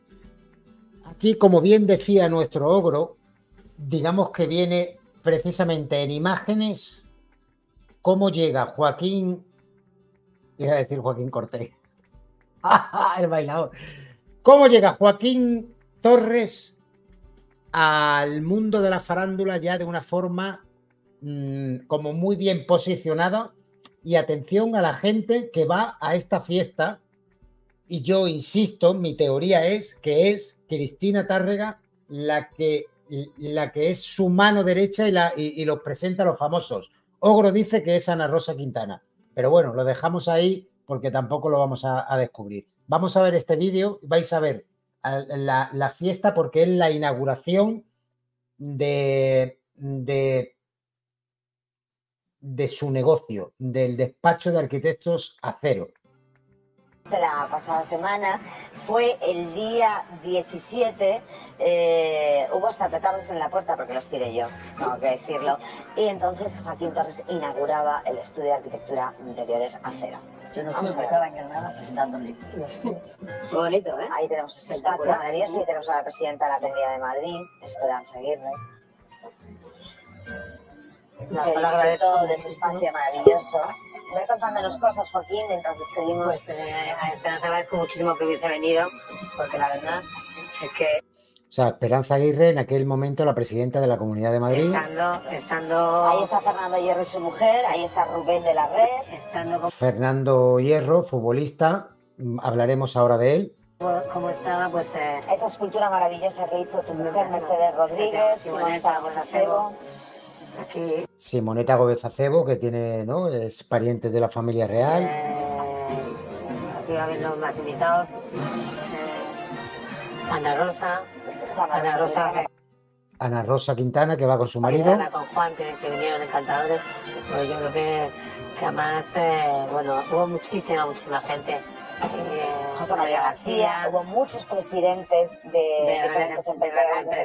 aquí, como bien decía nuestro ogro, digamos que viene precisamente en imágenes cómo llega Joaquín, iba a decir Joaquín Cortés, el bailador, cómo llega Joaquín Torres al mundo de la farándula ya de una forma como muy bien posicionada. Y atención a la gente que va a esta fiesta, y yo insisto, mi teoría es que es Cristina Tárrega la que, la que es su mano derecha y, la, y, y los presenta a los famosos. Ogro dice que es Ana Rosa Quintana, pero bueno, lo dejamos ahí porque tampoco lo vamos a, a descubrir. Vamos a ver este vídeo, vais a ver la, la fiesta porque es la inauguración de... de de su negocio, del despacho de arquitectos Acero. La pasada semana fue el día diecisiete, eh, hubo hasta petardos en la puerta porque los tiré yo, tengo que decirlo, y entonces Joaquín Torres inauguraba el estudio de arquitectura de interiores Acero. Yo no Vamos fui, a estaba encarnada presentándole. Muy bonito, ¿eh? Ahí tenemos ese espacio maravilloso, ahí tenemos a la presidenta de la Comunidad de Madrid, Esperanza Aguirre. No, que disfrutó de ese espacio maravilloso. Voy contándonos cosas, Joaquín, mientras despedimos. Pues eh, a Esperanza agradezco muchísimo que hubiese venido, porque la verdad es que... O sea, Esperanza Aguirre, en aquel momento la presidenta de la Comunidad de Madrid. Estando, estando... Ahí está Fernando Hierro y su mujer, ahí está Rubén de la Red. Estando con... Fernando Hierro, futbolista, hablaremos ahora de él. ¿Cómo estaba? Pues eh, esa escultura maravillosa que hizo tu mujer, Mercedes Rodríguez, Simoneta Acebo. Aquí. Simoneta Gómez Acebo, que tiene, ¿no? Es pariente de la familia real. Eh, aquí va a haber los más invitados. Eh, Ana Rosa. Ana Rosa. Ana Rosa Quintana, que va con su marido. Ana con Juan, que, que vinieron encantadores. Pues yo creo que, que además, eh, bueno, hubo muchísima, muchísima gente. Eh, José María García, hubo muchos presidentes de, de diferentes empresas,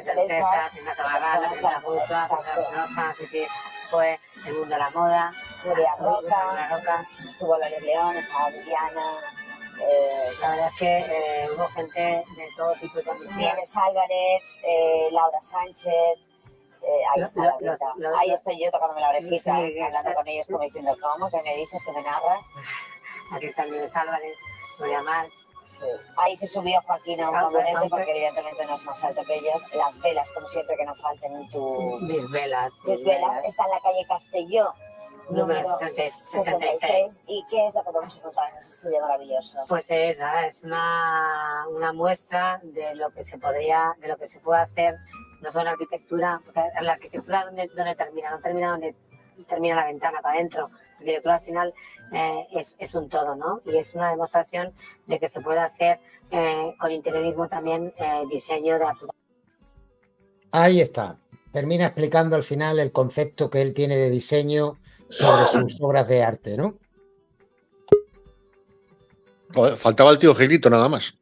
fue el mundo de la moda, Nuria Roca, Roca, estuvo Lore León, estaba Viviana, eh, la verdad es que eh, hubo gente de todo tipo de condiciones. Nieves Álvarez, eh, Laura Sánchez, eh, ahí está la orejita, ahí estoy yo tocándome la orejita, sí, hablando con ellos como diciendo, ¿cómo? ¿Qué me dices? ¿Qué me narras? Aquí está Nieves Álvarez. March. Sí. Ahí se subió Joaquín a un camionete porque evidentemente no es más alto que yo. Las velas, como siempre, que no falten en tu... Mis velas. Tus velas. Está en la calle Castelló, número sesenta y seis. ¿Y qué es lo que podemos encontrar en ese estudio maravilloso? Pues es, nada, es una, una muestra de lo que se podría, de lo que se puede hacer, no solo en arquitectura, porque la arquitectura donde, donde termina, no termina donde termina la ventana para adentro. La arquitectura al final eh, es, es un todo, ¿no? Y es una demostración de que se puede hacer eh, con interiorismo también eh, diseño de... Ahí está. termina explicando al final el concepto que él tiene de diseño sobre sus obras de arte, ¿no? Joder, faltaba el tío Gilito nada más.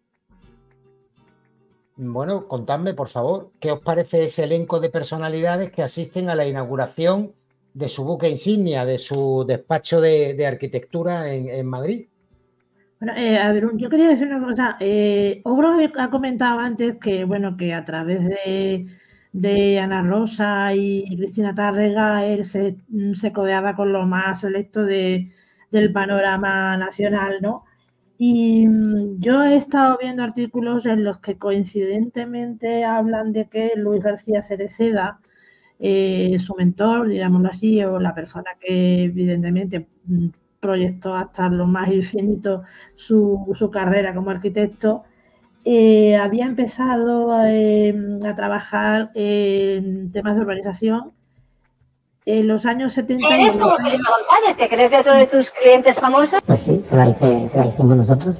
Bueno, contadme, por favor, ¿qué os parece ese elenco de personalidades que asisten a la inauguración de su buque insignia, de su despacho de, de arquitectura en, en Madrid? Bueno, eh, a ver, yo quería decir una cosa. Eh, Ogro ha comentado antes que, bueno, que a través de, de Ana Rosa y Cristina Tárrega él se, se codeaba con lo más selecto de, del panorama nacional, ¿no? Y yo he estado viendo artículos en los que coincidentemente hablan de que Luis García Cereceda, eh, su mentor, digámoslo así, o la persona que evidentemente proyectó hasta lo más infinito su, su carrera como arquitecto, eh, había empezado eh, a trabajar en temas de urbanización en los años setenta. ¿Eres como Felipe González? ¿Te crees de otro de tus clientes famosos? Pues sí, se la, hice, se la hicimos nosotros.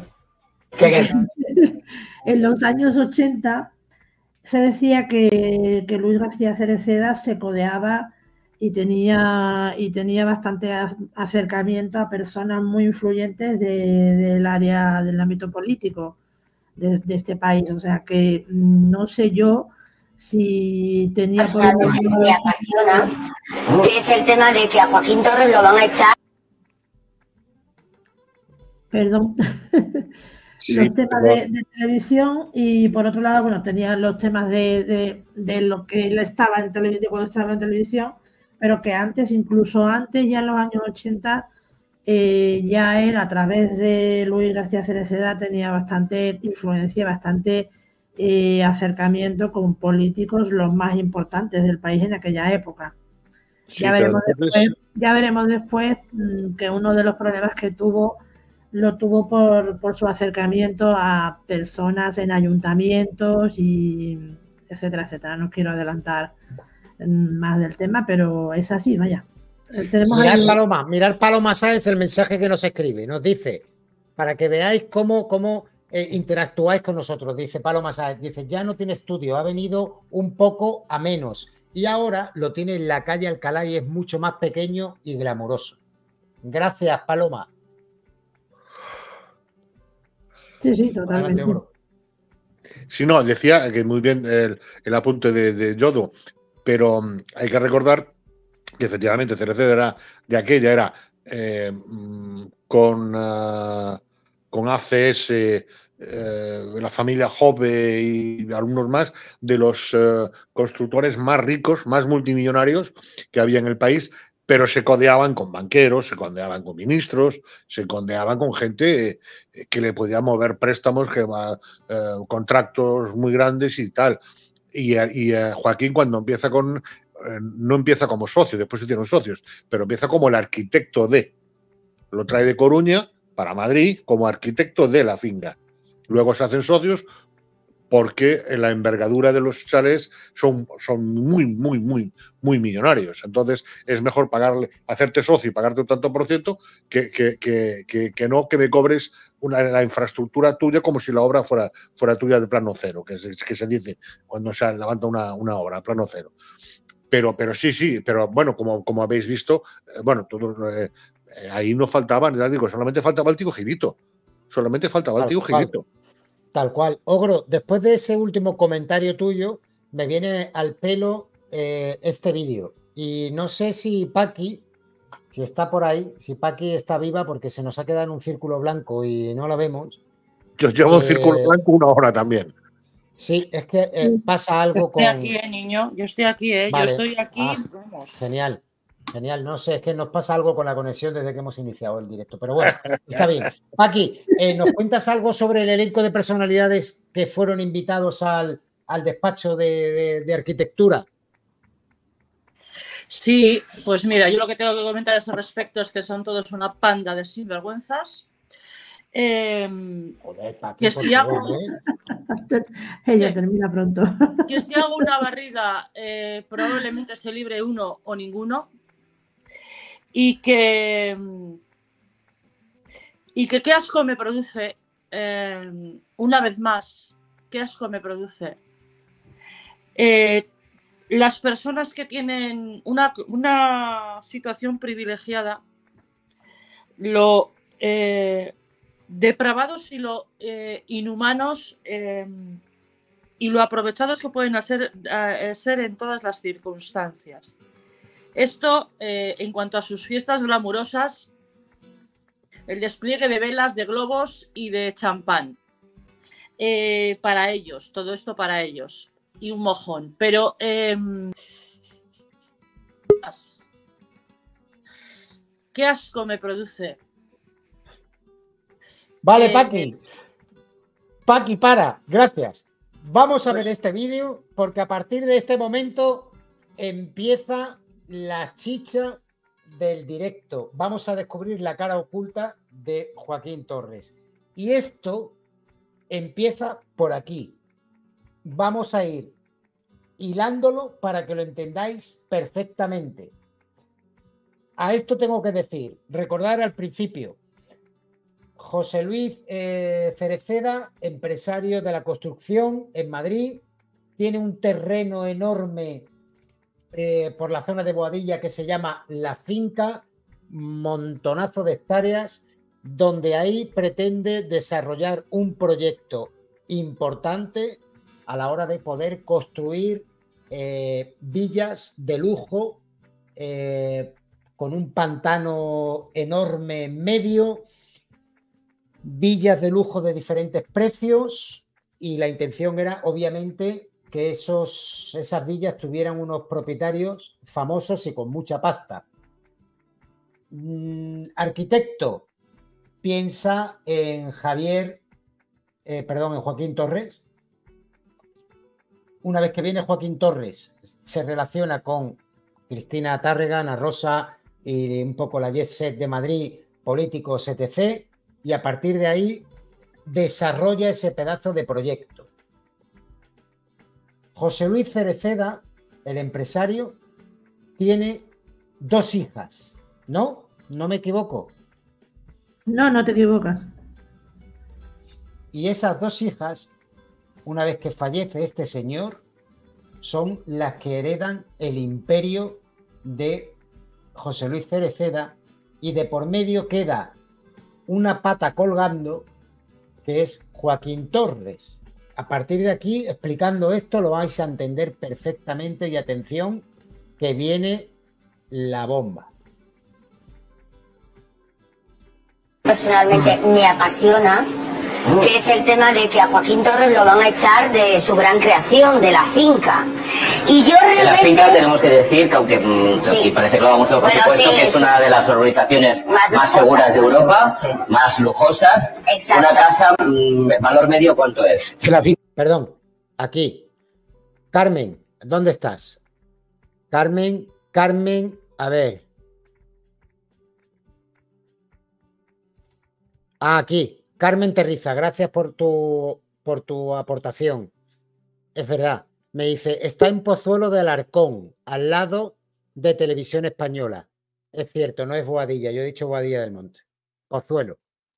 En los años ochenta se decía que, que Luis García Cereceda se codeaba y tenía, y tenía bastante acercamiento a personas muy influyentes de, del área, del ámbito político de, de este país. O sea que no sé yo si tenía... Por algo que me apasiona, que es el tema de que a Joaquín Torres lo van a echar. Perdón. Sí, los temas pero... de, de televisión y por otro lado, bueno, tenía los temas de, de, de lo que él estaba en televisión, cuando estaba en televisión, pero que antes, incluso antes, ya en los años ochenta, eh, ya él a través de Luis García Cereceda tenía bastante influencia, bastante eh, acercamiento con políticos los más importantes del país en aquella época. Sí, ya, veremos entonces... después, ya veremos después mmm, que uno de los problemas que tuvo lo tuvo por, por su acercamiento a personas en ayuntamientos y etcétera, etcétera. No quiero adelantar más del tema, pero es así, vaya. Tenemos mirar ahí... Paloma, mirar Paloma Sáenz el mensaje que nos escribe, nos dice, para que veáis cómo, cómo eh, interactuáis con nosotros, dice Paloma Sáenz, dice, ya no tiene estudio, ha venido un poco a menos y ahora lo tiene en la calle Alcalá y es mucho más pequeño y glamuroso. Gracias, Paloma. Sí, sí, totalmente. Adelante, sí, no, decía que muy bien el, el apunte de, de Yodo, pero um, hay que recordar que efectivamente Cereceda era de aquella, era eh, con, uh, con A C S, eh, la familia Jove y algunos más, de los uh, constructores más ricos, más multimillonarios que había en el país, pero se codeaban con banqueros, se codeaban con ministros, se codeaban con gente eh, que le podía mover préstamos, que, eh, contratos muy grandes y tal. Y, y eh, Joaquín, cuando empieza con, eh, no empieza como socio, después se hicieron socios, pero empieza como el arquitecto de, lo trae de Coruña para Madrid como arquitecto de la finca. Luego se hacen socios porque la envergadura de los chalés son, son muy, muy, muy, muy millonarios. Entonces es mejor pagarle, hacerte socio y pagarte un tanto por ciento que, que, que, que, que no que me cobres una, la infraestructura tuya como si la obra fuera, fuera tuya de plano cero, que, es, que se dice cuando se levanta una, una obra, plano cero. Pero, pero sí, sí, pero bueno, como, como habéis visto, eh, bueno, todo, eh, ahí no faltaban, ya digo, solamente faltaba el tío Gilito. Solamente faltaba el tío Gilito. Tal cual. Ogro, después de ese último comentario tuyo, me viene al pelo eh, este vídeo. Y no sé si Paqui, si está por ahí, si Paqui está viva, porque se nos ha quedado en un círculo blanco y no la vemos. Yo llevo eh, un círculo blanco una hora también. Sí, es que eh, pasa algo estoy con... aquí, eh, niño. Yo estoy aquí, eh. Vale. Yo estoy aquí. Ah, vamos. Genial. Genial, no sé, es que nos pasa algo con la conexión desde que hemos iniciado el directo, pero bueno, está bien. Paqui, eh, ¿nos cuentas algo sobre el elenco de personalidades que fueron invitados al, al despacho de, de, de arquitectura? Sí, pues mira, yo lo que tengo que comentar a ese respecto es que son todos una panda de sinvergüenzas. Eh, Joder, Paqui, que si hago, ella termina pronto. Que si hago una barrida, eh, probablemente se libre uno o ninguno. Y que, y que qué asco me produce, eh, una vez más, qué asco me produce eh, las personas que tienen una, una situación privilegiada, lo eh, depravados y lo eh, inhumanos eh, y lo aprovechados que pueden hacer, eh, ser en todas las circunstancias. Esto, eh, en cuanto a sus fiestas glamurosas, el despliegue de velas, de globos y de champán. Eh, para ellos, todo esto para ellos. Y un mojón. Pero... Eh, ¿qué asco me produce? Vale, Eh, Paqui. Paqui, para. Gracias. Vamos a ver este vídeo porque a partir de este momento empieza la chicha del directo. Vamos a descubrir la cara oculta de Joaquín Torres. Y esto empieza por aquí. Vamos a ir hilándolo para que lo entendáis perfectamente. A esto tengo que decir, recordar al principio, José Luis eh, Cereceda, empresario de la construcción en Madrid, tiene un terreno enorme eh, por la zona de Boadilla que se llama La Finca, montonazo de hectáreas, donde ahí pretende desarrollar un proyecto importante a la hora de poder construir eh, villas de lujo eh, con un pantano enorme en medio, villas de lujo de diferentes precios, y la intención era obviamente que esos, esas villas tuvieran unos propietarios famosos y con mucha pasta. Mm, arquitecto, piensa en Javier, eh, perdón, en Joaquín Torres. Una vez que viene Joaquín Torres, se relaciona con Cristina Tárrega, Ana Rosa y un poco la Jet Set de Madrid, políticos, etcétera. Y a partir de ahí desarrolla ese pedazo de proyecto. José Luis Cereceda, el empresario, tiene dos hijas, ¿no? ¿No me equivoco? No, no te equivocas. Y esas dos hijas, una vez que fallece este señor, son las que heredan el imperio de José Luis Cereceda, y de por medio queda una pata colgando que es Joaquín Torres. A partir de aquí, explicando esto, lo vais a entender perfectamente, y atención, que viene la bomba. Personalmente me apasiona, que es el tema de que a Joaquín Torres lo van a echar de su gran creación, de La Finca. Y yo realmente... En La Finca tenemos que decir que, aunque mm, Sí. aquí parece que lo vamos a por Bueno, supuesto, sí, que es sí. una de las urbanizaciones Más más, lujosas, seguras de Europa, sí. más lujosas. Exacto. Una casa, mm, valor medio, ¿cuánto es? Perdón, aquí. Carmen, ¿dónde estás? Carmen, Carmen, a ver. Ah, aquí. Carmen Terriza, gracias por tu, por tu aportación. Es verdad. Me dice, está en Pozuelo de Alarcón, al lado de Televisión Española. Es cierto, no es Boadilla, yo he dicho Boadilla del Monte. Pozuelo.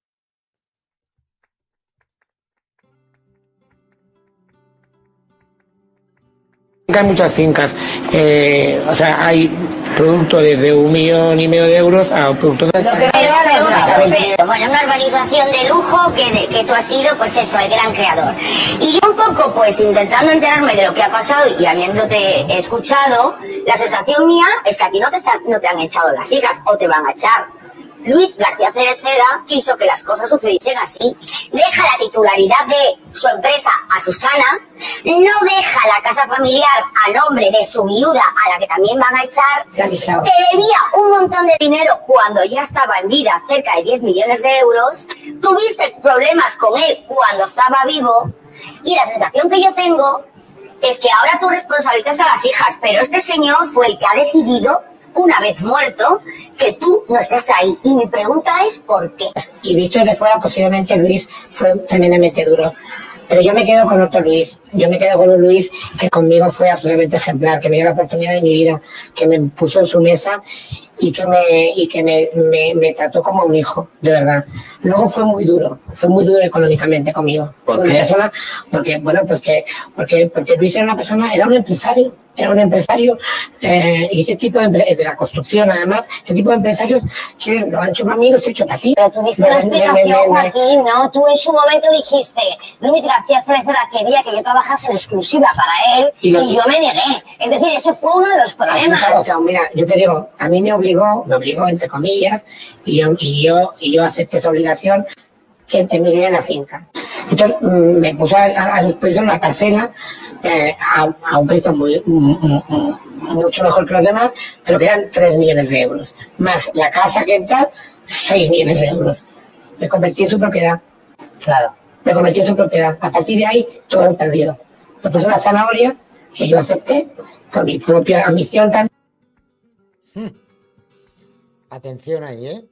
Hay muchas fincas, eh, o sea, hay productos desde un millón y medio de euros a productos de... Pero de una, bueno, una urbanización de lujo que, de- que tú has sido, pues eso, el gran creador. Y yo un poco, pues intentando enterarme de lo que ha pasado y habiéndote escuchado, la sensación mía es que a ti no te, están, no te han echado las hijas o te van a echar. Luis García Cereceda quiso que las cosas sucediesen así. Deja la titularidad de su empresa a Susana, no deja la casa familiar a nombre de su viuda, a la que también van a echar. Se han echado. Te debía un montón de dinero cuando ya estaba en vida, cerca de diez millones de euros. Tuviste problemas con él cuando estaba vivo. Y la sensación que yo tengo es que ahora tú responsabilizas a las hijas, pero este señor fue el que ha decidido, una vez muerto, que tú no estés ahí. Y mi pregunta es ¿por qué? Y visto desde fuera, posiblemente Luis fue tremendamente duro. Pero yo me quedo con otro Luis. Yo me quedo con un Luis que conmigo fue absolutamente ejemplar, que me dio la oportunidad de mi vida, que me puso en su mesa y que me, y que me, me, me trató como un hijo, de verdad. Luego fue muy duro, fue muy duro económicamente conmigo. ¿Por Fue una qué? persona, porque, bueno, pues que, porque, porque Luis era una persona, era un empresario, era un empresario eh, y ese tipo de, de la construcción, además, ese tipo de empresarios que lo han hecho para mí, los he hecho para ti. Pero tú diste Me- una me- me- explicación, me- me- Joaquín, ¿no? Tú en su momento dijiste, Luis García Cereceda quería que yo trabajase en exclusiva para él Y y, lo- yo me negué. Es decir, eso fue uno de los problemas. O sea, mira, yo te digo, a mí me obligó, me obligó entre comillas, y yo, y yo, y yo acepté esa obligación que te miré en la finca. Entonces mm, me puso a, a, a disposición una parcela eh, a, a un precio muy, mm, mm, mm, mucho mejor que los demás, pero que eran tres millones de euros. Más la casa que tal, seis millones de euros. Me convertí en su propiedad. Claro. Me convertí en su propiedad. A partir de ahí, todo lo perdido. Me puso una zanahoria que yo acepté por mi propia ambición también. Hmm. Atención ahí, ¿eh?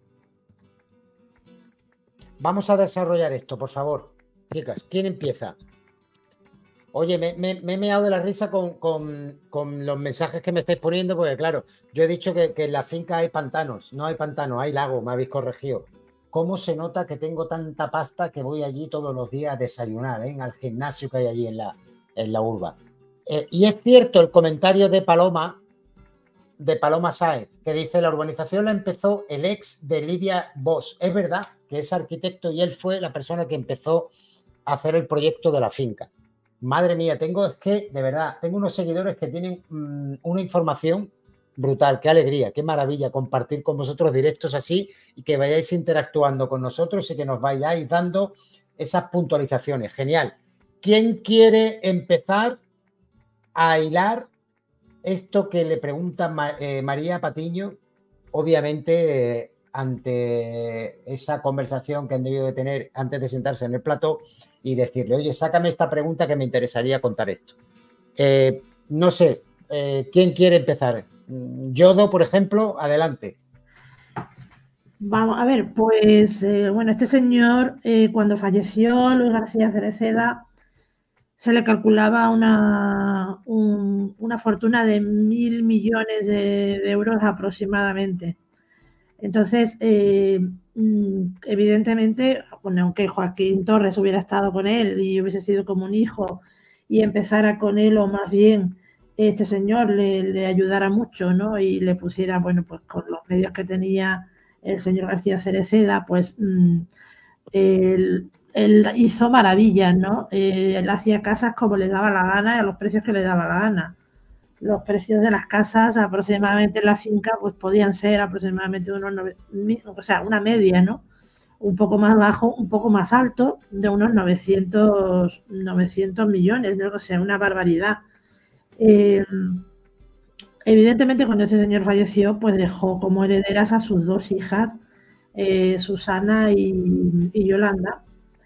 Vamos a desarrollar esto, por favor. Chicas, ¿quién empieza? Oye, me, me- me he meado de la risa con, con- con los mensajes que me estáis poniendo, porque claro, yo he dicho que, que en la finca hay pantanos. No hay pantanos, hay lago, me habéis corregido. ¿Cómo se nota que tengo tanta pasta que voy allí todos los días a desayunar, ¿eh? Al gimnasio que hay allí en la, en la urba? Eh, y es cierto el comentario de Paloma, de Paloma Sáez, que dice: la urbanización la empezó el ex de Lidia Bosch. Es verdad que es arquitecto y él fue la persona que empezó a hacer el proyecto de la finca. Madre mía, tengo, es que, de verdad, tengo unos seguidores que tienen mmm, una información brutal. Qué alegría, qué maravilla compartir con vosotros directos así y que vayáis interactuando con nosotros y que nos vayáis dando esas puntualizaciones. Genial. ¿Quién quiere empezar a hilar esto que le pregunta Ma- eh, María Patiño? Obviamente, eh, ante esa conversación que han debido de tener antes de sentarse en el plató y decirle: oye, sácame esta pregunta que me interesaría contar esto. Eh, no sé, eh, ¿quién quiere empezar? Mm, Yodo, por ejemplo, adelante. Vamos a ver, pues eh, bueno, este señor, eh, cuando falleció Luis García Cereceda, se le calculaba una, un- una fortuna de mil millones de, de euros aproximadamente. Entonces, eh, mm, evidentemente, bueno, aunque Joaquín Torres hubiera estado con él y hubiese sido como un hijo y empezara con él, o más bien este señor le, le ayudara mucho, ¿no? Y le pusiera, bueno, pues con los medios que tenía el señor García Cereceda, pues mm, él, él hizo maravillas, ¿no? Eh, él hacía casas como le daba la gana y a los precios que le daba la gana. Los precios de las casas aproximadamente en la finca pues podían ser aproximadamente unos, nove- mi- o sea, una media, ¿no? Un poco más bajo, un poco más alto, de unos novecientos, novecientos millones, ¿no? O sea, una barbaridad. Eh, evidentemente, cuando ese señor falleció, pues dejó como herederas a sus dos hijas, eh, Susana y, y Yolanda.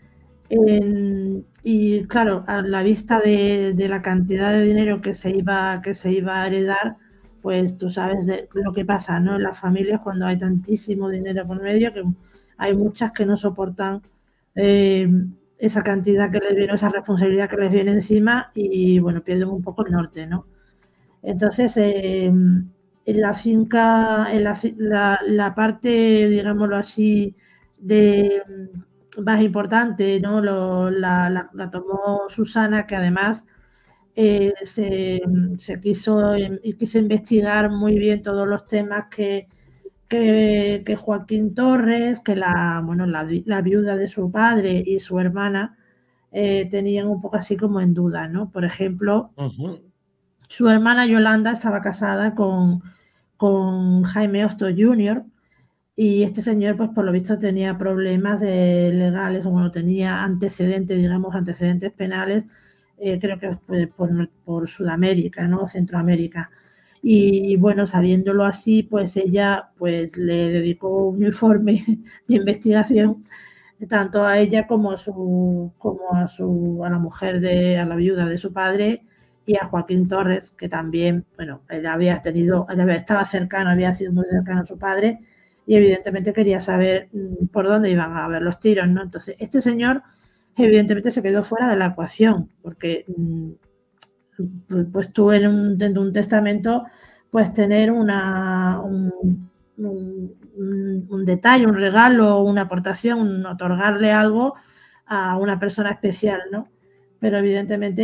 En- y claro, a la vista de, de la cantidad de dinero que se iba, que se iba a heredar, pues tú sabes de lo que pasa, ¿no? En las familias cuando hay tantísimo dinero por medio, que hay muchas que no soportan eh, esa cantidad que les viene, esa responsabilidad que les viene encima y bueno, pierden un poco el norte, ¿no? Entonces, eh, en la finca, en la, fi- la, la parte, digámoslo así, de más importante, ¿no? Lo- la, la- la tomó Susana, que además eh, se, se quiso, y quiso investigar muy bien todos los temas que, que, que Joaquín Torres, que la, bueno, la, vi- la viuda de su padre y su hermana eh, tenían un poco así como en duda, ¿no? Por ejemplo, Ujú. su hermana Yolanda estaba casada con, con Jaime Hostos junior y este señor, pues por lo visto tenía problemas eh, legales, o bueno, tenía antecedentes, digamos, antecedentes penales, eh, creo que fue por, por Sudamérica, ¿no? Centroamérica. Y bueno, sabiéndolo así, pues ella pues le dedicó un informe de investigación tanto a ella como a su como a su a la mujer de a la viuda de su padre y a Joaquín Torres, que también, bueno, él había tenido, él había, estaba cercano, había sido muy cercano a su padre y evidentemente quería saber mm, por dónde iban a ver los tiros, ¿no? Entonces, este señor evidentemente se quedó fuera de la ecuación, porque mm, pues tú en un, dentro de un testamento pues tener una, un, un, un detalle, un regalo, una aportación, un otorgarle algo a una persona especial, ¿no? Pero evidentemente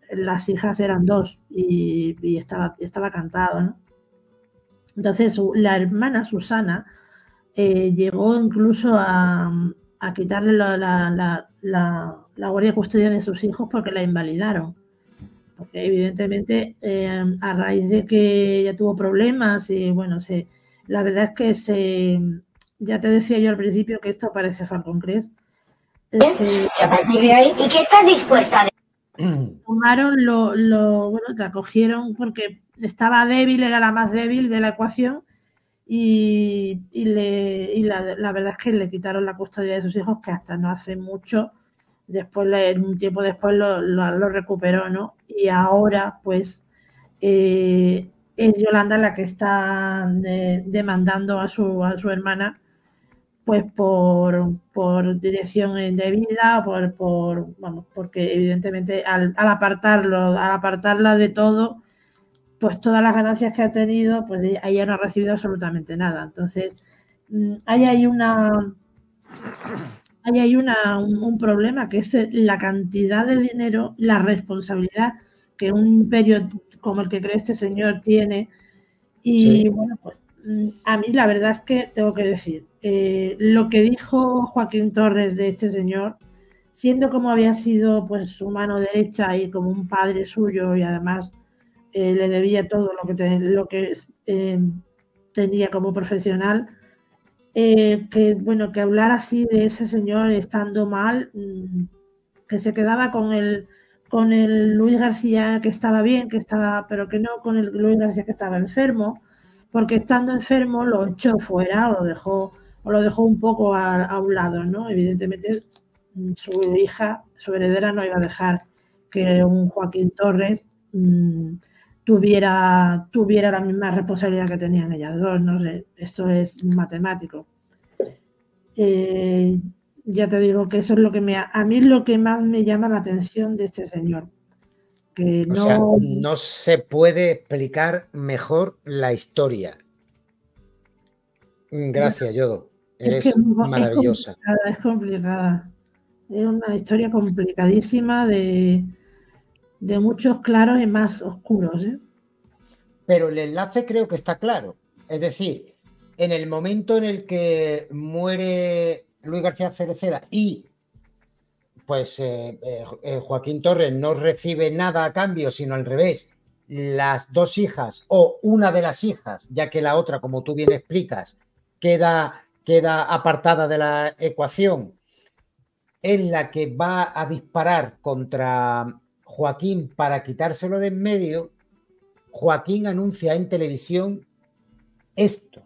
las hijas eran dos y, y estaba, estaba cantado, ¿no? Entonces su, la hermana Susana eh, llegó incluso a, a quitarle la, la, la, la, la guardia de custodia de sus hijos porque la invalidaron. Porque evidentemente eh, a raíz de que ella tuvo problemas y bueno, se, la verdad es que se, ya te decía yo al principio que esto parece Falcon Crest. Se, a partir de ahí, ¿y qué estás dispuesta a tomaron lo, lo, bueno, la cogieron porque estaba débil, era la más débil de la ecuación y, y, le, y la, la verdad es que le quitaron la custodia de sus hijos, que hasta no hace mucho, después, un tiempo después lo, lo, lo recuperó, ¿no? Y ahora, pues, eh, es Yolanda la que está de, demandando a su, a su hermana, pues por, por dirección indebida, por, por, vamos, porque evidentemente al, al apartarlo, al apartarla de todo, pues todas las ganancias que ha tenido, pues ella no ha recibido absolutamente nada. Entonces, ahí hay una, ahí hay una, un, un problema, que es la cantidad de dinero, la responsabilidad que un imperio como el que cree este señor tiene. Y sí. Bueno, pues a mí la verdad es que tengo que decir, eh, lo que dijo Joaquín Torres de este señor, siendo como había sido pues su mano derecha y como un padre suyo y además eh, le debía todo lo que, te, lo que eh, tenía como profesional, eh, que bueno, que hablar así de ese señor estando mal, que se quedaba con el, con el Luis García que estaba bien, que estaba, pero que no con el Luis García que estaba enfermo, porque estando enfermo lo echó fuera o lo dejó, o lo dejó un poco a, a un lado, ¿no? Evidentemente su hija, su heredera, no iba a dejar que un Joaquín Torres mmm, tuviera, tuviera la misma responsabilidad que tenían ellas dos, no sé, esto es matemático. Eh, ya te digo que eso es lo que me, a mí es lo que más me llama la atención de este señor. Que no... O sea, no se puede explicar mejor la historia. Gracias, Yodo. Eres es que maravillosa. Es complicada, es complicada. Es una historia complicadísima de, de muchos claros y más oscuros, ¿eh? Pero el enlace creo que está claro. Es decir, en el momento en el que muere Luis García Cereceda y pues eh, eh, Joaquín Torres no recibe nada a cambio, sino al revés, las dos hijas o una de las hijas, ya que la otra, como tú bien explicas, queda, queda apartada de la ecuación, es la que va a disparar contra Joaquín para quitárselo de en medio. Joaquín anuncia en televisión esto.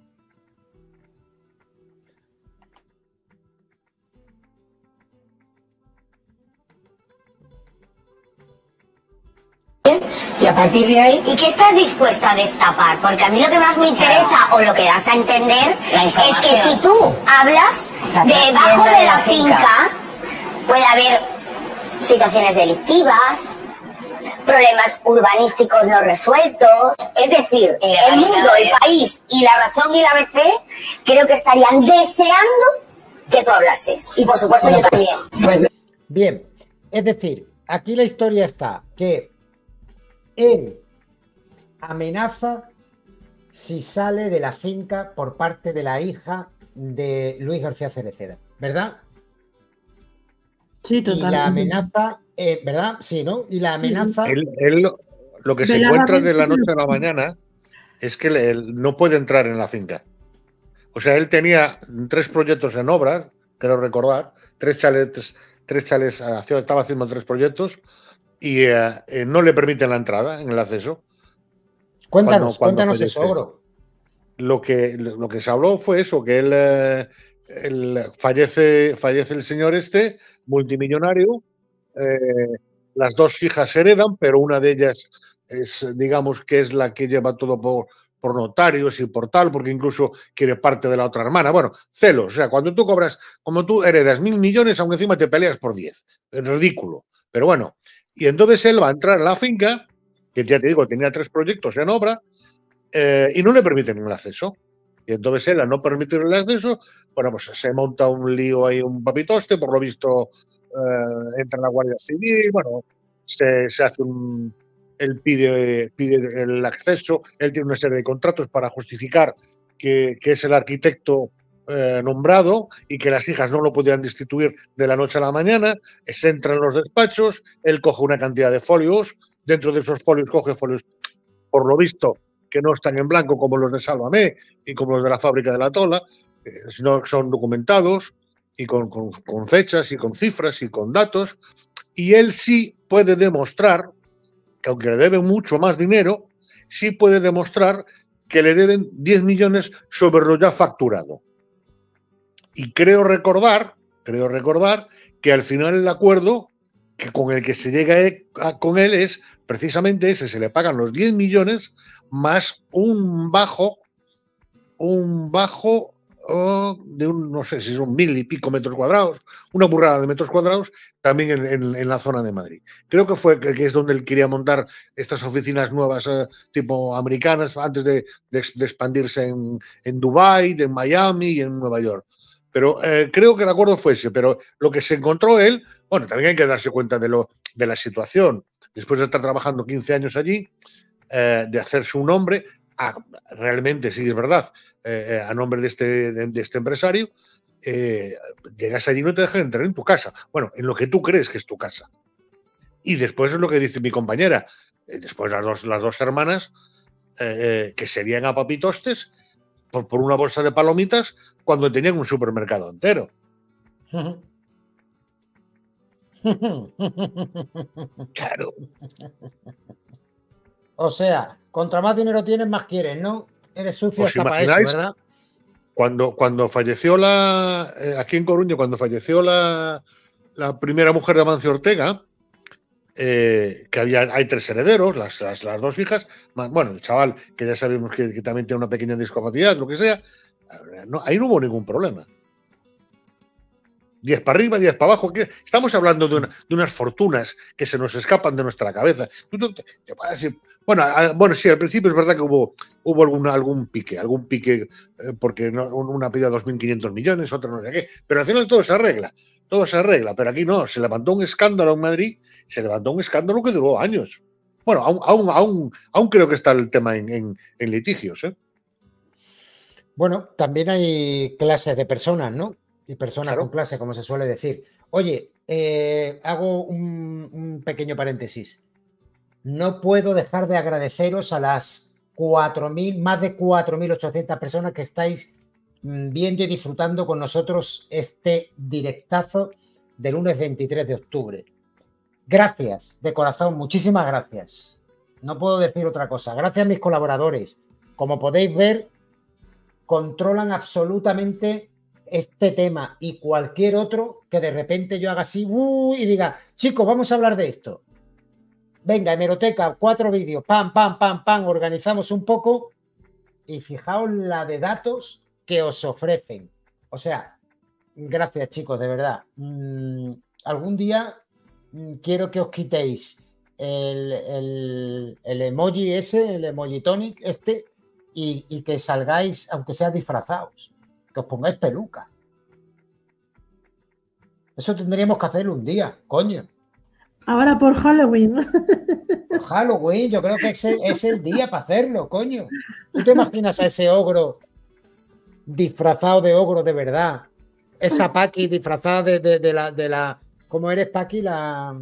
Y a partir de ahí, ¿y qué estás dispuesta a destapar? Porque a mí lo que más me interesa, claro, o lo que das a entender, es que si tú hablas debajo de la finca, puede haber situaciones delictivas, problemas urbanísticos no resueltos, es decir, el mundo, el país y La Razón y la A B C creo que estarían deseando que tú hablases. Y por supuesto yo también. Bien, es decir, aquí la historia está que él amenaza si sale de la finca por parte de la hija de Luis García Cereceda, ¿verdad? Sí, totalmente. Y la amenaza, eh, ¿verdad? Sí, ¿no? Y la amenaza... Él, él lo que se encuentra de la noche a la mañana es que él no puede entrar en la finca. O sea, él tenía tres proyectos en obra, quiero recordar, tres chalets, tres chalets, estaba haciendo tres proyectos y eh, eh, no le permiten la entrada en el acceso. Cuéntanos, cuando, cuando cuéntanos eso, Ogro. Lo que, lo que se habló fue eso, que él, eh, él fallece, fallece el señor este, multimillonario, eh, las dos hijas heredan, pero una de ellas es, digamos, que es la que lleva todo por, por notarios y por tal, porque incluso quiere parte de la otra hermana. Bueno, celos, o sea, cuando tú cobras, como tú heredas mil millones, aunque encima te peleas por diez. Es ridículo, pero bueno. Y entonces él va a entrar a la finca, que ya te digo, tenía tres proyectos en obra, eh, y no le permiten el acceso. Y entonces él, al no permitirle el acceso, bueno, pues se monta un lío ahí, un papitoste, por lo visto eh, entra la Guardia Civil, bueno, se, se hace un, él pide, pide el acceso, él tiene una serie de contratos para justificar que, que es el arquitecto eh, nombrado y que las hijas no lo podían destituir de la noche a la mañana. Se entra en los despachos, él coge una cantidad de folios, dentro de esos folios coge folios, por lo visto, que no están en blanco como los de Sálvame y como los de la fábrica de la Tola, eh, sino son documentados y con, con, con fechas y con cifras y con datos, y él sí puede demostrar que aunque le deben mucho más dinero, sí puede demostrar que le deben diez millones sobre lo ya facturado. Y creo recordar, creo recordar que al final el acuerdo que con el que se llega a, con él es precisamente ese, se le pagan los diez millones más un bajo, un bajo oh, de un, no sé si son mil y pico metros cuadrados, una burrada de metros cuadrados, también en, en, en la zona de Madrid. Creo que fue que, que es donde él quería montar estas oficinas nuevas eh, tipo americanas antes de, de, de expandirse en, en Dubái, en Miami y en Nueva York. Pero eh, creo que el acuerdo fue ese, pero lo que se encontró él, bueno, también hay que darse cuenta de, lo, de la situación. Después de estar trabajando quince años allí, eh, de hacerse un nombre, a, realmente, sí es verdad, eh, a nombre de este, de, de este empresario, eh, llegas allí y no te dejan entrar en tu casa. Bueno, en lo que tú crees que es tu casa. Y después es lo que dice mi compañera, eh, después las dos, las dos hermanas, eh, eh, que serían a papitostes, Por, por una bolsa de palomitas cuando tenían un supermercado entero. Claro. O sea, contra más dinero tienes, más quieres, ¿no? Eres sucio hasta para eso, ¿verdad? Cuando, cuando falleció la... Eh, aquí en Coruña, cuando falleció la, la primera mujer de Amancio Ortega, Eh, que había, hay tres herederos, las, las, las dos hijas, más, bueno, el chaval, que ya sabemos que, que también tiene una pequeña discapacidad, lo que sea, no, ahí no hubo ningún problema. diez para arriba, diez para abajo. Estamos hablando de, una, de unas fortunas que se nos escapan de nuestra cabeza. Te, te puedo decir, bueno, a, bueno, sí, al principio es verdad que hubo, hubo alguna, algún pique, algún pique, eh, porque no, una pedía dos mil quinientos millones, otra no sé qué, pero al final todo se arregla, todo se arregla, pero aquí no, se levantó un escándalo en Madrid, se levantó un escándalo que duró años. Bueno, aún, aún, aún, aún creo que está el tema en, en, en litigios, ¿eh? Bueno, también hay clases de personas, ¿no? Y personas claro. con clase, como se suele decir. Oye, eh, hago un, un pequeño paréntesis. No puedo dejar de agradeceros a las cuatro mil, más de cuatro mil ochocientas personas que estáis viendo y disfrutando con nosotros este directazo del lunes veintitrés de octubre. Gracias, de corazón, muchísimas gracias. No puedo decir otra cosa. Gracias a mis colaboradores. Como podéis ver, controlan absolutamente este tema y cualquier otro que de repente yo haga así uh, y diga, chicos, vamos a hablar de esto. Venga, hemeroteca, cuatro vídeos, pam, pam, pam, pam, organizamos un poco y fijaos la de datos que os ofrecen. O sea, gracias chicos, de verdad. Mm, algún día mm, quiero que os quitéis el, el, el emoji ese, el emoji tonic este y, y que salgáis, aunque sea disfrazados, que os pongáis peluca. Eso tendríamos que hacerlo un día, coño. Ahora por Halloween. Por Halloween, yo creo que ese es el día para hacerlo, coño. ¿Tú te imaginas a ese ogro disfrazado de ogro de verdad? Esa Paqui disfrazada de, de, de, la, de la... ¿Cómo eres, Paqui? La...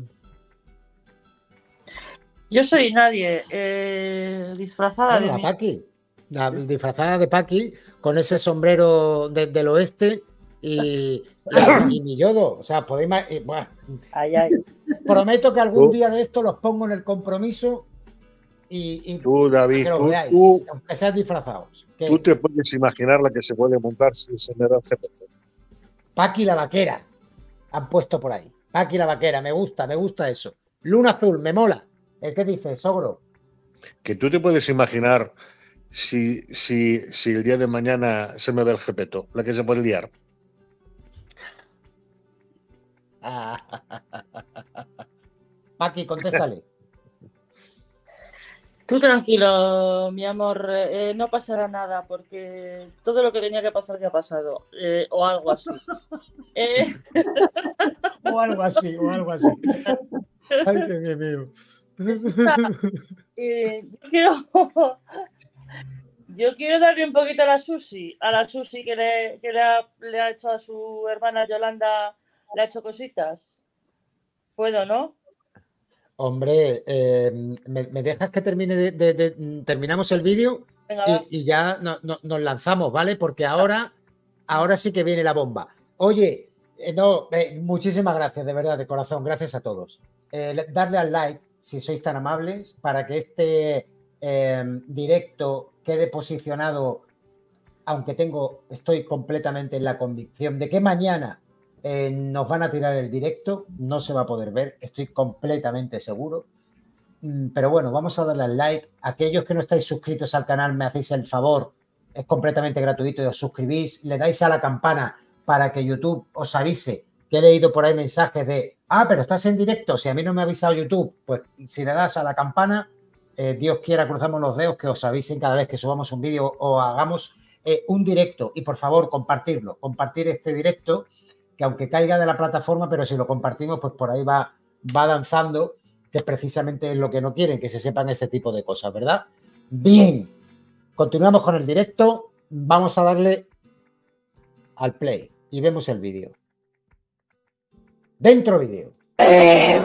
Yo soy nadie, eh, disfrazada bueno, de la mí. Paqui. La disfrazada de Paqui con ese sombrero de, del oeste y, y, y mi yodo. O sea, podéis... Bueno, ay, ay. Prometo que algún día de esto los pongo en el compromiso y, y tú, David, que lo tú, veáis, tú, aunque sean disfrazados. Que tú te puedes imaginar la que se puede montar si se me da el G P T. Paqui la vaquera han puesto por ahí. Paqui la vaquera, me gusta, me gusta eso. Luna azul, me mola. ¿El qué dices, Ogro? Que tú te puedes imaginar si, si, si el día de mañana se me ve el G P T, la que se puede liar. Paqui, contéstale. Tú tranquilo, mi amor, eh, no pasará nada porque todo lo que tenía que pasar ya ha pasado, eh, o algo así. eh... O algo así, o algo así. Ay, qué bien mío. Eh, yo quiero yo quiero darle un poquito a la Susi, a la Susi que le, que le, ha, le ha hecho a su hermana Yolanda, le ha hecho cositas. ¿Puedo, no? Hombre, eh, ¿me, me dejas que termine de, de, de terminamos el vídeo y, y ya no, no, nos lanzamos, ¿vale? Porque ahora, ahora sí que viene la bomba. Oye, eh, no, eh, muchísimas gracias, de verdad, de corazón, gracias a todos. Eh, darle al like, si sois tan amables, para que este eh, directo quede posicionado, aunque tengo, estoy completamente en la convicción de que mañana Eh, nos van a tirar el directo, no se va a poder ver, estoy completamente seguro. Mm, pero bueno, vamos a darle al like. Aquellos que no estáis suscritos al canal, me hacéis el favor, es completamente gratuito y os suscribís, le dais a la campana para que YouTube os avise, que he leído por ahí mensajes de, ah, pero estás en directo, si a mí no me ha avisado YouTube, pues si le das a la campana, eh, Dios quiera, cruzamos los dedos, que os avisen cada vez que subamos un vídeo o hagamos eh, un directo. Y por favor, compartirlo, compartir este directo, que aunque caiga de la plataforma, pero si lo compartimos, pues por ahí va, va danzando, que precisamente es lo que no quieren, que se sepan este tipo de cosas, ¿verdad? Bien, continuamos con el directo, vamos a darle al play y vemos el vídeo. Dentro vídeo. Eh,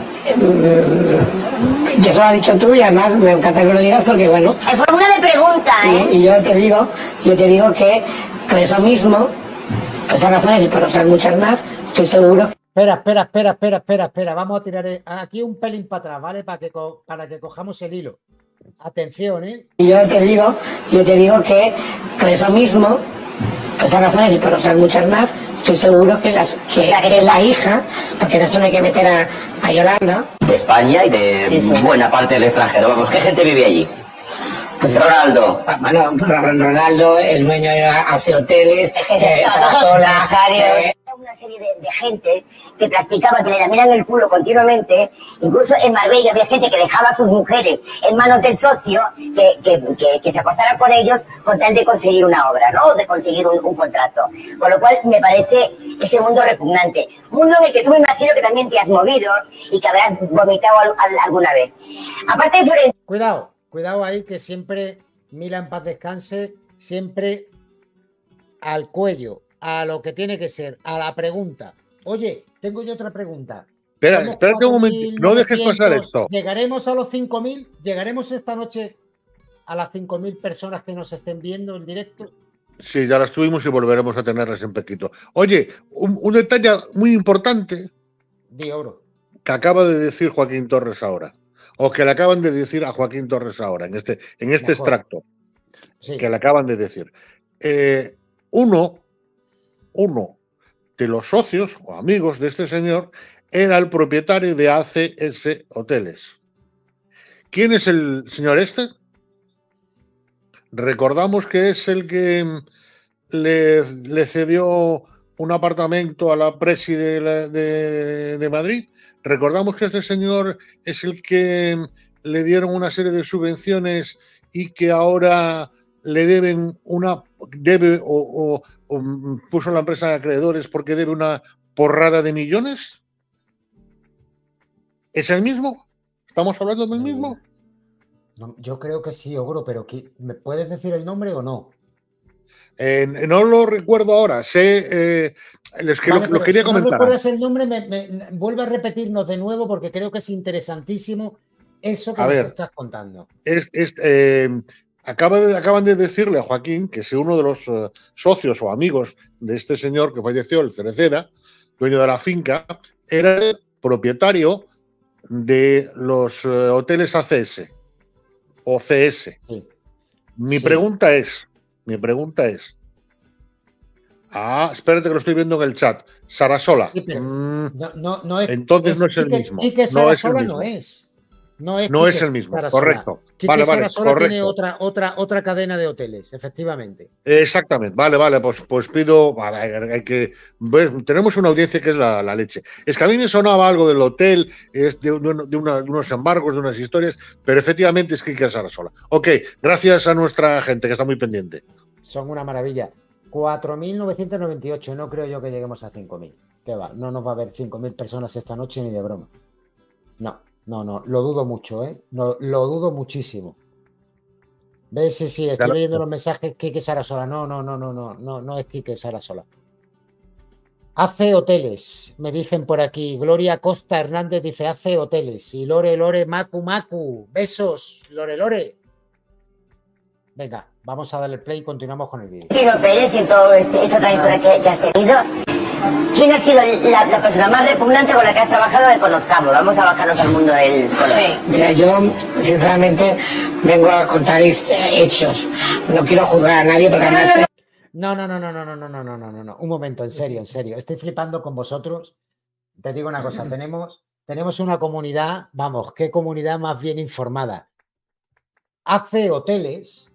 eso lo has dicho tú y además me encanta que lo digas porque, bueno... Es fórmula de pregunta, ¿eh? Y, y yo te digo, yo te digo que por eso mismo... esas razones y por otras muchas más, estoy seguro. Espera, espera, espera, espera, espera, espera. Vamos a tirar aquí un pelín para atrás, ¿vale? Para que, para que cojamos el hilo. Atención, ¿eh? Y yo te digo, yo te digo que por eso mismo, por esas razones y por otras muchas más, estoy seguro que, las, que, o sea, que, que la hija, porque no tiene que meter a, a Yolanda. De España y de sí, sí. buena parte del extranjero. Vamos, ¿qué gente vive allí? Ronaldo. Bueno, Ronaldo, el dueño hace hoteles, es que eh, son empresarios. Una serie de, de gente que practicaba, que le lamieran el culo continuamente. Incluso en Marbella había gente que dejaba a sus mujeres en manos del socio que, que, que, que se acostara con ellos con tal de conseguir una obra, ¿no? O de conseguir un, un contrato. Con lo cual me parece ese mundo repugnante. Mundo en el que tú me imagino que también te has movido y que habrás vomitado al, al, alguna vez. Aparte de Florencia... Cuidado. Cuidado ahí, que siempre, Mila en paz descanse, siempre al cuello, a lo que tiene que ser, a la pregunta. Oye, tengo yo otra pregunta. Espera, espérate un momento, no dejes pasar esto. ¿Llegaremos a los cinco mil? ¿Llegaremos esta noche a las cinco mil personas que nos estén viendo en directo? Sí, ya las tuvimos y volveremos a tenerlas en Pequito. Oye, un, un detalle muy importante Di oro. que acaba de decir Joaquín Torres ahora. O que le acaban de decir a Joaquín Torres ahora, en este, en este extracto, sí. que le acaban de decir. Eh, uno, uno de los socios o amigos de este señor era el propietario de A C S Hoteles. ¿Quién es el señor este? Recordamos que es el que le, le cedió un apartamento a la presi de, la, de, de Madrid. Recordamos que este señor es el que le dieron una serie de subvenciones y que ahora le deben una debe o, o, o puso la empresa de acreedores porque debe una porrada de millones. ¿Es el mismo? ¿Estamos hablando del mismo? No, yo creo que sí, Ogro, pero ¿me puedes decir el nombre o no? Eh, no lo recuerdo ahora, sé, eh, les que vale, lo, lo quería si comentar. Si no recuerdas el nombre, me, me, vuelve a repetirnos de nuevo porque creo que es interesantísimo eso que a nos ver, estás contando. Es, es, eh, acaba de, acaban de decirle a Joaquín que si uno de los uh, socios o amigos de este señor que falleció, el Cereceda, dueño de la finca, era el propietario de los uh, hoteles A C S o C S. Sí. Mi sí. pregunta es... Mi pregunta es... Ah, espérate que lo estoy viendo en el chat. Sarasola. Sí, mm, no, no, no es, entonces es, no es el Quique, mismo. Quique no es el mismo. No es. No es, no Quique es el mismo, Sarasola. correcto. Quique vale, vale, Sarasola correcto. tiene otra, otra, otra cadena de hoteles, efectivamente. Exactamente, vale, vale, pues, pues pido, vale, hay que ver, tenemos una audiencia que es la, la leche. Es que a mí me sonaba algo del hotel, es de, de, de, una, de unos embargos, de unas historias, pero efectivamente es Quique Sarasola. Ok, gracias a nuestra gente que está muy pendiente. Son una maravilla. cuatro mil novecientos noventa y ocho, no creo yo que lleguemos a cinco mil. ¿Qué va? No nos va a haber cinco mil personas esta noche ni de broma. No. No, no, lo dudo mucho, ¿eh? No, lo dudo muchísimo. ¿Ves? Sí, sí, estoy Claro. leyendo los mensajes. Quique Sarasola. No, no, no, no, no, no, no es Quique Sarasola. Hace hoteles, me dicen por aquí. Gloria Costa Hernández dice, hace hoteles. Y Lore, Lore, Macu, Macu. Besos, Lore, Lore. Venga, vamos a darle play y continuamos con el vídeo. Tino Pérez y toda este, esta trayectoria que, que has tenido, ¿quién ha sido la, la persona más repugnante con la que has trabajado que conozcamos? Vamos a bajarnos al mundo del color. Mira, yo sinceramente vengo a contar hechos. No quiero juzgar a nadie porque además... No, no, no, no, no, no, no, no, no, no, no, no. Un momento, en serio, en serio. Estoy flipando con vosotros. Te digo una cosa, tenemos, tenemos una comunidad, vamos, qué comunidad más bien informada. Hace hoteles,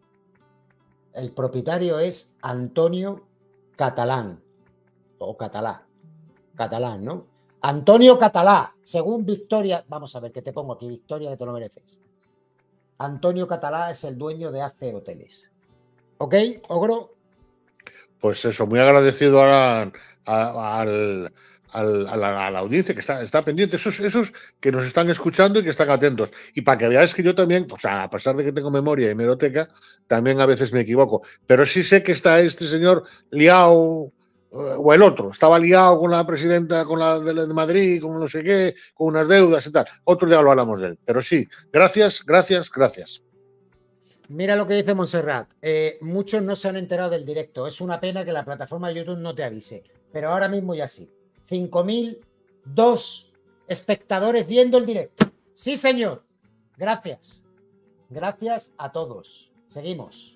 el propietario es Antonio Catalán, o Catalá, Catalán, ¿no? Antonio Catalá, según Victoria, vamos a ver, que te pongo aquí, Victoria, que te lo mereces. Antonio Catalá es el dueño de Hace Hoteles. ¿Ok, Ogro? Pues eso, muy agradecido a, a, al, al, a, la, a la audiencia que está, está pendiente, esos, esos que nos están escuchando y que están atentos. Y para que veáis que yo también, o sea, a pesar de que tengo memoria y hemeroteca, también a veces me equivoco. Pero sí sé que está este señor liado, o el otro, estaba liado con la presidenta, con la de Madrid, con no sé qué, con unas deudas y tal. Otro día lo hablamos de él. Pero sí, gracias, gracias, gracias. Mira lo que dice Montserrat. Eh, muchos no se han enterado del directo. Es una pena que la plataforma de YouTube no te avise. Pero ahora mismo ya sí. cinco mil dos espectadores viendo el directo. Sí, señor. Gracias. Gracias a todos. Seguimos.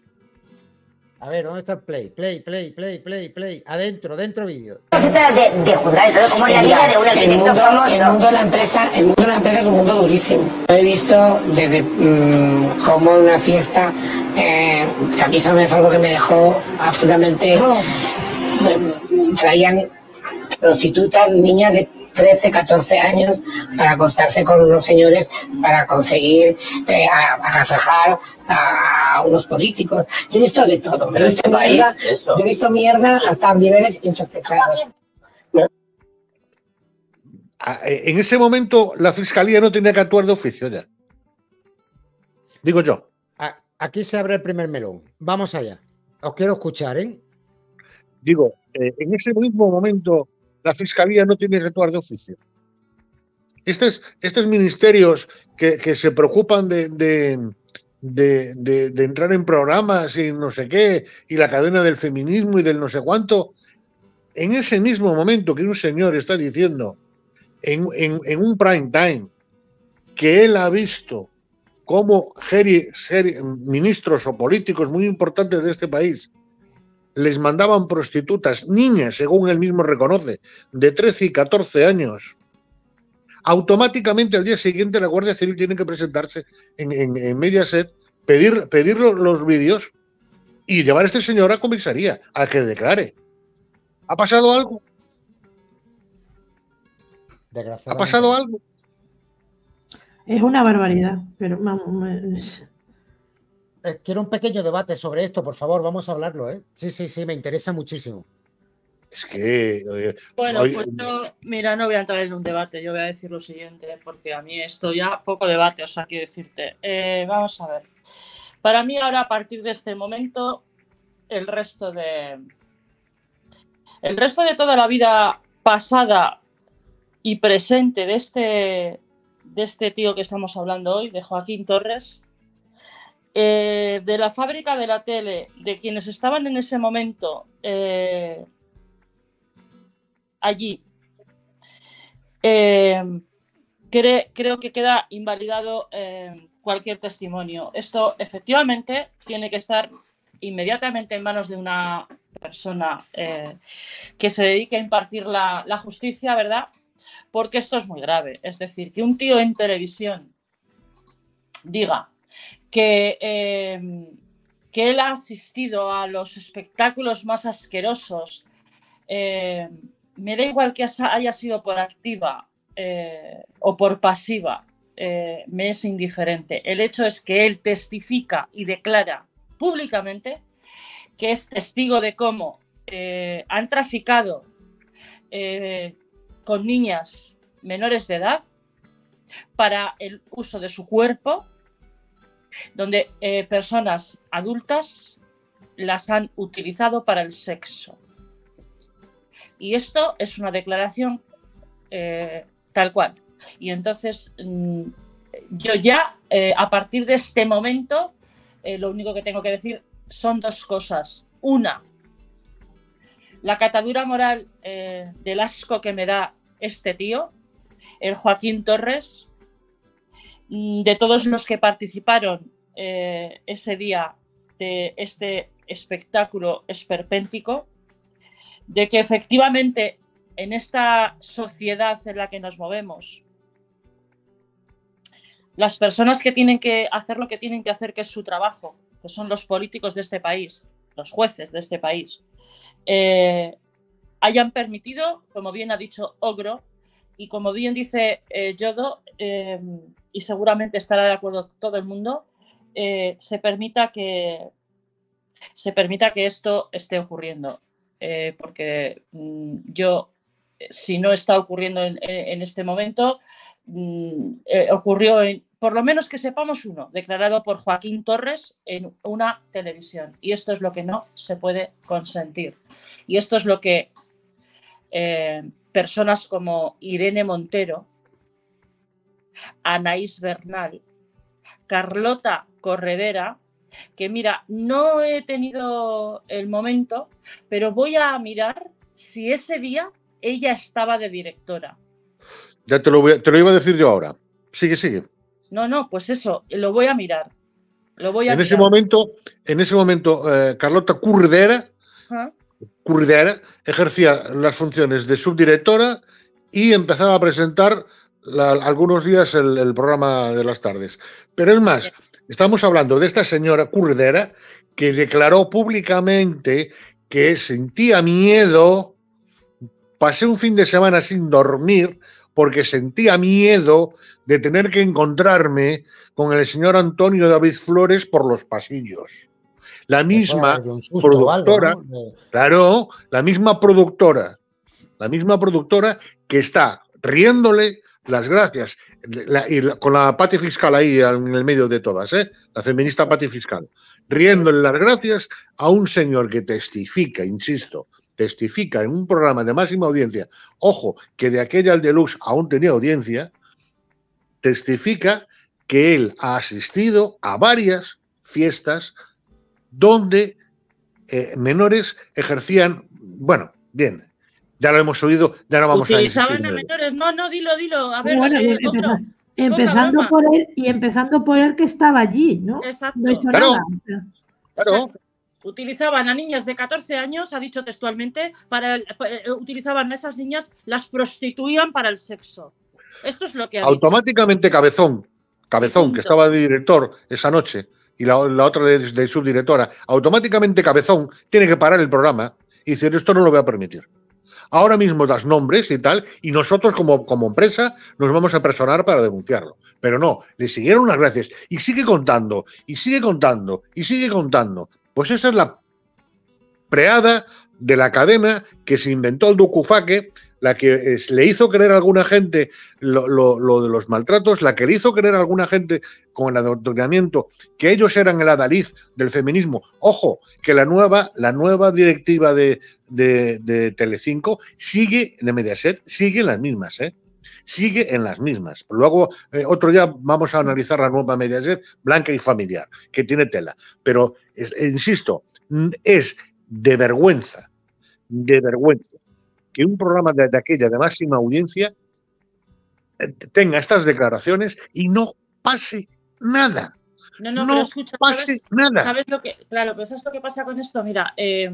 A ver, ¿dónde está el play? Play, play, play, play, play. Adentro, dentro vídeo. No se trata de, de juzgar y todo, como es la vida de un el arquitecto mundo, famoso. el mundo de la empresa, el mundo de la empresa es un mundo durísimo. Lo he visto desde mmm, como una fiesta, eh, que a mí eso es algo que me dejó absolutamente. Eh, traían prostitutas, niñas de trece, catorce años para acostarse con unos señores para conseguir eh, agasajar a unos políticos. Yo he visto de todo, pero he visto mierda, yo he visto mierda hasta niveles insospechados. En ese momento la fiscalía no tenía que actuar de oficio ya. Digo yo. Aquí se abre el primer melón. Vamos allá. Os quiero escuchar, ¿eh? Digo, eh, en ese mismo momento la fiscalía no tiene que actuar de oficio. Estos, estos ministerios que, que se preocupan de, de, de, de, de entrar en programas y no sé qué, y la cadena del feminismo y del no sé cuánto, en ese mismo momento que un señor está diciendo en, en, en un prime time que él ha visto cómo geri, geri, ministros o políticos muy importantes de este país les mandaban prostitutas, niñas, según él mismo reconoce, de trece y catorce años, automáticamente al día siguiente la Guardia Civil tiene que presentarse en, en, en Mediaset, pedir, pedir los, los vídeos y llevar a este señor a comisaría, a que declare. ¿Ha pasado algo? ¿Ha pasado algo? Es una barbaridad, pero vamos... Eh, quiero un pequeño debate sobre esto, por favor, vamos a hablarlo, ¿eh? Sí, sí, sí, me interesa muchísimo. Es que... Eh, bueno, hoy... pues yo, mira, no voy a entrar en un debate, yo voy a decir lo siguiente, porque a mí esto ya poco debate, o sea, quiero decirte. Eh, vamos a ver. Para mí ahora, a partir de este momento, el resto de... El resto de toda la vida pasada y presente de este, de este tío que estamos hablando hoy, de Joaquín Torres, eh, de la fábrica de la tele, de quienes estaban en ese momento eh, allí, eh, cre, creo que queda invalidado eh, cualquier testimonio. Esto efectivamente tiene que estar inmediatamente en manos de una persona eh, que se dedique a impartir la, la justicia, ¿verdad? Porque esto es muy grave. Es decir, que un tío en televisión diga que, eh, que él ha asistido a los espectáculos más asquerosos, eh, me da igual que haya sido por activa eh, o por pasiva, eh, me es indiferente. El hecho es que él testifica y declara públicamente que es testigo de cómo eh, han traficado eh, con niñas menores de edad para el uso de su cuerpo, donde eh, personas adultas las han utilizado para el sexo. Y esto es una declaración eh, tal cual. Y entonces mmm, yo ya, eh, a partir de este momento, eh, lo único que tengo que decir son dos cosas. Una, la catadura moral eh, del asco que me da este tío, el Joaquín Torres, de todos los que participaron eh, ese día de este espectáculo esperpéntico, de que efectivamente en esta sociedad en la que nos movemos, las personas que tienen que hacer lo que tienen que hacer, que es su trabajo, que son los políticos de este país, los jueces de este país, eh, hayan permitido, como bien ha dicho Ogro, y como bien dice eh, Yodo, eh, y seguramente estará de acuerdo todo el mundo, eh, se permita que se permita que esto esté ocurriendo. Eh, porque mmm, yo, si no está ocurriendo en, en este momento, mmm, eh, ocurrió en, por lo menos que sepamos uno, declarado por Joaquín Torres en una televisión. Y esto es lo que no se puede consentir. Y esto es lo que eh, personas como Irene Montero, Anaís Bernal, Carlota Corredera, que mira, no he tenido el momento, pero voy a mirar si ese día ella estaba de directora. Ya te lo, voy a, te lo iba a decir yo ahora. Sigue, sigue. No, no, pues eso, lo voy a mirar. Lo voy a en, mirar. Ese momento, en ese momento, eh, Carlota Corredera, ¿Ah? Corredera ejercía las funciones de subdirectora y empezaba a presentar la, algunos días el, el programa de las tardes. Pero es más, estamos hablando de esta señora Corredera que declaró públicamente que sentía miedo. Pasé un fin de semana sin dormir porque sentía miedo de tener que encontrarme con el señor Antonio David Flores por los pasillos. La misma productora, algo, ¿no? Claro, la misma productora, la misma productora que está riéndole las gracias, la, y la, con la Pati Fiscal ahí en el medio de todas, ¿eh? La feminista Pati Fiscal, riéndole las gracias a un señor que testifica, insisto, testifica en un programa de máxima audiencia, ojo, que de aquella al deluxe aún tenía audiencia, testifica que él ha asistido a varias fiestas donde eh, menores ejercían, bueno, bien, ya lo hemos oído, ya no vamos a insistir. Utilizaban a menores, no, no, dilo, dilo, a ver, bueno, eh, empezando, otro, empezando por él y empezando por él que estaba allí, ¿no? Exacto. No hizo claro, nada. Claro. Exacto. Utilizaban a niñas de catorce años, ha dicho textualmente, para, para utilizaban a esas niñas, las prostituían para el sexo. Esto es lo que ha automáticamente dicho. Cabezón, Cabezón, que estaba de director esa noche, y la, la otra de, de subdirectora, automáticamente Cabezón tiene que parar el programa y decir, esto no lo voy a permitir. Ahora mismo das nombres y tal, y nosotros como, como empresa nos vamos a personar para denunciarlo. Pero no, le siguieron unas gracias. Y sigue contando, y sigue contando, y sigue contando. Pues esa es la preada de la cadena que se inventó el docufaque, la que es, le hizo creer a alguna gente lo, lo, lo de los maltratos, la que le hizo creer a alguna gente con el adoctrinamiento que ellos eran el adalid del feminismo. Ojo, que la nueva, la nueva directiva de, de, de Telecinco sigue, de Mediaset, sigue en las mismas, ¿eh? Sigue en las mismas. Luego, eh, otro día vamos a analizar la nueva Mediaset, Blanca y Familiar, que tiene tela. Pero, es, insisto, es de vergüenza, de vergüenza que un programa de, de aquella de máxima audiencia tenga estas declaraciones y no pase nada. No, no, no pero escucha, pase ¿sabes, nada. ¿sabes lo que, claro, pero ¿sabes lo que pasa con esto? Mira, eh,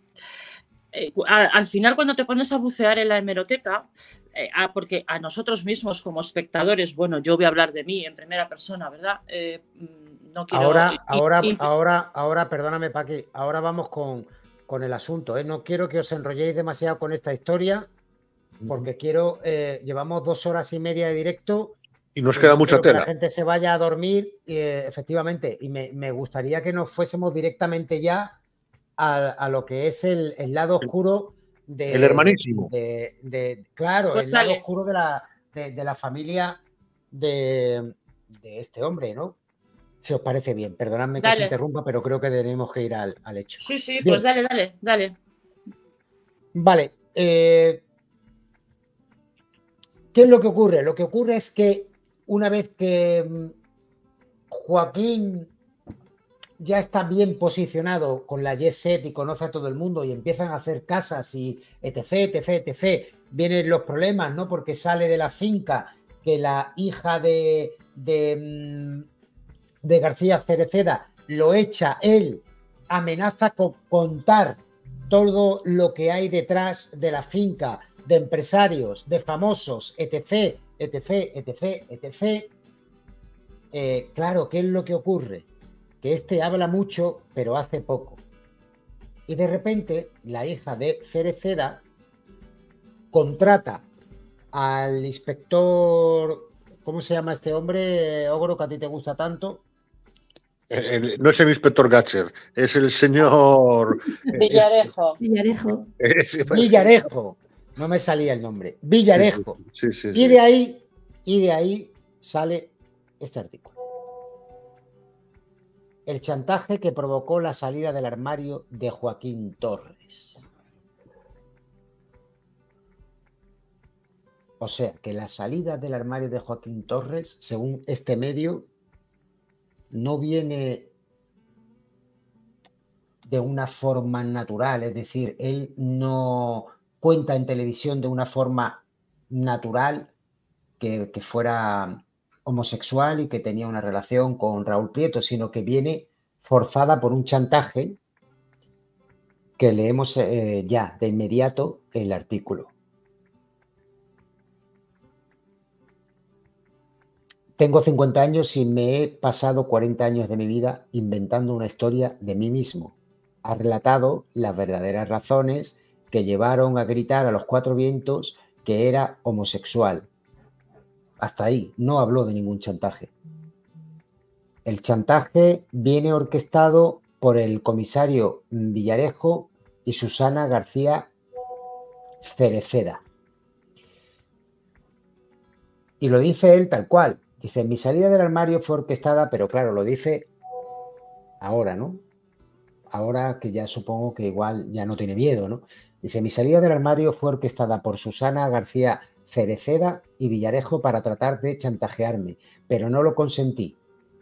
eh, a, al final cuando te pones a bucear en la hemeroteca, eh, a, porque a nosotros mismos como espectadores, bueno, yo voy a hablar de mí en primera persona, ¿verdad? Eh, no quiero... Ahora, y, ahora, y, ahora, ahora, perdóname, Paqui, ahora vamos con... con el asunto, ¿eh? No quiero que os enrolléis demasiado con esta historia, porque quiero, eh, llevamos dos horas y media de directo y nos queda mucha tela. Que la gente se vaya a dormir, eh, efectivamente, y me, me gustaría que nos fuésemos directamente ya a, a lo que es el, el lado oscuro de... El hermanísimo. De, de, de, claro, pues el dale. lado oscuro de la, de, de la familia de, de este hombre, ¿no? Si os parece bien. Perdonadme que Dale. os interrumpa, pero creo que tenemos que ir al, al hecho. Sí, sí, Bien. pues dale, dale, dale. Vale. Eh, ¿qué es lo que ocurre? Lo que ocurre es que una vez que mm, Joaquín ya está bien posicionado con la jet set y conoce a todo el mundo y empiezan a hacer casas y etc, etc, etc, vienen los problemas, ¿no? Porque sale de la finca que la hija de, de, de García Cereceda lo echa él, amenaza con contar todo lo que hay detrás de la finca, de empresarios, de famosos, etc, etc, etc, etc. Eh, claro, ¿qué es lo que ocurre? Que este habla mucho, pero hace poco. Y de repente, la hija de Cereceda contrata al inspector, ¿cómo se llama este hombre, Ogro, que a ti te gusta tanto? El, no es el inspector Gatcher, es el señor... Villarejo. Villarejo. Es, Villarejo. No me salía el nombre. Villarejo. Sí, sí, sí, y, sí. de ahí, y de ahí sale este artículo. El chantaje que provocó la salida del armario de Joaquín Torres. O sea, que la salida del armario de Joaquín Torres, según este medio, no viene de una forma natural, es decir, él no cuenta en televisión de una forma natural que, que fuera homosexual y que tenía una relación con Raúl Prieto, sino que viene forzada por un chantaje que leemos eh, ya de inmediato el artículo. Tengo cincuenta años y me he pasado cuarenta años de mi vida inventando una historia de mí mismo. Ha relatado las verdaderas razones que llevaron a gritar a los cuatro vientos que era homosexual. Hasta ahí, no habló de ningún chantaje. El chantaje viene orquestado por el comisario Villarejo y Susana García Cereceda. Y lo dice él tal cual. Dice, mi salida del armario fue orquestada, pero claro, lo dice ahora, ¿no? Ahora que ya supongo que igual ya no tiene miedo, ¿no? Dice, mi salida del armario fue orquestada por Susana García Cereceda y Villarejo para tratar de chantajearme, pero no lo consentí.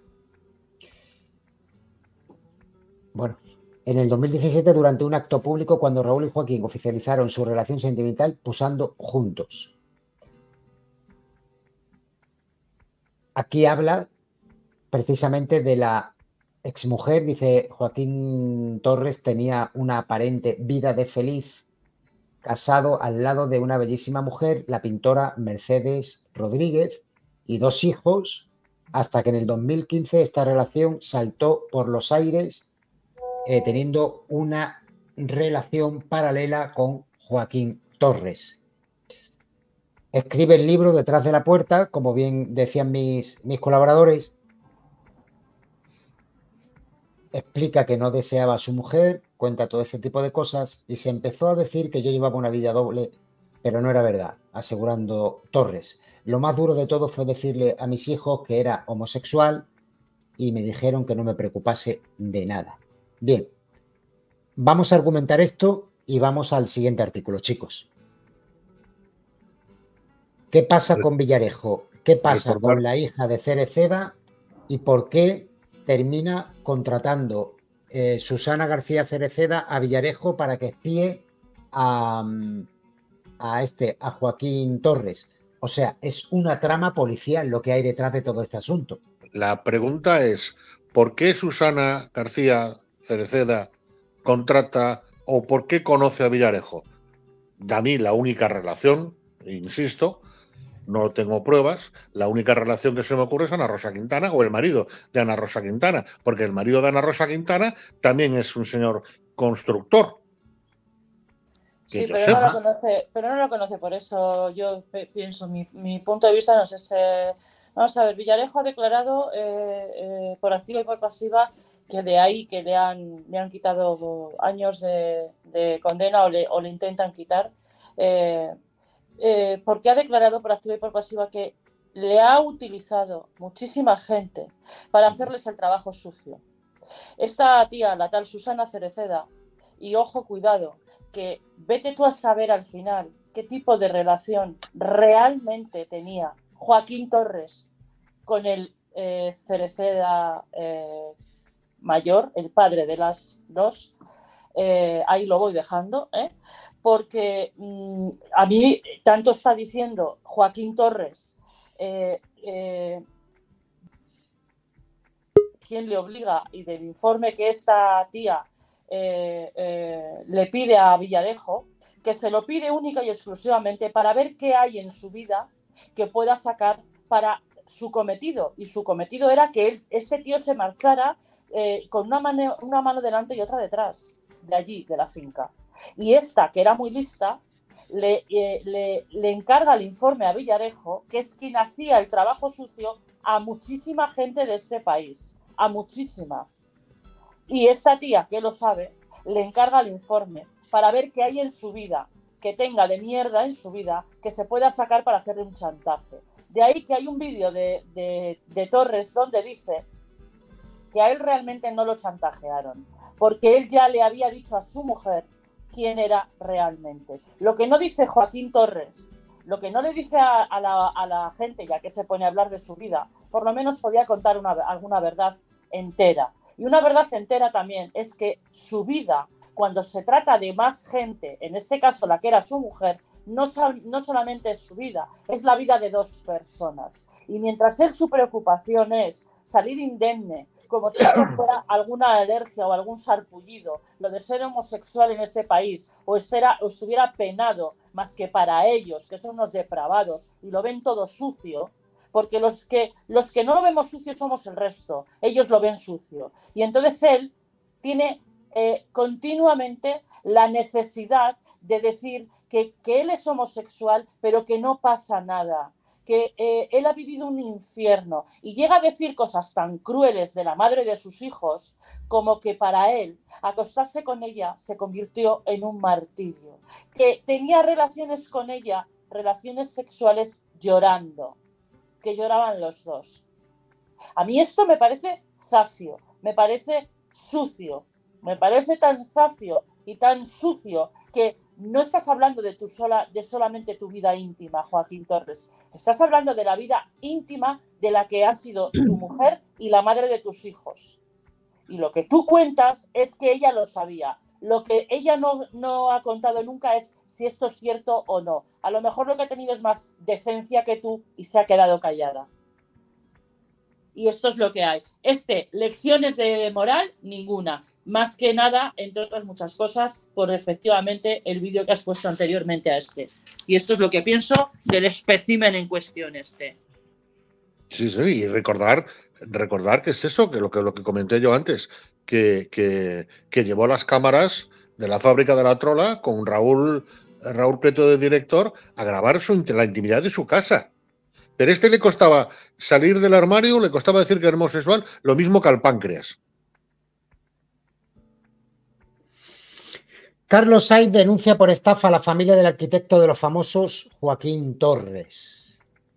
Bueno, en el dos mil diecisiete, durante un acto público, cuando Raúl y Joaquín oficializaron su relación sentimental posando juntos. Aquí habla precisamente de la exmujer, dice Joaquín Torres tenía una aparente vida de feliz, casado al lado de una bellísima mujer, la pintora Mercedes Rodríguez, y dos hijos, hasta que en el dos mil quince esta relación saltó por los aires, eh, teniendo una relación paralela con Joaquín Torres. Escribe el libro Detrás de la puerta, como bien decían mis, mis colaboradores. Explica que no deseaba a su mujer, cuenta todo ese tipo de cosas y se empezó a decir que yo llevaba una vida doble, pero no era verdad, asegurando Torres. Lo más duro de todo fue decirle a mis hijos que era homosexual y me dijeron que no me preocupase de nada. Bien, vamos a argumentar esto y vamos al siguiente artículo, chicos. ¿Qué pasa con Villarejo? ¿Qué pasa con la hija de Cereceda? ¿Y por qué termina contratando eh, Susana García Cereceda a Villarejo para que espíe a, a, este, a Joaquín Torres? O sea, es una trama policial lo que hay detrás de todo este asunto. La pregunta es, ¿por qué Susana García Cereceda contrata o por qué conoce a Villarejo? A mí la única relación, insisto, no tengo pruebas, la única relación que se me ocurre es Ana Rosa Quintana o el marido de Ana Rosa Quintana, porque el marido de Ana Rosa Quintana también es un señor constructor. Sí, pero no, lo conoce, pero no lo conoce, por eso yo pienso, mi, mi punto de vista no es ese. Vamos a ver, Villarejo ha declarado eh, eh, por activa y por pasiva que de ahí que le han, le han quitado años de, de condena o le, o le intentan quitar. Eh, Eh, porque ha declarado por activa y por pasiva que le ha utilizado muchísima gente para hacerles el trabajo sucio. Esta tía, la tal Susana Cereceda, y ojo, cuidado, que vete tú a saber al final qué tipo de relación realmente tenía Joaquín Torres con el eh, Cereceda eh, mayor, el padre de las dos. Eh, ahí lo voy dejando, ¿eh? Porque mmm, a mí tanto está diciendo Joaquín Torres, eh, eh, quien le obliga, y del informe que esta tía eh, eh, le pide a Villarejo, que se lo pide única y exclusivamente para ver qué hay en su vida que pueda sacar para su cometido, y su cometido era que él, este tío se marchara eh, con una mano, una mano delante y otra detrás, de allí, de la finca. Y esta, que era muy lista, le, eh, le, le encarga el informe a Villarejo, que es quien hacía el trabajo sucio a muchísima gente de este país, a muchísima. Y esta tía, que lo sabe, le encarga el informe para ver qué hay en su vida, que tenga de mierda en su vida, que se pueda sacar para hacerle un chantaje. De ahí que hay un vídeo de, de, de Torres donde dice que a él realmente no lo chantajearon, porque él ya le había dicho a su mujer quién era realmente. Lo que no dice Joaquín Torres, lo que no le dice a, a, la, a la gente, ya que se pone a hablar de su vida, por lo menos podía contar una, alguna verdad entera. Y una verdad entera también es que su vida, cuando se trata de más gente, en este caso la que era su mujer, no, no solamente es su vida, es la vida de dos personas. Y mientras él, su preocupación es salir indemne, como si fuera alguna alergia o algún sarpullido, lo de ser homosexual en este país, o, estera, o estuviera penado, más que para ellos, que son unos depravados y lo ven todo sucio, porque los que, los que no lo vemos sucio somos el resto, ellos lo ven sucio. Y entonces él tiene eh, continuamente la necesidad de decir que, que él es homosexual, pero que no pasa nada, que eh, él ha vivido un infierno, y llega a decir cosas tan crueles de la madre de sus hijos como que para él acostarse con ella se convirtió en un martirio, que tenía relaciones con ella, relaciones sexuales llorando, que lloraban los dos. A mí esto me parece zafio, me parece sucio, me parece tan zafio y tan sucio que no estás hablando de, tu sola, de solamente tu vida íntima, Joaquín Torres. Estás hablando de la vida íntima de la que ha sido tu mujer y la madre de tus hijos. Y lo que tú cuentas es que ella lo sabía. Lo que ella no, no ha contado nunca es si esto es cierto o no. A lo mejor lo que ha tenido es más decencia que tú y se ha quedado callada. Y esto es lo que hay. Este, lecciones de moral, ninguna. Más que nada, entre otras muchas cosas, por efectivamente el vídeo que has puesto anteriormente a este. Y esto es lo que pienso del espécimen en cuestión este. Sí, sí, y recordar, recordar que es eso, que lo que, lo que comenté yo antes, que, que, que llevó las cámaras de la fábrica de la Trola con Raúl, Raúl Prieto de director a grabar su, la intimidad de su casa. Pero a este le costaba salir del armario, le costaba decir que era homosexual, lo mismo que al páncreas. Carlos Sainz denuncia por estafa a la familia del arquitecto de los famosos, Joaquín Torres.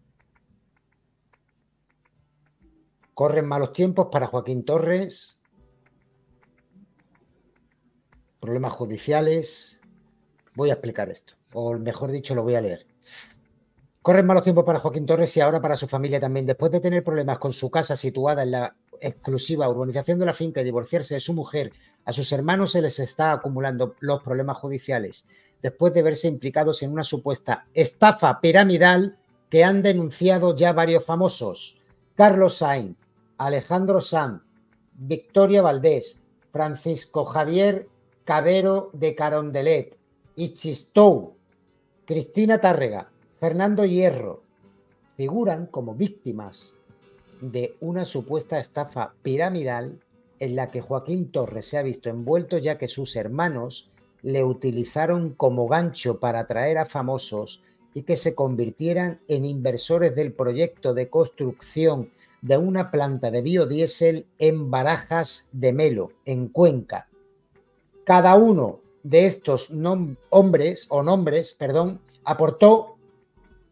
Corren malos tiempos para Joaquín Torres. Problemas judiciales. Voy a explicar esto, o mejor dicho, lo voy a leer. Corren malos tiempos para Joaquín Torres y ahora para su familia también. Después de tener problemas con su casa situada en la exclusiva urbanización de la finca y divorciarse de su mujer, a sus hermanos se les está acumulando los problemas judiciales después de verse implicados en una supuesta estafa piramidal que han denunciado ya varios famosos. Carlos Sainz, Alejandro Sanz, Victoria Valdés, Francisco Javier Cabero de Carondelet, Ichistou, Cristina Tárrega, Fernando Hierro, figuran como víctimas de una supuesta estafa piramidal en la que Joaquín Torres se ha visto envuelto, ya que sus hermanos le utilizaron como gancho para atraer a famosos y que se convirtieran en inversores del proyecto de construcción de una planta de biodiesel en Barajas de Melo, en Cuenca. Cada uno de estos hombres, o nombres, perdón, aportó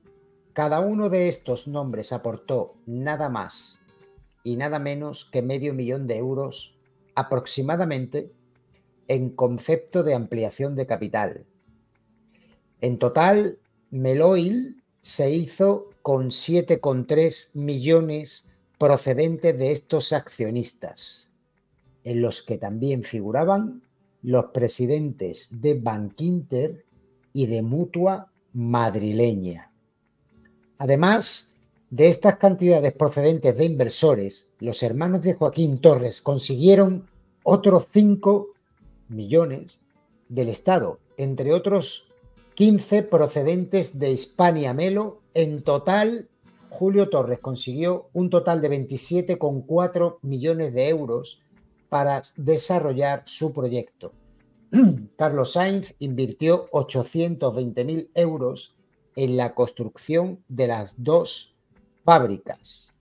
Cada uno de estos nombres aportó nada más y nada menos que medio millón de euros aproximadamente en concepto de ampliación de capital. En total, Meloil se hizo con siete coma tres millones procedentes de estos accionistas, en los que también figuraban los presidentes de Bankinter y de Mutua Madrileña. Además de estas cantidades procedentes de inversores, los hermanos de Joaquín Torres consiguieron otros cinco millones del Estado, entre otros quince procedentes de Hispania Melo. En total, Julio Torres consiguió un total de veintisiete coma cuatro millones de euros para desarrollar su proyecto. Carlos Sainz invirtió ochocientos veinte mil euros en la construcción de las dos fábricas.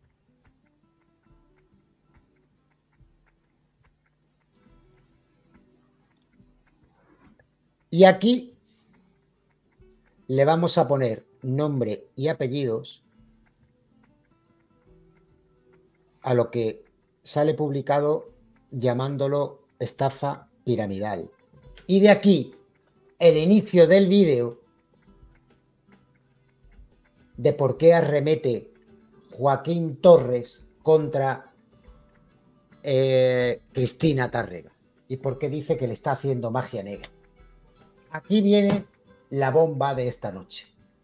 Y aquí le vamos a poner nombre y apellidos a lo que sale publicado llamándolo estafa piramidal. Y de aquí el inicio del vídeo de por qué arremete Joaquín Torres contra eh, Cristina Tárrega y por qué dice que le está haciendo magia negra. Aquí viene la bomba de esta noche.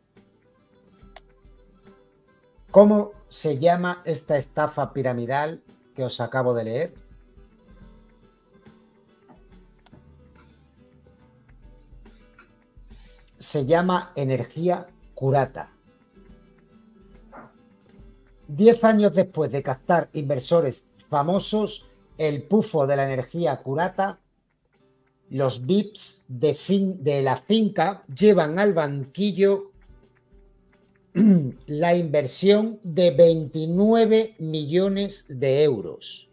¿Cómo se llama esta estafa piramidal que os acabo de leer? Se llama Energía Curata. Diez años después de captar inversores famosos, el pufo de la energía Curata, los V I Ps de, fin, de la finca llevan al banquillo la inversión de veintinueve millones de euros.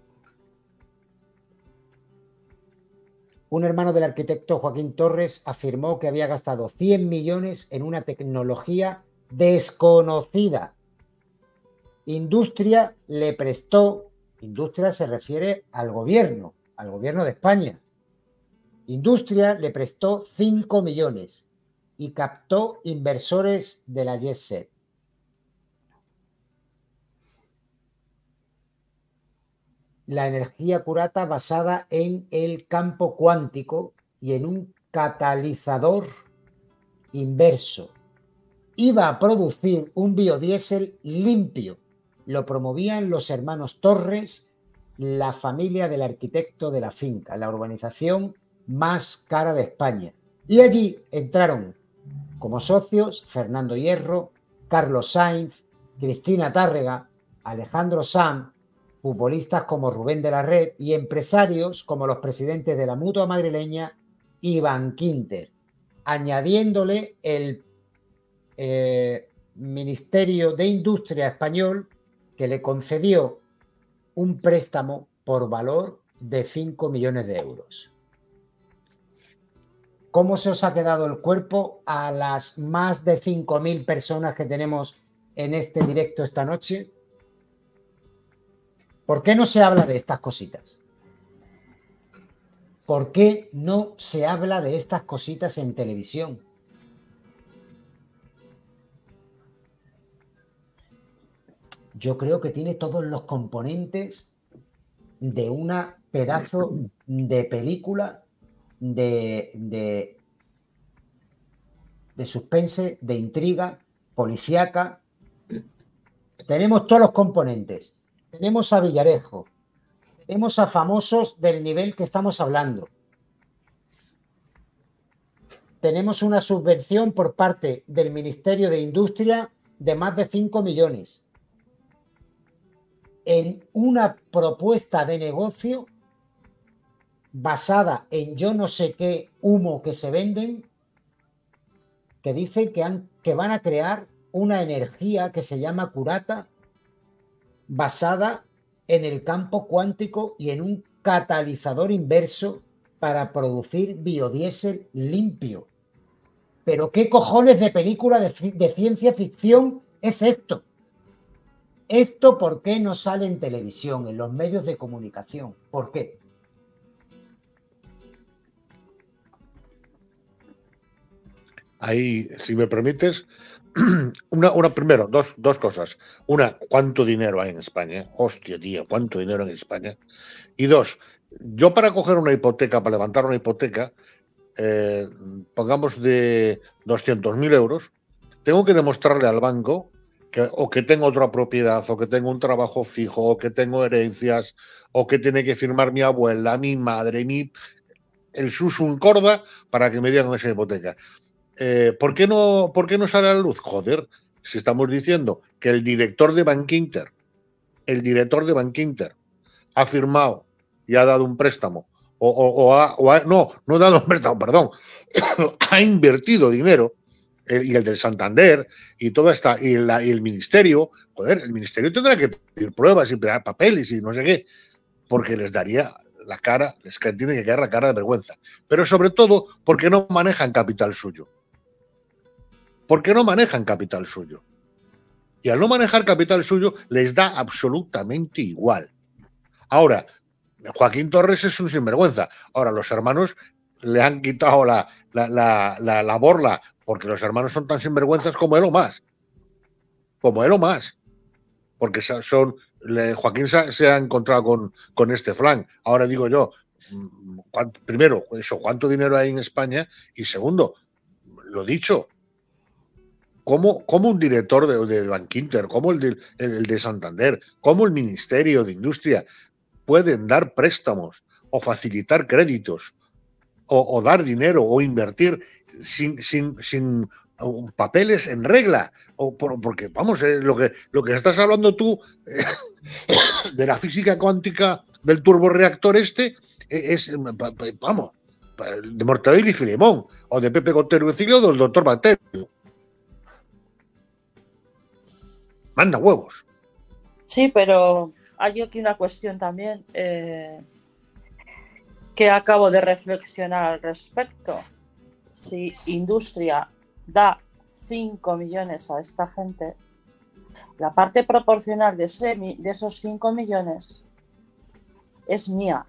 Un hermano del arquitecto Joaquín Torres afirmó que había gastado cien millones en una tecnología desconocida. Industria le prestó, Industria se refiere al gobierno, al gobierno de España. Industria le prestó cinco millones y captó inversores de la Jet Set. La energía Curata basada en el campo cuántico y en un catalizador inverso. Iba a producir un biodiesel limpio. Lo promovían los hermanos Torres, la familia del arquitecto de la finca, la urbanización más cara de España. Y allí entraron como socios Fernando Hierro, Carlos Sainz, Cristina Tárrega, Alejandro Sanz, futbolistas como Rubén de la Red y empresarios como los presidentes de la Mutua Madrileña y Bankinter, añadiéndole el eh, Ministerio de Industria español que le concedió un préstamo por valor de cinco millones de euros. ¿Cómo se os ha quedado el cuerpo a las más de cinco mil personas que tenemos en este directo esta noche? ¿Por qué no se habla de estas cositas? ¿Por qué no se habla de estas cositas en televisión? Yo creo que tiene todos los componentes de una pedazo de película de, de, de suspense, de intriga, policíaca. Tenemos todos los componentes. Tenemos a Villarejo. Tenemos a famosos del nivel que estamos hablando. Tenemos una subvención por parte del Ministerio de Industria de más de cinco millones. En una propuesta de negocio basada en yo no sé qué humo que se venden, que dicen que, han, que van a crear una energía que se llama Curata, basada en el campo cuántico y en un catalizador inverso para producir biodiesel limpio. Pero ¿qué cojones de película de, de ciencia ficción es esto? ¿Esto por qué no sale en televisión, en los medios de comunicación? ¿Por qué? Ahí, si me permites, una, una primero, dos, dos cosas. Una, ¿cuánto dinero hay en España? Hostia, tío, ¿cuánto dinero en España? Y dos, yo para coger una hipoteca, para levantar una hipoteca, eh, pongamos de doscientos mil euros, tengo que demostrarle al banco que o que tengo otra propiedad, o que tengo un trabajo fijo, o que tengo herencias, o que tiene que firmar mi abuela, mi madre, mi, el susun corda para que me dieran esa hipoteca. Eh, ¿por qué no, ¿Por qué no sale a la luz? Joder, si estamos diciendo que el director de Bankinter, el director de Bankinter ha firmado y ha dado un préstamo, o, o, o, ha, o ha, no, no ha dado un préstamo, perdón, ha invertido dinero, el, y el del Santander, y toda esta, y, la, y el ministerio, joder, el ministerio tendrá que pedir pruebas y pedir papeles y no sé qué, porque les daría la cara, les tiene que quedar la cara de vergüenza. Pero sobre todo porque no manejan capital suyo. Porque no manejan capital suyo. Y al no manejar capital suyo, les da absolutamente igual. Ahora, Joaquín Torres es un sinvergüenza. Ahora, los hermanos le han quitado la, la, la, la, la borla, porque los hermanos son tan sinvergüenzas como él o más. Como él o más. Porque son, Joaquín se ha encontrado con, con este flan. Ahora digo yo, primero, eso, ¿cuánto dinero hay en España? Y segundo, lo dicho, ¿Cómo, cómo un director de, de Bankinter, como el de, el de Santander, como el Ministerio de Industria pueden dar préstamos o facilitar créditos o, o dar dinero o invertir sin, sin, sin papeles en regla? O por, porque, vamos, eh, lo, que, lo que estás hablando tú eh, de la física cuántica del turborreactor este eh, es, vamos, de Mortadelo y Filemón, o de Pepe Cotero y Cilio, o del doctor Bacterio. Manda huevos. Sí, pero hay aquí una cuestión también eh, que acabo de reflexionar al respecto. Si Industria da cinco millones a esta gente, la parte proporcional de, ese, de esos cinco millones es mía.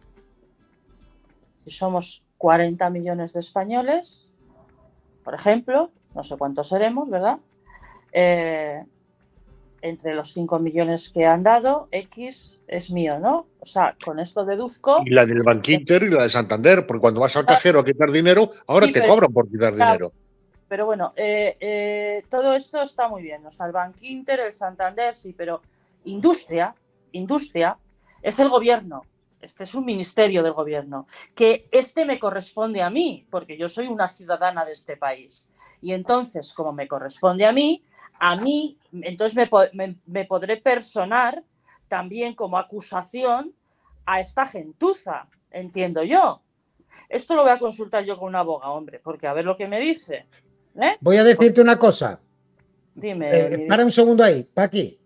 Si somos cuarenta millones de españoles, por ejemplo, no sé cuántos seremos, ¿verdad? Eh, entre los cinco millones que han dado, X es mío, ¿no? O sea, con esto deduzco... Y la del Bankinter y la de Santander, porque cuando vas al cajero a quitar dinero, ahora sí, te pero, cobran por quitar claro, dinero. Pero bueno, eh, eh, todo esto está muy bien, o sea, el Bankinter, el Santander, sí, pero Industria, Industria es el gobierno, este es un ministerio del gobierno, que este me corresponde a mí, porque yo soy una ciudadana de este país. Y entonces, como me corresponde a mí, a mí, entonces me, me, me podré personar también como acusación a esta gentuza, entiendo yo. Esto lo voy a consultar yo con un abogado, hombre, porque a ver lo que me dice. ¿Eh? Voy a decirte una cosa. Dime. Eh, para un segundo ahí, Paqui.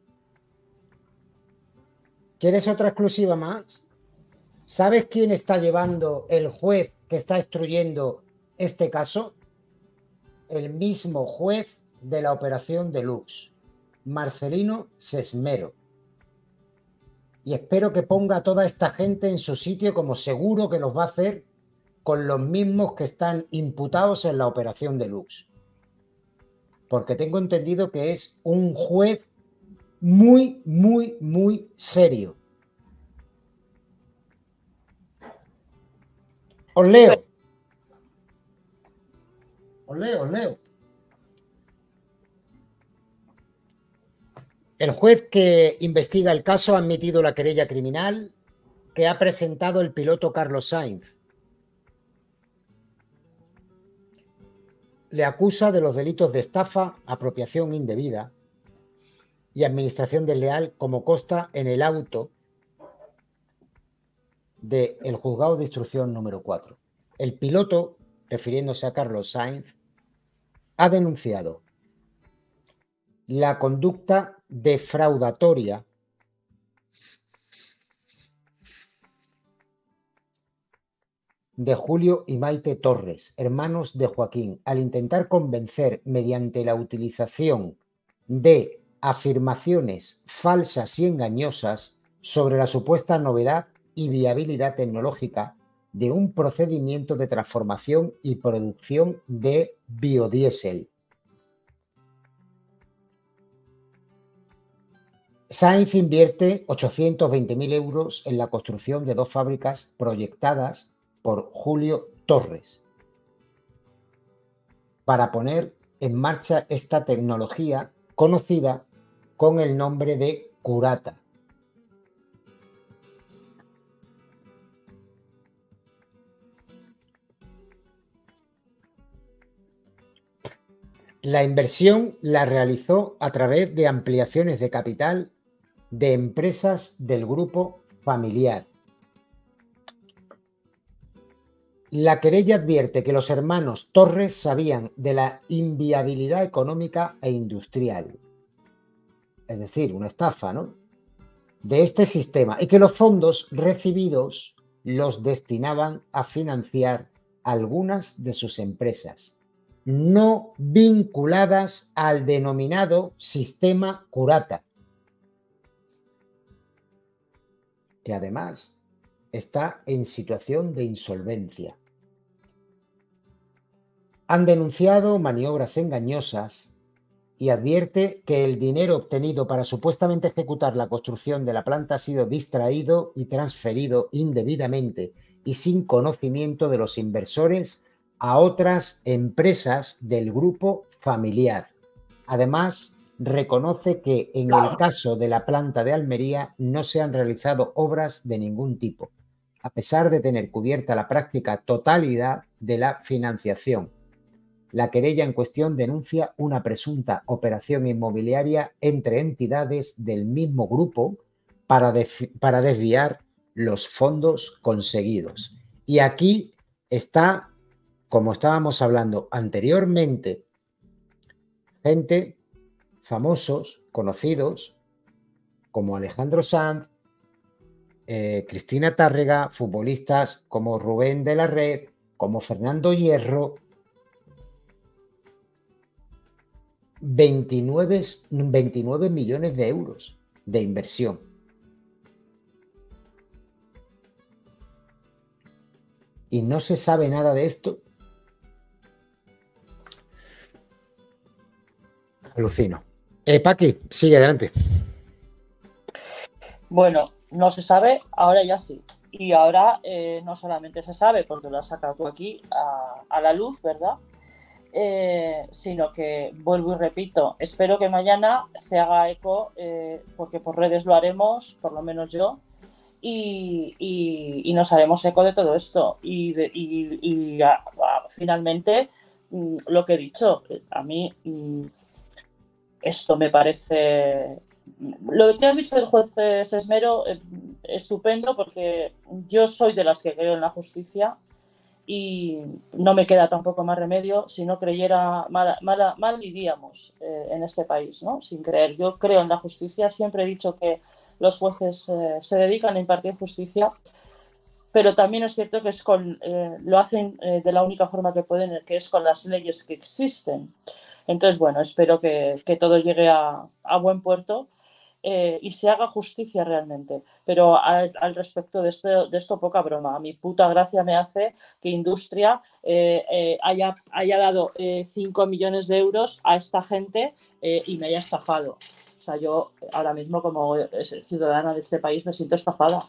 ¿Quieres otra exclusiva más? ¿Sabes quién está llevando el juez que está instruyendo este caso? El mismo juez de la operación Deluxe, Marcelino Sesmero. Y espero que ponga a toda esta gente en su sitio, como seguro que los va a hacer con los mismos que están imputados en la operación Deluxe. Porque tengo entendido que es un juez muy, muy, muy serio. Os leo. Os leo, os leo. El juez que investiga el caso ha admitido la querella criminal que ha presentado el piloto Carlos Sainz. Le acusa de los delitos de estafa, apropiación indebida y administración desleal, como consta en el auto del juzgado de instrucción número cuatro. El piloto, refiriéndose a Carlos Sainz, ha denunciado la conducta defraudatoria de Julio y Maite Torres, hermanos de Joaquín, al intentar convencer mediante la utilización de afirmaciones falsas y engañosas sobre la supuesta novedad y viabilidad tecnológica de un procedimiento de transformación y producción de biodiesel. Sainz invierte ochocientos veinte mil euros en la construcción de dos fábricas proyectadas por Julio Torres para poner en marcha esta tecnología conocida con el nombre de Curata. La inversión la realizó a través de ampliaciones de capital de empresas del grupo familiar. La querella advierte que los hermanos Torres sabían de la inviabilidad económica e industrial, es decir, una estafa, ¿no?, de este sistema, y que los fondos recibidos los destinaban a financiar algunas de sus empresas no vinculadas al denominado sistema Curata, que además está en situación de insolvencia. Han denunciado maniobras engañosas y advierte que el dinero obtenido para supuestamente ejecutar la construcción de la planta ha sido distraído y transferido indebidamente y sin conocimiento de los inversores a otras empresas del grupo familiar. Además, reconoce que en el caso de la planta de Almería no se han realizado obras de ningún tipo, a pesar de tener cubierta la práctica totalidad de la financiación. La querella en cuestión denuncia una presunta operación inmobiliaria entre entidades del mismo grupo para, para desviar los fondos conseguidos. Y aquí está, como estábamos hablando anteriormente, gente, famosos, conocidos, como Alejandro Sanz, eh, Cristina Tárrega, futbolistas como Rubén de la Red, como Fernando Hierro, veintinueve, veintinueve millones de euros de inversión. Y no se sabe nada de esto. Alucino. Eh, Paqui, sigue adelante. Bueno, no se sabe, ahora ya sí. Y ahora eh, no solamente se sabe, porque lo has sacado tú aquí a, a la luz, ¿verdad? Eh, sino que, vuelvo y repito, espero que mañana se haga eco, eh, porque por redes lo haremos, por lo menos yo, y, y, y nos haremos eco de todo esto. Y, de, y, y a, a, finalmente, mm, lo que he dicho, a mí mm, esto me parece... Lo que has dicho del juez Sesmero, eh, estupendo, porque yo soy de las que creo en la justicia y no me queda tampoco más remedio. Si no creyera, mal, mal, mal iríamos eh, en este país, ¿no? Sin creer. Yo creo en la justicia, siempre he dicho que los jueces eh, se dedican a impartir justicia, pero también es cierto que es con, eh, lo hacen eh, de la única forma que pueden, que es con las leyes que existen. Entonces, bueno, espero que, que todo llegue a, a buen puerto. Eh, y se haga justicia realmente. Pero al, al respecto de esto, de esto, poca broma. A mi puta gracia me hace que Industria eh, eh, haya, haya dado eh, cinco millones de euros a esta gente eh, y me haya estafado. O sea, yo ahora mismo como ciudadana de este país me siento estafada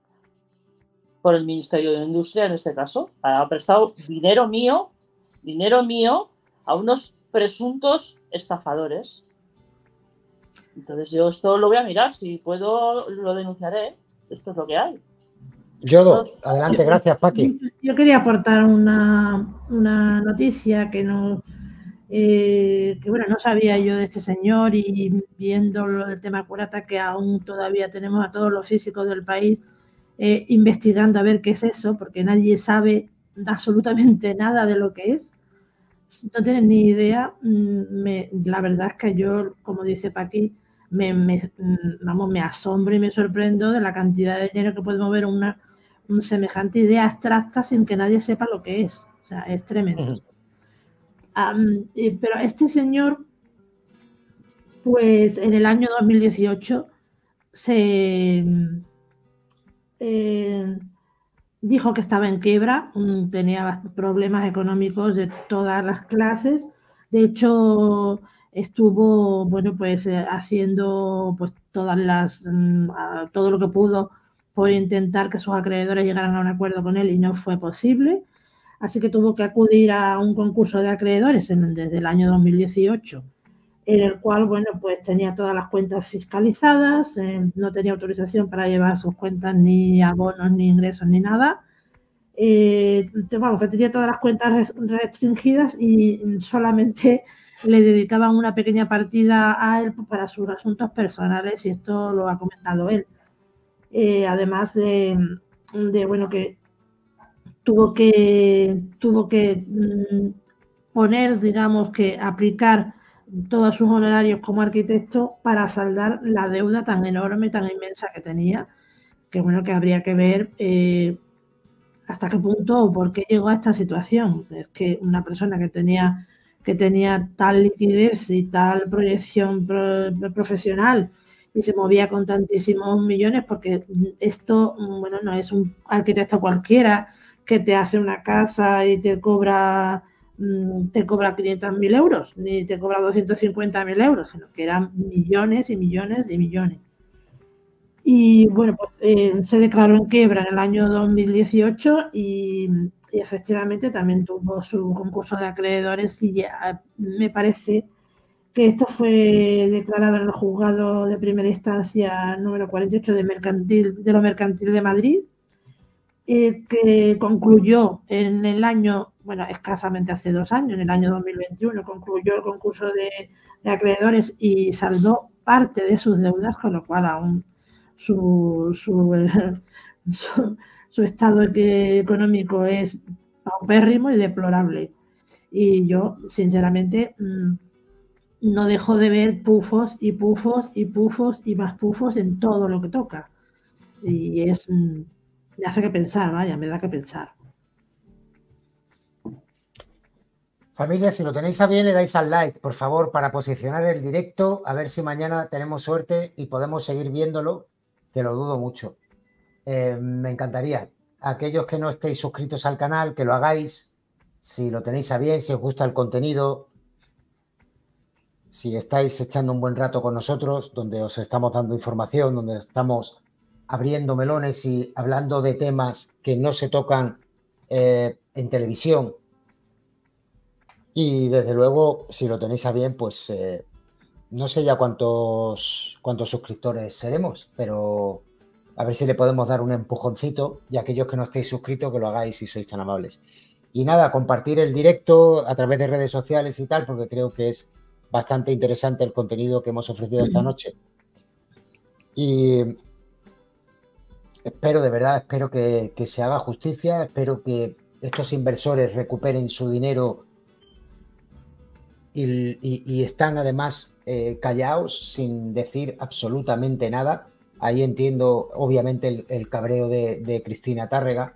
por el Ministerio de Industria, en este caso. Ha prestado dinero mío, dinero mío a unos presuntos estafadores. Entonces yo esto lo voy a mirar, si puedo lo denunciaré. Esto es lo que hay. Yodo, adelante, gracias, Paqui. Yo quería aportar una, una noticia que no, eh, que bueno, no sabía yo de este señor, y viendo lo del tema Curata, que aún todavía tenemos a todos los físicos del país eh, investigando a ver qué es eso, porque nadie sabe absolutamente nada de lo que es. No tienen ni idea. Me, la verdad es que yo, como dice Paqui, me, me, vamos, me asombro y me sorprendo de la cantidad de dinero que puede mover una, semejante idea abstracta sin que nadie sepa lo que es. O sea, es tremendo. Um, y, pero este señor, pues en el año dos mil dieciocho se eh, dijo que estaba en quiebra, tenía problemas económicos de todas las clases. De hecho, estuvo, bueno, pues eh, haciendo pues todas las um, todo lo que pudo por intentar que sus acreedores llegaran a un acuerdo con él y no fue posible. Así que tuvo que acudir a un concurso de acreedores en, desde el año dos mil dieciocho, en el cual, bueno, pues tenía todas las cuentas fiscalizadas, eh, no tenía autorización para llevar sus cuentas ni abonos, ni ingresos, ni nada. Eh, vamos, que tenía todas las cuentas restringidas y solamente le dedicaban una pequeña partida a él para sus asuntos personales, y esto lo ha comentado él. Eh, además de, de, bueno, que tuvo que, tuvo que mmm, poner, digamos, que aplicar todos sus honorarios como arquitecto para saldar la deuda tan enorme, tan inmensa que tenía, que bueno, que habría que ver eh, hasta qué punto o por qué llegó a esta situación. Es que una persona que tenía, que tenía tal liquidez y tal proyección pro, profesional y se movía con tantísimos millones, porque esto, bueno, no es un arquitecto cualquiera que te hace una casa y te cobra te cobra quinientos mil euros, ni te cobra doscientos cincuenta mil euros, sino que eran millones y millones de millones. Y bueno, pues eh, se declaró en quiebra en el año dos mil dieciocho y, y efectivamente también tuvo su concurso de acreedores, y ya me parece que esto fue declarado en el juzgado de primera instancia número cuarenta y ocho de, mercantil, de lo mercantil de Madrid, eh, que concluyó en el año, bueno, escasamente hace dos años, en el año dos mil veintiuno, concluyó el concurso de, de acreedores y saldó parte de sus deudas, con lo cual aún su, su, eh, su, su estado económico es paupérrimo y deplorable. Y yo, sinceramente, mmm, no dejo de ver pufos y pufos y pufos y más pufos en todo lo que toca. Y es, mmm, me hace que pensar, vaya, me da que pensar. Familia, si lo tenéis a bien, le dais al like, por favor, para posicionar el directo, a ver si mañana tenemos suerte y podemos seguir viéndolo, que lo dudo mucho. Eh, me encantaría. Aquellos que no estéis suscritos al canal, que lo hagáis, si lo tenéis a bien, si os gusta el contenido, si estáis echando un buen rato con nosotros, donde os estamos dando información, donde estamos abriendo melones y hablando de temas que no se tocan eh, en televisión. Y desde luego, si lo tenéis a bien, pues eh, no sé ya cuántos, cuántos suscriptores seremos, pero a ver si le podemos dar un empujoncito, y aquellos que no estéis suscritos, que lo hagáis si sois tan amables. Y nada, compartir el directo a través de redes sociales y tal, porque creo que es bastante interesante el contenido que hemos ofrecido esta noche. Y espero, de verdad, espero que, que se haga justicia, espero que estos inversores recuperen su dinero y, y, y están además eh, callados, sin decir absolutamente nada. Ahí entiendo, obviamente, el, el cabreo de, de Cristina Tárrega.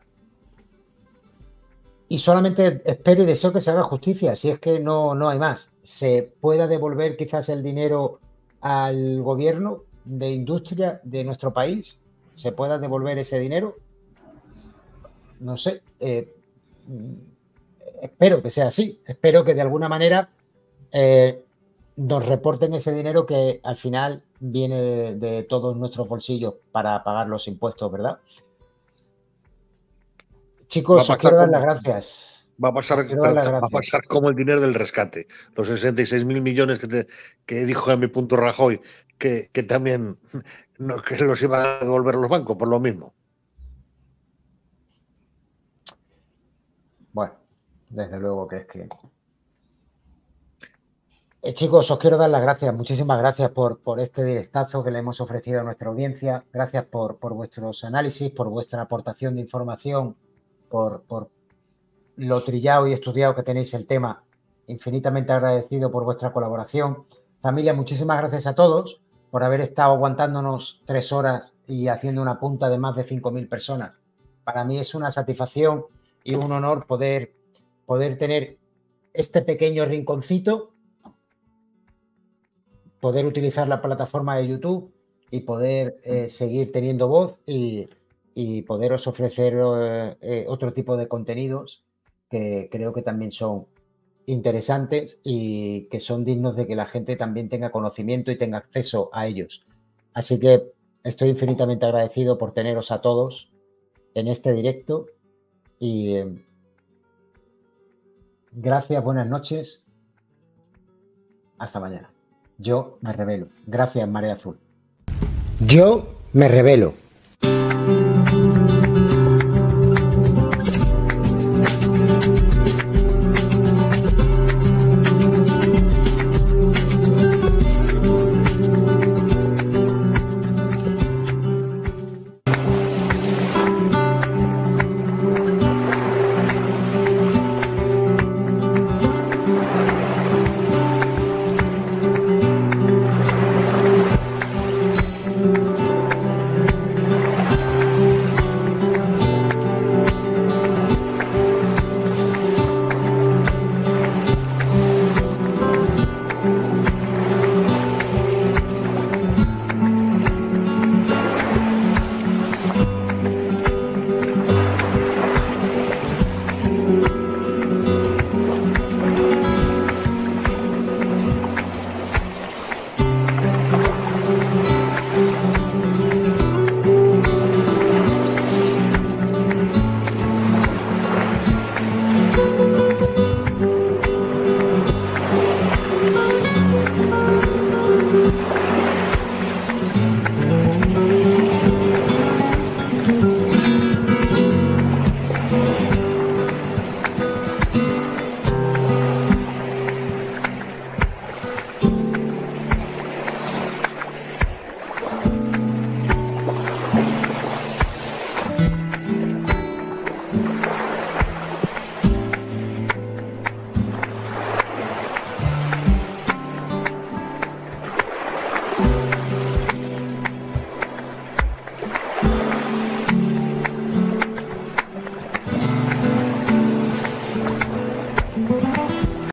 Y solamente espero y deseo que se haga justicia, si es que no, no hay más. Se pueda devolver quizás el dinero al gobierno de industria de nuestro país, se pueda devolver ese dinero. No sé, eh, espero que sea así, espero que de alguna manera eh, nos reporten ese dinero que al final viene de, de todos nuestros bolsillos para pagar los impuestos, ¿verdad? Chicos, os quiero dar las gracias. Va a pasar, dar las va a pasar como el dinero del rescate, los sesenta y seis mil millones que, te, que dijo Jaime Punto Rajoy, que, que también no, que los iban a devolver los bancos por lo mismo. Bueno, desde luego que es que... Eh, chicos, os quiero dar las gracias, muchísimas gracias por, por este directazo que le hemos ofrecido a nuestra audiencia, gracias por, por vuestros análisis, por vuestra aportación de información, por, por lo trillado y estudiado que tenéis el tema, infinitamente agradecido por vuestra colaboración. Familia, muchísimas gracias a todos por haber estado aguantándonos tres horas y haciendo una punta de más de cinco mil personas para mí es una satisfacción y un honor poder, poder tener este pequeño rinconcito, poder utilizar la plataforma de YouTube y poder eh, seguir teniendo voz y, y poderos ofrecer eh, eh, otro tipo de contenidos que creo que también son interesantes y que son dignos de que la gente también tenga conocimiento y tenga acceso a ellos. Así que estoy infinitamente agradecido por teneros a todos en este directo y eh, gracias, buenas noches, hasta mañana. Yo me revelo. Gracias, Marea Azul. Yo me revelo.